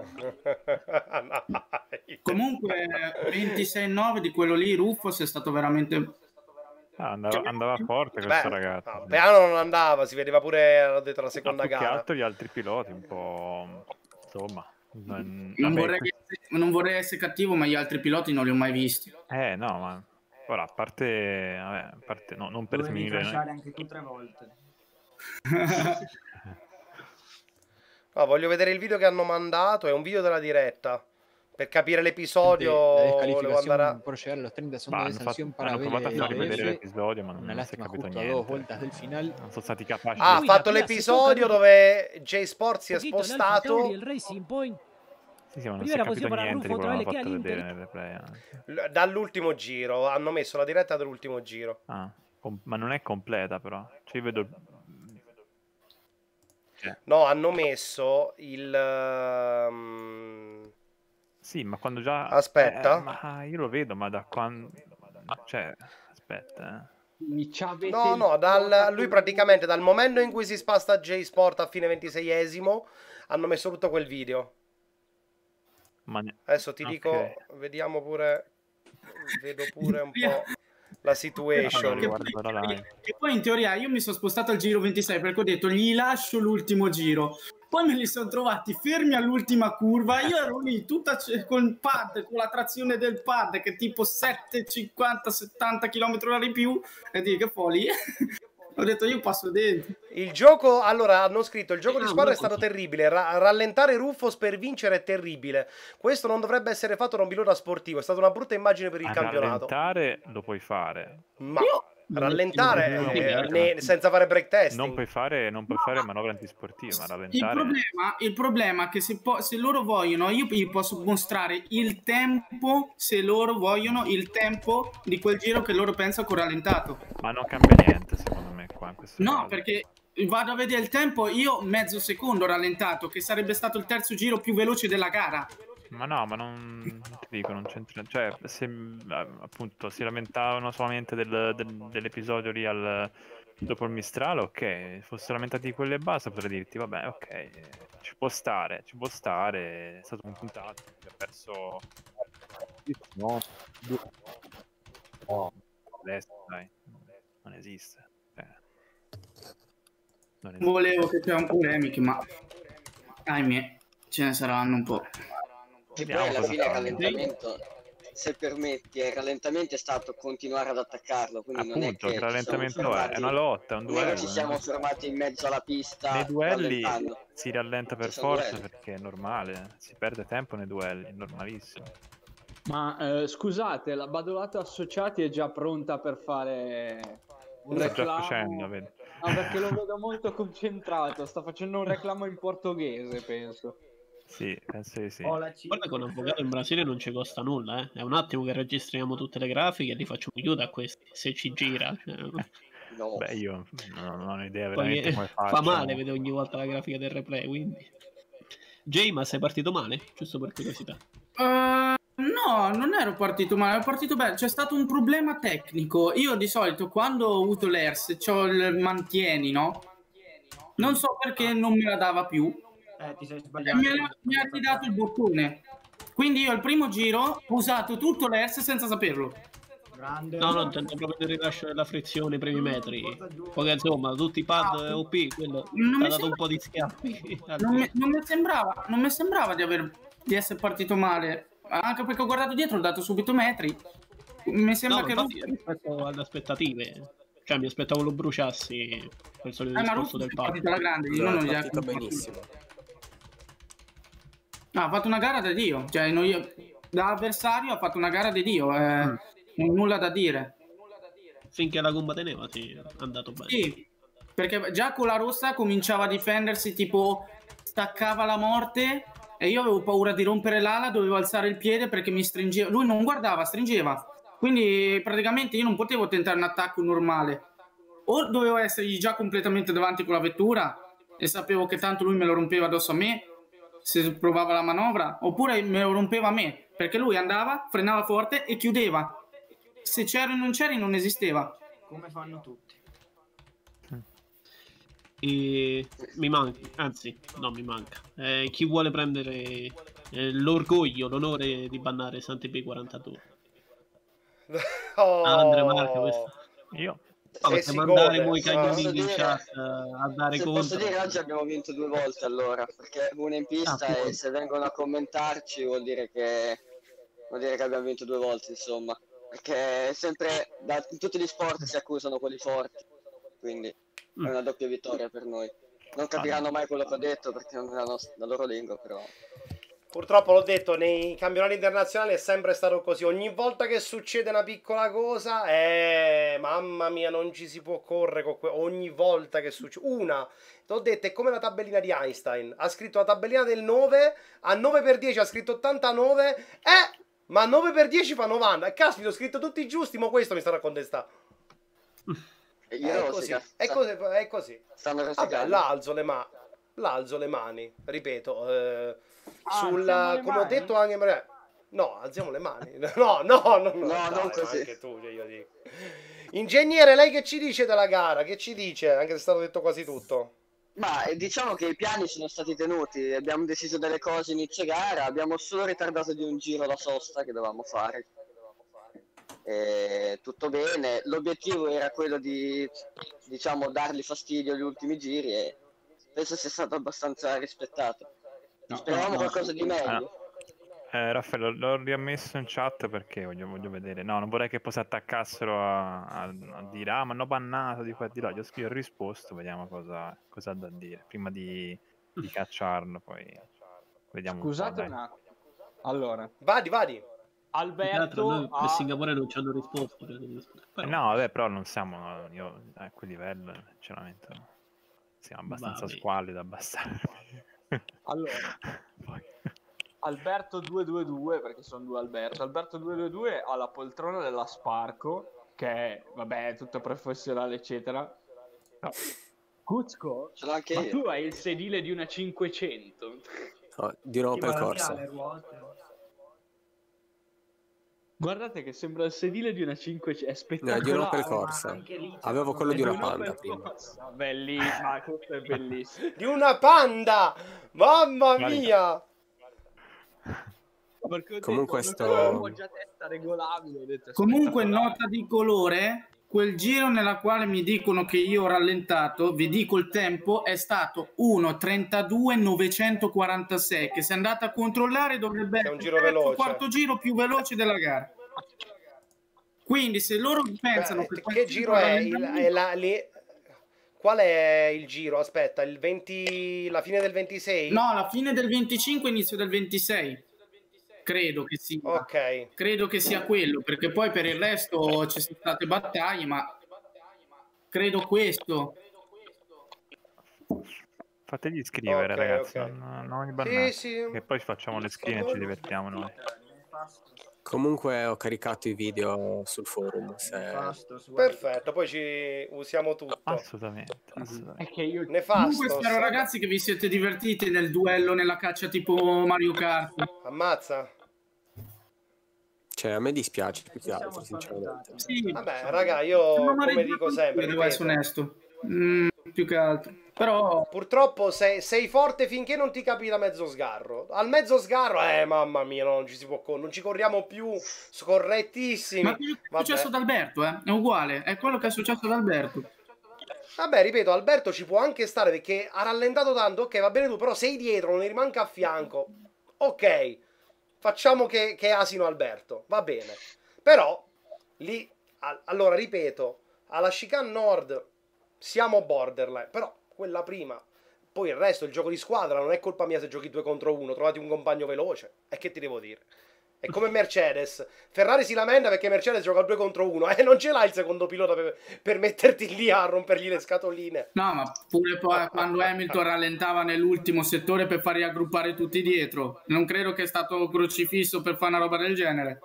Dai. Comunque ventisei nove di quello lì, Ruffos è stato veramente... Ah, andava, andava forte questo Beh, ragazzo. no, piano non andava, si vedeva pure detto la Ma seconda più che gara. altro gli altri piloti un po'... insomma... non- Non vabbè, vorrei, essere, non vorrei essere cattivo, ma gli altri piloti non li ho mai visti. Eh no, ma ora a parte, vabbè, a parte no, non per Dovevi sminuire, crashare anche tu tre volte. No, voglio vedere il video che hanno mandato, è un video della diretta. Per capire l'episodio La volevo descalificación andare a... proceder a los treinta bah, segundos de hanno, fatto- sanción para hanno provato a B far rivedere F. l'episodio, ma non, Una non si è lástima capito justo a dos niente. vueltas del final. Non sono stati capaci Ah, ha di... fatto l'episodio dove J-Sport si è Poquito el Alfa spostato. Tauri, el Racing Point. Sì, sì, ma non si è Primera capito posición para niente di Rufo, quello otra che vez hanno le queda fatto al vedere Inter. nel replay. L- Dall'ultimo giro, hanno messo la diretta dall'ultimo giro. Ah, com- ma non è completa però. Cioè, io vedo... Cioè, No, hanno messo il... ehm, Sì, ma quando già... Aspetta. Eh, ma io lo vedo, ma da quando... Cioè, aspetta, eh. No, no, dal, lui praticamente dal momento in cui si spasta J-Sport a fine ventiseiesimo hanno messo tutto quel video. Ma ne... Adesso ti Ok. dico, vediamo pure, vedo pure un po' la situation. Che poi, che poi in teoria io mi sono spostato al giro ventisei perché ho detto gli lascio l'ultimo giro. Poi me li sono trovati fermi all'ultima curva. Io ero lì tutta c- con il pad, con la trazione del pad che è tipo sette, cinquanta, settanta chilometri orari in più. E dico che follia. Ho detto io passo dentro. Il gioco, allora, hanno scritto, il gioco di squadra è stato terribile, Ra- rallentare Rufus per vincere è terribile. Questo non dovrebbe essere fatto da un pilota sportivo, è stata una brutta immagine per il A campionato. rallentare lo puoi fare. Ma rallentare eh, ne- senza fare break testing. Non puoi fare, non puoi fare manovre antisportive, ma Il rallentare... problema, il problema è che se, po- se loro vogliono, io gli posso mostrare il tempo, se loro vogliono, il tempo di quel giro che loro pensano che ho rallentato. Ma non cambia niente, secondo me, qua in questo No, caso. perché vado a vedere il tempo, io mezzo secondo ho rallentato, che sarebbe stato il terzo giro più veloce della gara. Ma no, ma non, non ti dico, non c'entra. Cioè, se eh, appunto si lamentavano solamente del- del- dell'episodio lì al, dopo il Mistral, ok. Fossero lamentati di quelle e basta, potrei dirti, vabbè, ok, eh, ci può stare, ci può stare. È stato un puntato che ha perso. No, no, adesso, dai, non esiste. Eh, non esiste. Volevo che c'erano polemiche, ma ahimè, ce ne saranno un po'. Che poi Vediamo alla cosa fine il fanno. rallentamento, se permetti, il rallentamento è stato continuare ad attaccarlo, quindi non è Appunto, che il ci siamo rallentamento è, fermati- è una lotta, è un non è che duello. ci eh. siamo fermati in mezzo alla pista Nei duelli rallentando. si rallenta per Ci sono forza duelli. perché è normale, si perde tempo nei duelli, è normalissimo. Ma eh, scusate, la Badolato Associati è già pronta per fare un Sto già reclamo? facendo, vedi. No, perché lo vedo molto concentrato, sta facendo un reclamo in portoghese, penso. Sì, penso di sì. Guarda che un avvocato in Brasile non ci costa nulla, eh. È un attimo che registriamo tutte le grafiche e li facciamo chiudere a questi, se ci gira. Cioè, Beh, io non, non ho idea poi veramente come fa faccio. male vedere ogni volta la grafica del replay, quindi... Jay, ma sei partito male? Giusto per curiosità. Eh, no, non ero partito male, ero partito bene. C'è stato un problema tecnico. Io di solito quando ho avuto l'E R S, c'ho il mantieni, no? Non so perché non me la dava più. Eh, ti sei E sbagliato. mi ha, mi ha ridato il bottone. Quindi io al primo giro ho usato tutto l'E R S senza saperlo. Grande. No, no, intendo proprio il rilascio della frizione i primi metri. Poi insomma, tutti i pad O P, quello Non ti mi ha dato sembra- un po' di schiaffi. Non mi, non mi sembrava, non mi sembrava di, aver, di essere partito male. Anche perché ho guardato dietro, ho dato subito metri. Mi sembra No, che infatti, lui... rispetto alle aspettative, cioè mi aspettavo lo bruciassi per il solito Eh, ma discorso Russo del è pad. partito alla grande, io non gli ho benissimo. No, ha fatto una gara da Dio, cioè noi, da avversario ha fatto una gara di Dio, eh, Mm. non nulla da dire. Finché la gomma teneva, sì, è andato bene. Sì, perché già con la rossa cominciava a difendersi, tipo staccava la morte e io avevo paura di rompere l'ala, dovevo alzare il piede perché mi stringeva. Lui non guardava, stringeva. Quindi praticamente io non potevo tentare un attacco normale. O dovevo essergli già completamente davanti con la vettura e sapevo che tanto lui me lo rompeva addosso a me se provava la manovra, oppure me lo rompeva a me, perché lui andava, frenava forte e chiudeva. Se c'eri o non c'eri non esisteva. Come fanno tutti. E mi manca, anzi, no, mi manca. Eh, chi vuole prendere eh, l'orgoglio, l'onore di bannare Santi B quarantadue? Oh. Ah, Andre Marca, questo. Io. No, Se perché si mandare gode. voi Posso cagnolini in dire- chat eh, a dare Se contro. posso dire, oggi abbiamo vinto due volte allora, perché una in pista Ah, e poi. se vengono a commentarci vuol dire che vuol dire che abbiamo vinto due volte, insomma. Perché sempre da, in tutti gli sport si accusano quelli forti, quindi Mm. è una doppia vittoria per noi. Non capiranno mai quello che ho detto perché non è la, nostra, la loro lingua, però. Purtroppo l'ho detto, nei campionati internazionali è sempre stato così. Ogni volta che succede una piccola cosa, eh, mamma mia, non ci si può correre con que- ogni volta che succede. Una, ti ho detto, è come la tabellina di Einstein. Ha scritto la tabellina del nove, a nove per dieci ha scritto ottantanove, eh, ma nove per dieci fa novanta. Caspita, ho scritto tutti i giusti, ma questo mi stanno a contestare. E io È non così, si ca- è così, è così. stanno Vabbè, rosicando. là alzo le mani, là alzo le mani, ripeto, eh, Ah, sul, alziamo le come ho mani? detto anche No, alziamo le mani. No, no, no, no, No, dai, non ma così. anche tu, cioè, io dico. Ingegnere, lei che ci dice della gara? Che ci dice? Anche se è stato detto quasi tutto. Ma eh, diciamo che i piani sono stati tenuti, abbiamo deciso delle cose inizio gara, abbiamo solo ritardato di un giro la sosta che dovevamo fare. E tutto bene, l'obiettivo era quello di, diciamo, dargli fastidio agli ultimi giri e penso sia stato abbastanza rispettato. No, Speravamo no, no. qualcosa di meglio. Eh, Raffaello, l'ho riammesso in chat perché voglio, voglio vedere. No, non vorrei che poi si attaccassero a, a, a dire ah, ma hanno bannato di qua e di là. Gli ho scritto, ho risposto, vediamo cosa, cosa ha da dire. Prima di, di cacciarlo, poi vediamo Scusate un po', un attimo. Allora, vadi, vadi. Alberto Noi ha... per Singapore non ci hanno risposto. dai. Eh, no, vabbè, però non siamo io, a quel livello, sinceramente. No. Siamo abbastanza Vabbè. squalli da abbassare. Allora, Alberto due due due, perché sono due Alberto. Alberto due due due ha la poltrona della Sparco, che è, vabbè, è tutto professionale, eccetera. No. Cuzco, Ce l'ho anche ma io. tu hai il sedile di una cinquecento. No, di un Opel Corsa. Guardate che sembra il sedile di una cinquecento, è No, spettacolare. di un Opel Corsa. Avevo quello di una Panda Opel prima. Corsa. Bellissimo, ma questo è bellissimo. Di una Panda! Mamma Guarda. mia! Perché ho Comunque detto, sto- avevo già testa regolabile, ho detto, Comunque, spettacolare. nota di colore, quel giro nella quale mi dicono che io ho rallentato, vi dico il tempo, è stato uno trentadue novecentoquarantasei, che se andate a controllare dovrebbe È un essere giro il terzo o veloce. quarto giro più veloce della gara. Quindi se loro pensano Beh, che, quel che giro è? Il, rallentamento- è la, le- Qual è il giro? Aspetta, il venti... la fine del ventisei? No, la fine del venticinque, inizio del ventisei. Credo che sia. Ok. Credo che sia quello, perché poi per il resto ci sono state battaglie, ma credo questo. Fategli scrivere, Ok, ragazzi, ok. non, non vi bannate. Sì, sì. Che poi facciamo le screen e ci divertiamo noi. Comunque ho caricato i video sul forum. Se... Perfetto, poi ci usiamo tutto. Assolutamente, assolutamente. È che io Nefasto. Comunque spero ragazzi che vi siete divertiti nel duello nella caccia tipo Mario Kart. Ammazza. Cioè, a me dispiace più che altro, sinceramente. Sì, Vabbè, raga, io sono come amareggiato dico sempre, io, devo ripeto, essere onesto. Mm, più che altro. Però purtroppo sei, sei forte finché non ti capita mezzo sgarro. Al mezzo sgarro, eh, mamma mia, no, non ci si può co- non ci corriamo più, scorrettissimi. ma quello che è Vabbè. successo ad Alberto, eh? È uguale, è quello che è successo ad Alberto. Vabbè, ripeto, Alberto ci può anche stare perché ha rallentato tanto, ok, va bene tu, però sei dietro, non ne rimanca a fianco. Ok, facciamo che, che è asino Alberto, va bene. Però, lì, a- allora, ripeto, alla chicane nord siamo borderline, però quella prima, poi il resto, il gioco di squadra, non è colpa mia se giochi due contro uno, trovati un compagno veloce, e che ti devo dire? È come Mercedes. Ferrari si lamenta perché Mercedes gioca due contro uno e non ce l'ha il secondo pilota per, per metterti lì a rompergli le scatoline. No, ma pure poi quando Hamilton rallentava nell'ultimo settore per far raggruppare tutti dietro, non credo che è stato crocifisso per fare una roba del genere.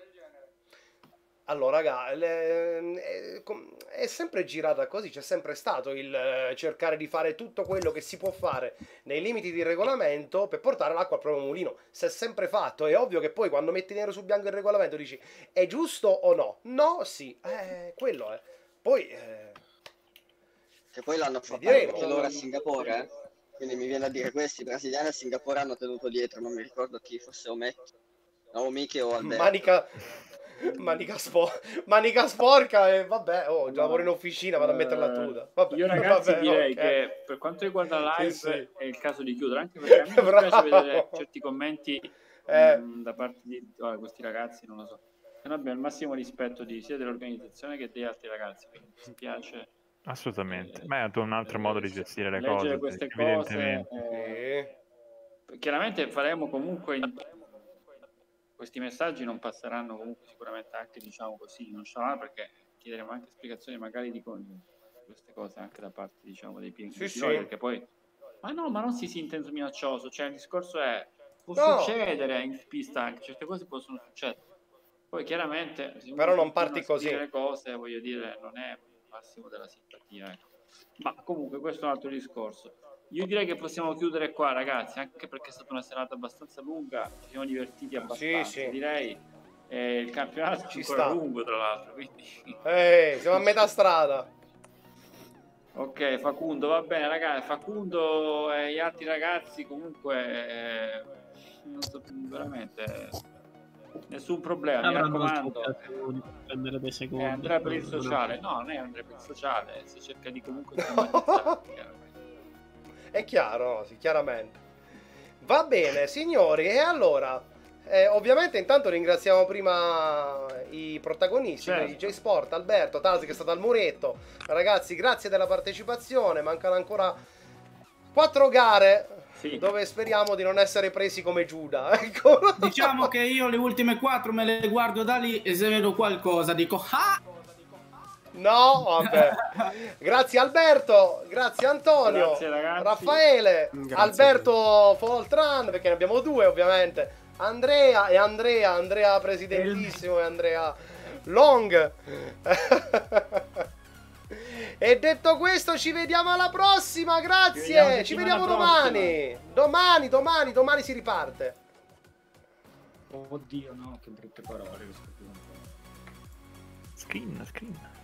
Allora, raga, le- è, com- è sempre girata così, c'è sempre stato il eh, cercare di fare tutto quello che si può fare nei limiti di regolamento per portare l'acqua al proprio mulino. Si è sempre fatto, è ovvio che poi quando metti nero su bianco il regolamento dici è giusto o no? No, sì, eh, quello è. Poi, eh, Che poi l'hanno fatto Vedremo. anche loro a Singapore, eh? Quindi mi viene a dire questi brasiliani a Singapore hanno tenuto dietro, non mi ricordo chi, forse Ometti, o Michi o Alberto. manica... Manica, spo- manica sporca e vabbè, oh, già lavoro in officina, vado a mettere la tuta. Vabbè, Io ragazzi vabbè, direi ok. che per quanto riguarda la live Sì, sì. è il caso di chiudere, anche perché a me mi Bravo. piace vedere certi commenti Eh. mh, da parte di oh, questi ragazzi, non lo so. Noi abbiamo il massimo rispetto di, sia dell'organizzazione che degli altri ragazzi, quindi mi spiace Assolutamente. Ma è un altro modo di gestire le leggere cose, queste evidentemente. cose. eh, Chiaramente faremo comunque questi messaggi non passeranno comunque sicuramente anche, diciamo così, non sarà, perché chiederemo anche spiegazioni magari di con- queste cose anche da parte, diciamo, dei più Sì, sì. perché poi ma no, ma non si sente minaccioso, cioè il discorso è può No. succedere in pista, anche certe cose possono succedere. Poi chiaramente se uno Però non continua parti a così. scrivere cose, voglio dire, non è il massimo della simpatia, ecco. Ma comunque questo è un altro discorso. io direi che possiamo chiudere qua, ragazzi, anche perché è stata una serata abbastanza lunga, ci siamo divertiti abbastanza, sì, sì. direi. Eh, il campionato Ci è ancora sta. lungo, tra l'altro, quindi... Ehi, siamo a metà strada. Ok, Facundo, va bene, ragazzi, Facundo e gli altri ragazzi comunque eh, non so, veramente nessun problema, mi Avranno raccomando. occasioni per prendere dei secondi. Eh, andrà per il sociale, no, non è andrà per il sociale, si cerca di comunque stigmatizzare. È chiaro, sì, chiaramente. Va bene, signori, e allora, eh, ovviamente intanto ringraziamo prima i protagonisti, Certo. quindi J Sport, Alberto, Tasi che è stato al muretto. Ragazzi, grazie della partecipazione, mancano ancora quattro gare. Sì. Dove speriamo di non essere presi come Giuda. Ecco. Diciamo che io le ultime quattro me le guardo da lì e se vedo qualcosa dico ah! No, vabbè. Grazie Alberto, grazie Antonio, Grazie, ragazzi. Raffaele, Grazie. Alberto Foltran, perché ne abbiamo due ovviamente, Andrea e Andrea, Andrea presidentissimo e Andrea Long. E detto questo ci vediamo alla prossima, grazie, ci vediamo, vediamo domani, domani, domani, domani si riparte. Oddio no, che brutte parole. Screen, screen.